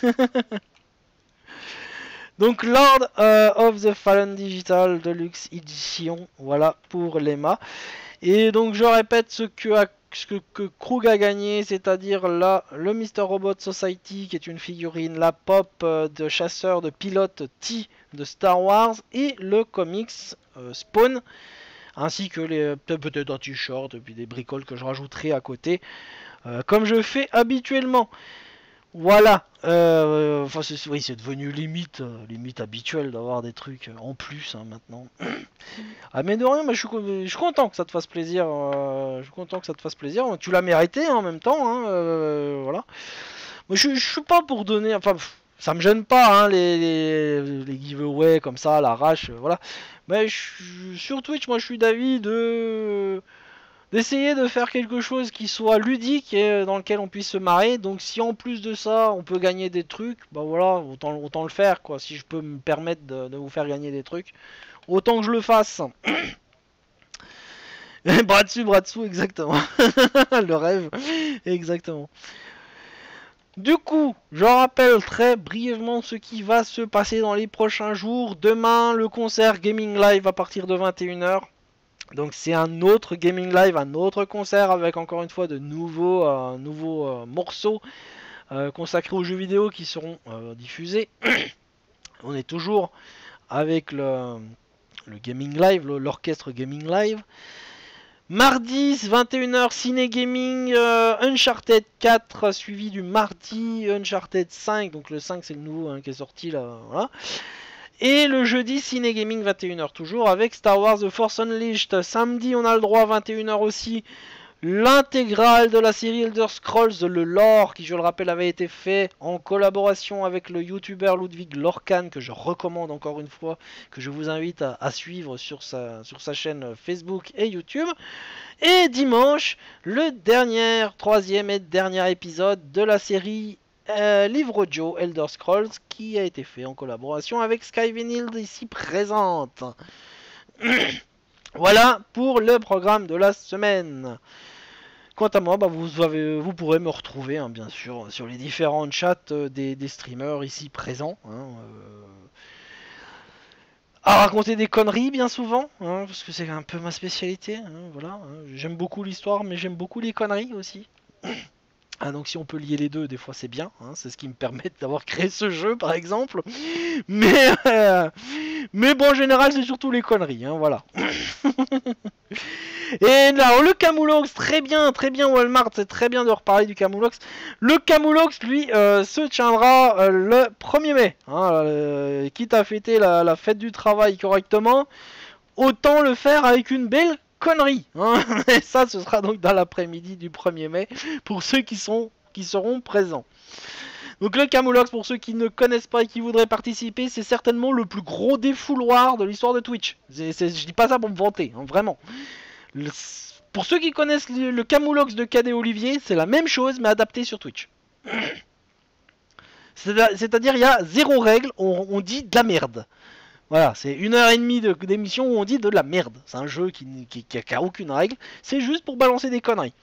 Donc Lord euh, of the Fallen Digital Deluxe Edition, voilà pour Lema. Et donc je répète ce que, a, ce que, que Krug a gagné, c'est-à-dire là le Mister Robot Society qui est une figurine, la pop euh, de chasseur de pilote T de Star Wars et le comics euh, Spawn, ainsi que les peut-être un t-shirt et puis des bricoles que je rajouterai à côté, euh, comme je fais habituellement. Voilà, euh, enfin c'est, oui, c'est devenu limite, euh, limite habituel d'avoir des trucs en plus hein, maintenant. Ah mais de rien, mais je, suis, je suis content que ça te fasse plaisir. Euh, je suis content que ça te fasse plaisir. Tu l'as mérité hein, en même temps, hein, euh, voilà. Moi je, je suis pas pour donner, enfin pff, ça me gêne pas hein, les, les, les giveaways comme ça à l'arrache, euh, voilà. Mais je, sur Twitch, moi je suis d'avis de d'essayer de faire quelque chose qui soit ludique et dans lequel on puisse se marrer. Donc si en plus de ça on peut gagner des trucs, bah voilà, autant, autant le faire quoi. Si je peux me permettre de, de vous faire gagner des trucs, autant que je le fasse. Bras dessus, bras dessous, exactement. Le rêve, exactement. Du coup, je rappelle très brièvement ce qui va se passer dans les prochains jours. Demain, le concert Gaming Live à partir de vingt et une heures. Donc c'est un autre gaming live, un autre concert avec encore une fois de nouveaux, euh, nouveaux euh, morceaux euh, consacrés aux jeux vidéo qui seront euh, diffusés. On est toujours avec le, le gaming live, l'orchestre gaming live. Mardi, vingt et une heures, Ciné Gaming, euh, Uncharted quatre, suivi du mardi Uncharted cinq. Donc le cinq c'est le nouveau hein, qui est sorti là, voilà. Et le jeudi, Ciné Gaming, vingt et une heures toujours, avec Star Wars The Force Unleashed. Samedi, on a le droit, vingt et une heures aussi, l'intégrale de la série Elder Scrolls, le lore, qui je le rappelle avait été fait en collaboration avec le youtubeur Ludwig Lorcan, que je recommande encore une fois, que je vous invite à, à suivre sur sa, sur sa chaîne Facebook et YouTube. Et dimanche, le dernier, troisième et dernier épisode de la série euh, Livre Joe Elder Scrolls qui a été fait en collaboration avec Sky Vinyl ici présente. Voilà pour le programme de la semaine. Quant à moi, bah, vous, avez, vous pourrez me retrouver hein, bien sûr sur les différents chats euh, des, des streamers ici présents. Hein, euh, à raconter des conneries bien souvent, hein, parce que c'est un peu ma spécialité. Hein, voilà, hein. J'aime beaucoup l'histoire, mais j'aime beaucoup les conneries aussi. Ah, donc si on peut lier les deux, des fois c'est bien, hein, c'est ce qui me permet d'avoir créé ce jeu par exemple. Mais, euh, mais bon en général c'est surtout les conneries, hein, voilà. Et là, le Camoulox, très bien, très bien Walmart, c'est très bien de reparler du Camoulox. Le Camoulox, lui, euh, se tiendra euh, le premier mai. Hein, euh, quitte à fêter la, la fête du travail correctement, autant le faire avec une belle connerie. Hein. Et ça, ce sera donc dans l'après-midi du premier mai, pour ceux qui, sont, qui seront présents. Donc le Camoulox, pour ceux qui ne connaissent pas et qui voudraient participer, c'est certainement le plus gros défouloir de l'histoire de Twitch. C'est, c'est, je dis pas ça pour me vanter, hein, vraiment. Le, pour ceux qui connaissent le, le Camoulox de Cadet Olivier, c'est la même chose mais adapté sur Twitch. C'est-à-dire il y a zéro règle, on, on dit de la merde. Voilà, c'est une heure et demie de, d'émission où on dit de la merde. C'est un jeu qui, qui, qui, a, qui a aucune règle, c'est juste pour balancer des conneries.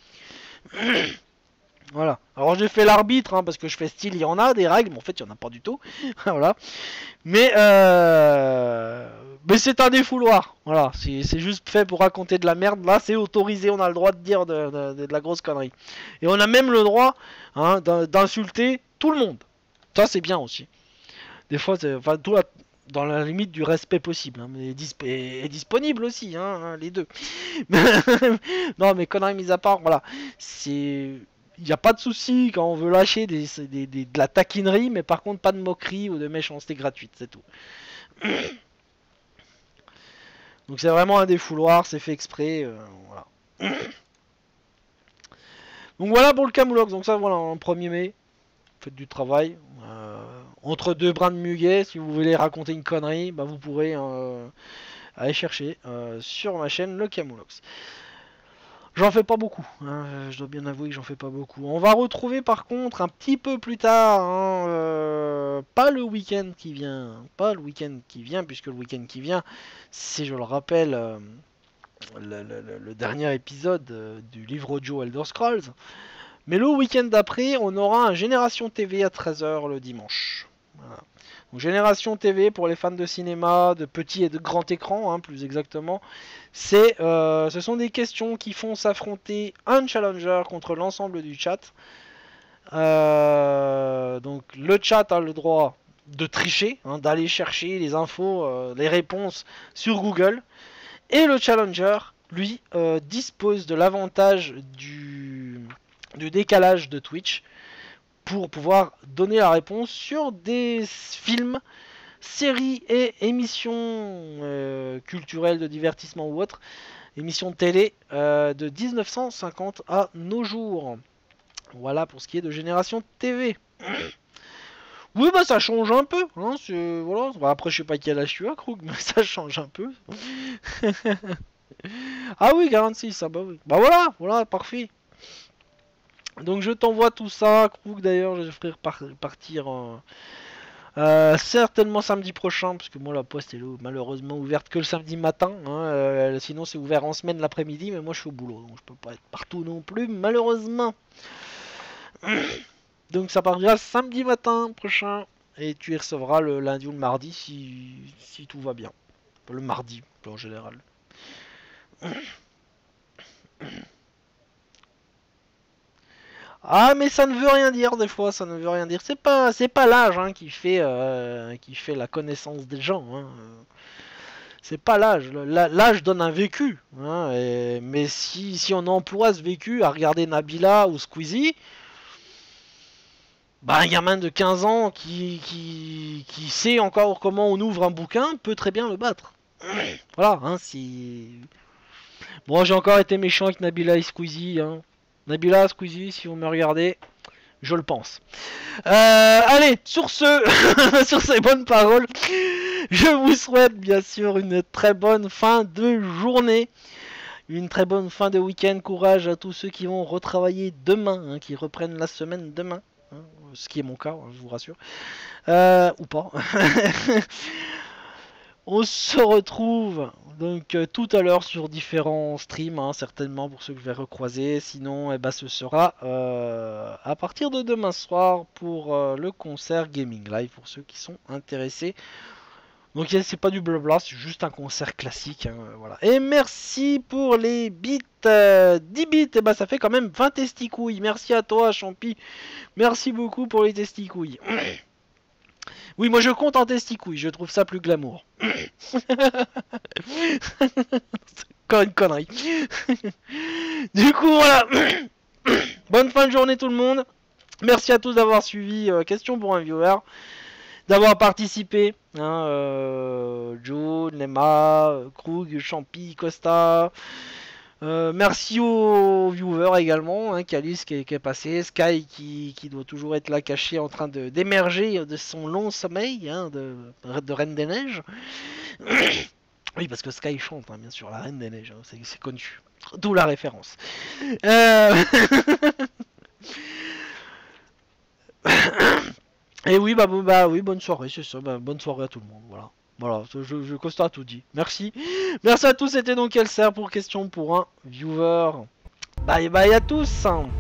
Voilà. Alors j'ai fait l'arbitre hein, parce que je fais style, il y en a des règles, mais en fait il n'y en a pas du tout. Voilà. Mais euh... mais c'est un défouloir. Voilà. C'est, c'est juste fait pour raconter de la merde. Là c'est autorisé, on a le droit de dire de, de, de, de la grosse connerie. Et on a même le droit hein, d'insulter tout le monde. Ça c'est bien aussi. Des fois, c'est, enfin, tout la, dans la limite du respect possible. Hein, mais disp et disponible aussi, hein, les deux. Non mais conneries mises à part, voilà. C'est... Il n'y a pas de souci quand on veut lâcher des, des, des, de la taquinerie, mais par contre pas de moquerie ou de méchanceté gratuite, c'est tout. Donc c'est vraiment un défouloir, c'est fait exprès, euh, voilà. Donc voilà pour le Camoulox, donc ça voilà, en premier mai, faites du travail. Euh, entre deux brins de muguet, si vous voulez raconter une connerie, bah vous pourrez euh, aller chercher euh, sur ma chaîne le Camoulox. J'en fais pas beaucoup, hein, je dois bien avouer que j'en fais pas beaucoup. On va retrouver par contre un petit peu plus tard, hein, euh, pas le week-end qui vient, pas le week-end qui vient, puisque le week-end qui vient, c'est, je le rappelle, euh, le, le, le dernier épisode euh, du livre Joe Elder Scrolls. Mais le week-end d'après, on aura un Génération T V à treize heures le dimanche. Voilà. Donc, Génération T V pour les fans de cinéma, de petit et de grand écran, hein, plus exactement. C'est, euh, ce sont des questions qui font s'affronter un challenger contre l'ensemble du chat. Euh, donc le chat a le droit de tricher, hein, d'aller chercher les infos, euh, les réponses sur Google. Et le challenger, lui, euh, dispose de l'avantage du, du décalage de Twitch pour pouvoir donner la réponse sur des films, séries et émissions euh, culturelles de divertissement ou autres, émissions de télé euh, de mille neuf cent cinquante à nos jours. Voilà pour ce qui est de Génération T V. Oui bah ça change un peu, hein, voilà. Bah, après je sais pas quel âge tu as Krug, mais ça change un peu. Ah oui quarante-six, ah bah oui. Bah voilà, voilà, parfait. Donc je t'envoie tout ça, Krug d'ailleurs, je ferai partir euh, euh, certainement samedi prochain, parce que moi la poste est malheureusement ouverte que le samedi matin, hein, euh, sinon c'est ouvert en semaine l'après-midi, mais moi je suis au boulot, donc je peux pas être partout non plus, malheureusement. Donc ça partira samedi matin prochain, et tu y recevras le lundi ou le mardi si, si tout va bien. Le mardi en général. Ah mais ça ne veut rien dire des fois, ça ne veut rien dire. C'est pas, c'est pas l'âge hein, qui fait, euh, qui fait la connaissance des gens. Hein. C'est pas l'âge. L'âge donne un vécu. Hein, et, mais si, si on emploie ce vécu à regarder Nabila ou Squeezie, bah un gamin de quinze ans qui, qui, qui sait encore comment on ouvre un bouquin peut très bien le battre. Voilà. Hein, si... Bon, j'ai encore été méchant avec Nabila et Squeezie. Hein. Nabila, Squeezie, si vous me regardez, je le pense. Euh, allez, sur ce, sur ces bonnes paroles, je vous souhaite bien sûr une très bonne fin de journée, une très bonne fin de week-end. Courage à tous ceux qui vont retravailler demain, hein, qui reprennent la semaine demain. Hein, ce qui est mon cas, hein, je vous rassure. Euh, ou pas. On se retrouve donc euh, tout à l'heure sur différents streams, hein, certainement pour ceux que je vais recroiser. Sinon, eh ben, ce sera euh, à partir de demain soir pour euh, le concert Gaming Live pour ceux qui sont intéressés. Donc c'est pas du blabla, c'est juste un concert classique. Hein, voilà. Et merci pour les bits. Euh, dix bits, et eh ben, ça fait quand même vingt testicouilles. Merci à toi, Champi. Merci beaucoup pour les testicouilles. Oui, moi je compte en testicouilles, je trouve ça plus glamour. Encore une connerie. Du coup, voilà. Bonne fin de journée tout le monde. Merci à tous d'avoir suivi euh, Question pour un viewer. D'avoir participé. Hein, euh, Joe, Nema, Krug, Champi, Costa. Euh, merci aux viewers également, hein, Calice qui, qui est passé, Sky qui, qui doit toujours être là caché en train de d'émerger de son long sommeil, hein, de, de Reine des Neiges. Oui, parce que Sky chante, hein, bien sûr, la Reine des Neiges, hein, c'est connu. D'où la référence. Euh... Et oui, bah, bah oui, bonne soirée, c'est ça, bah, bonne soirée à tout le monde, voilà. Voilà, je, je constate tout dit. Merci. Merci à tous, c'était donc Elser pour Question pour un viewer. Bye bye à tous.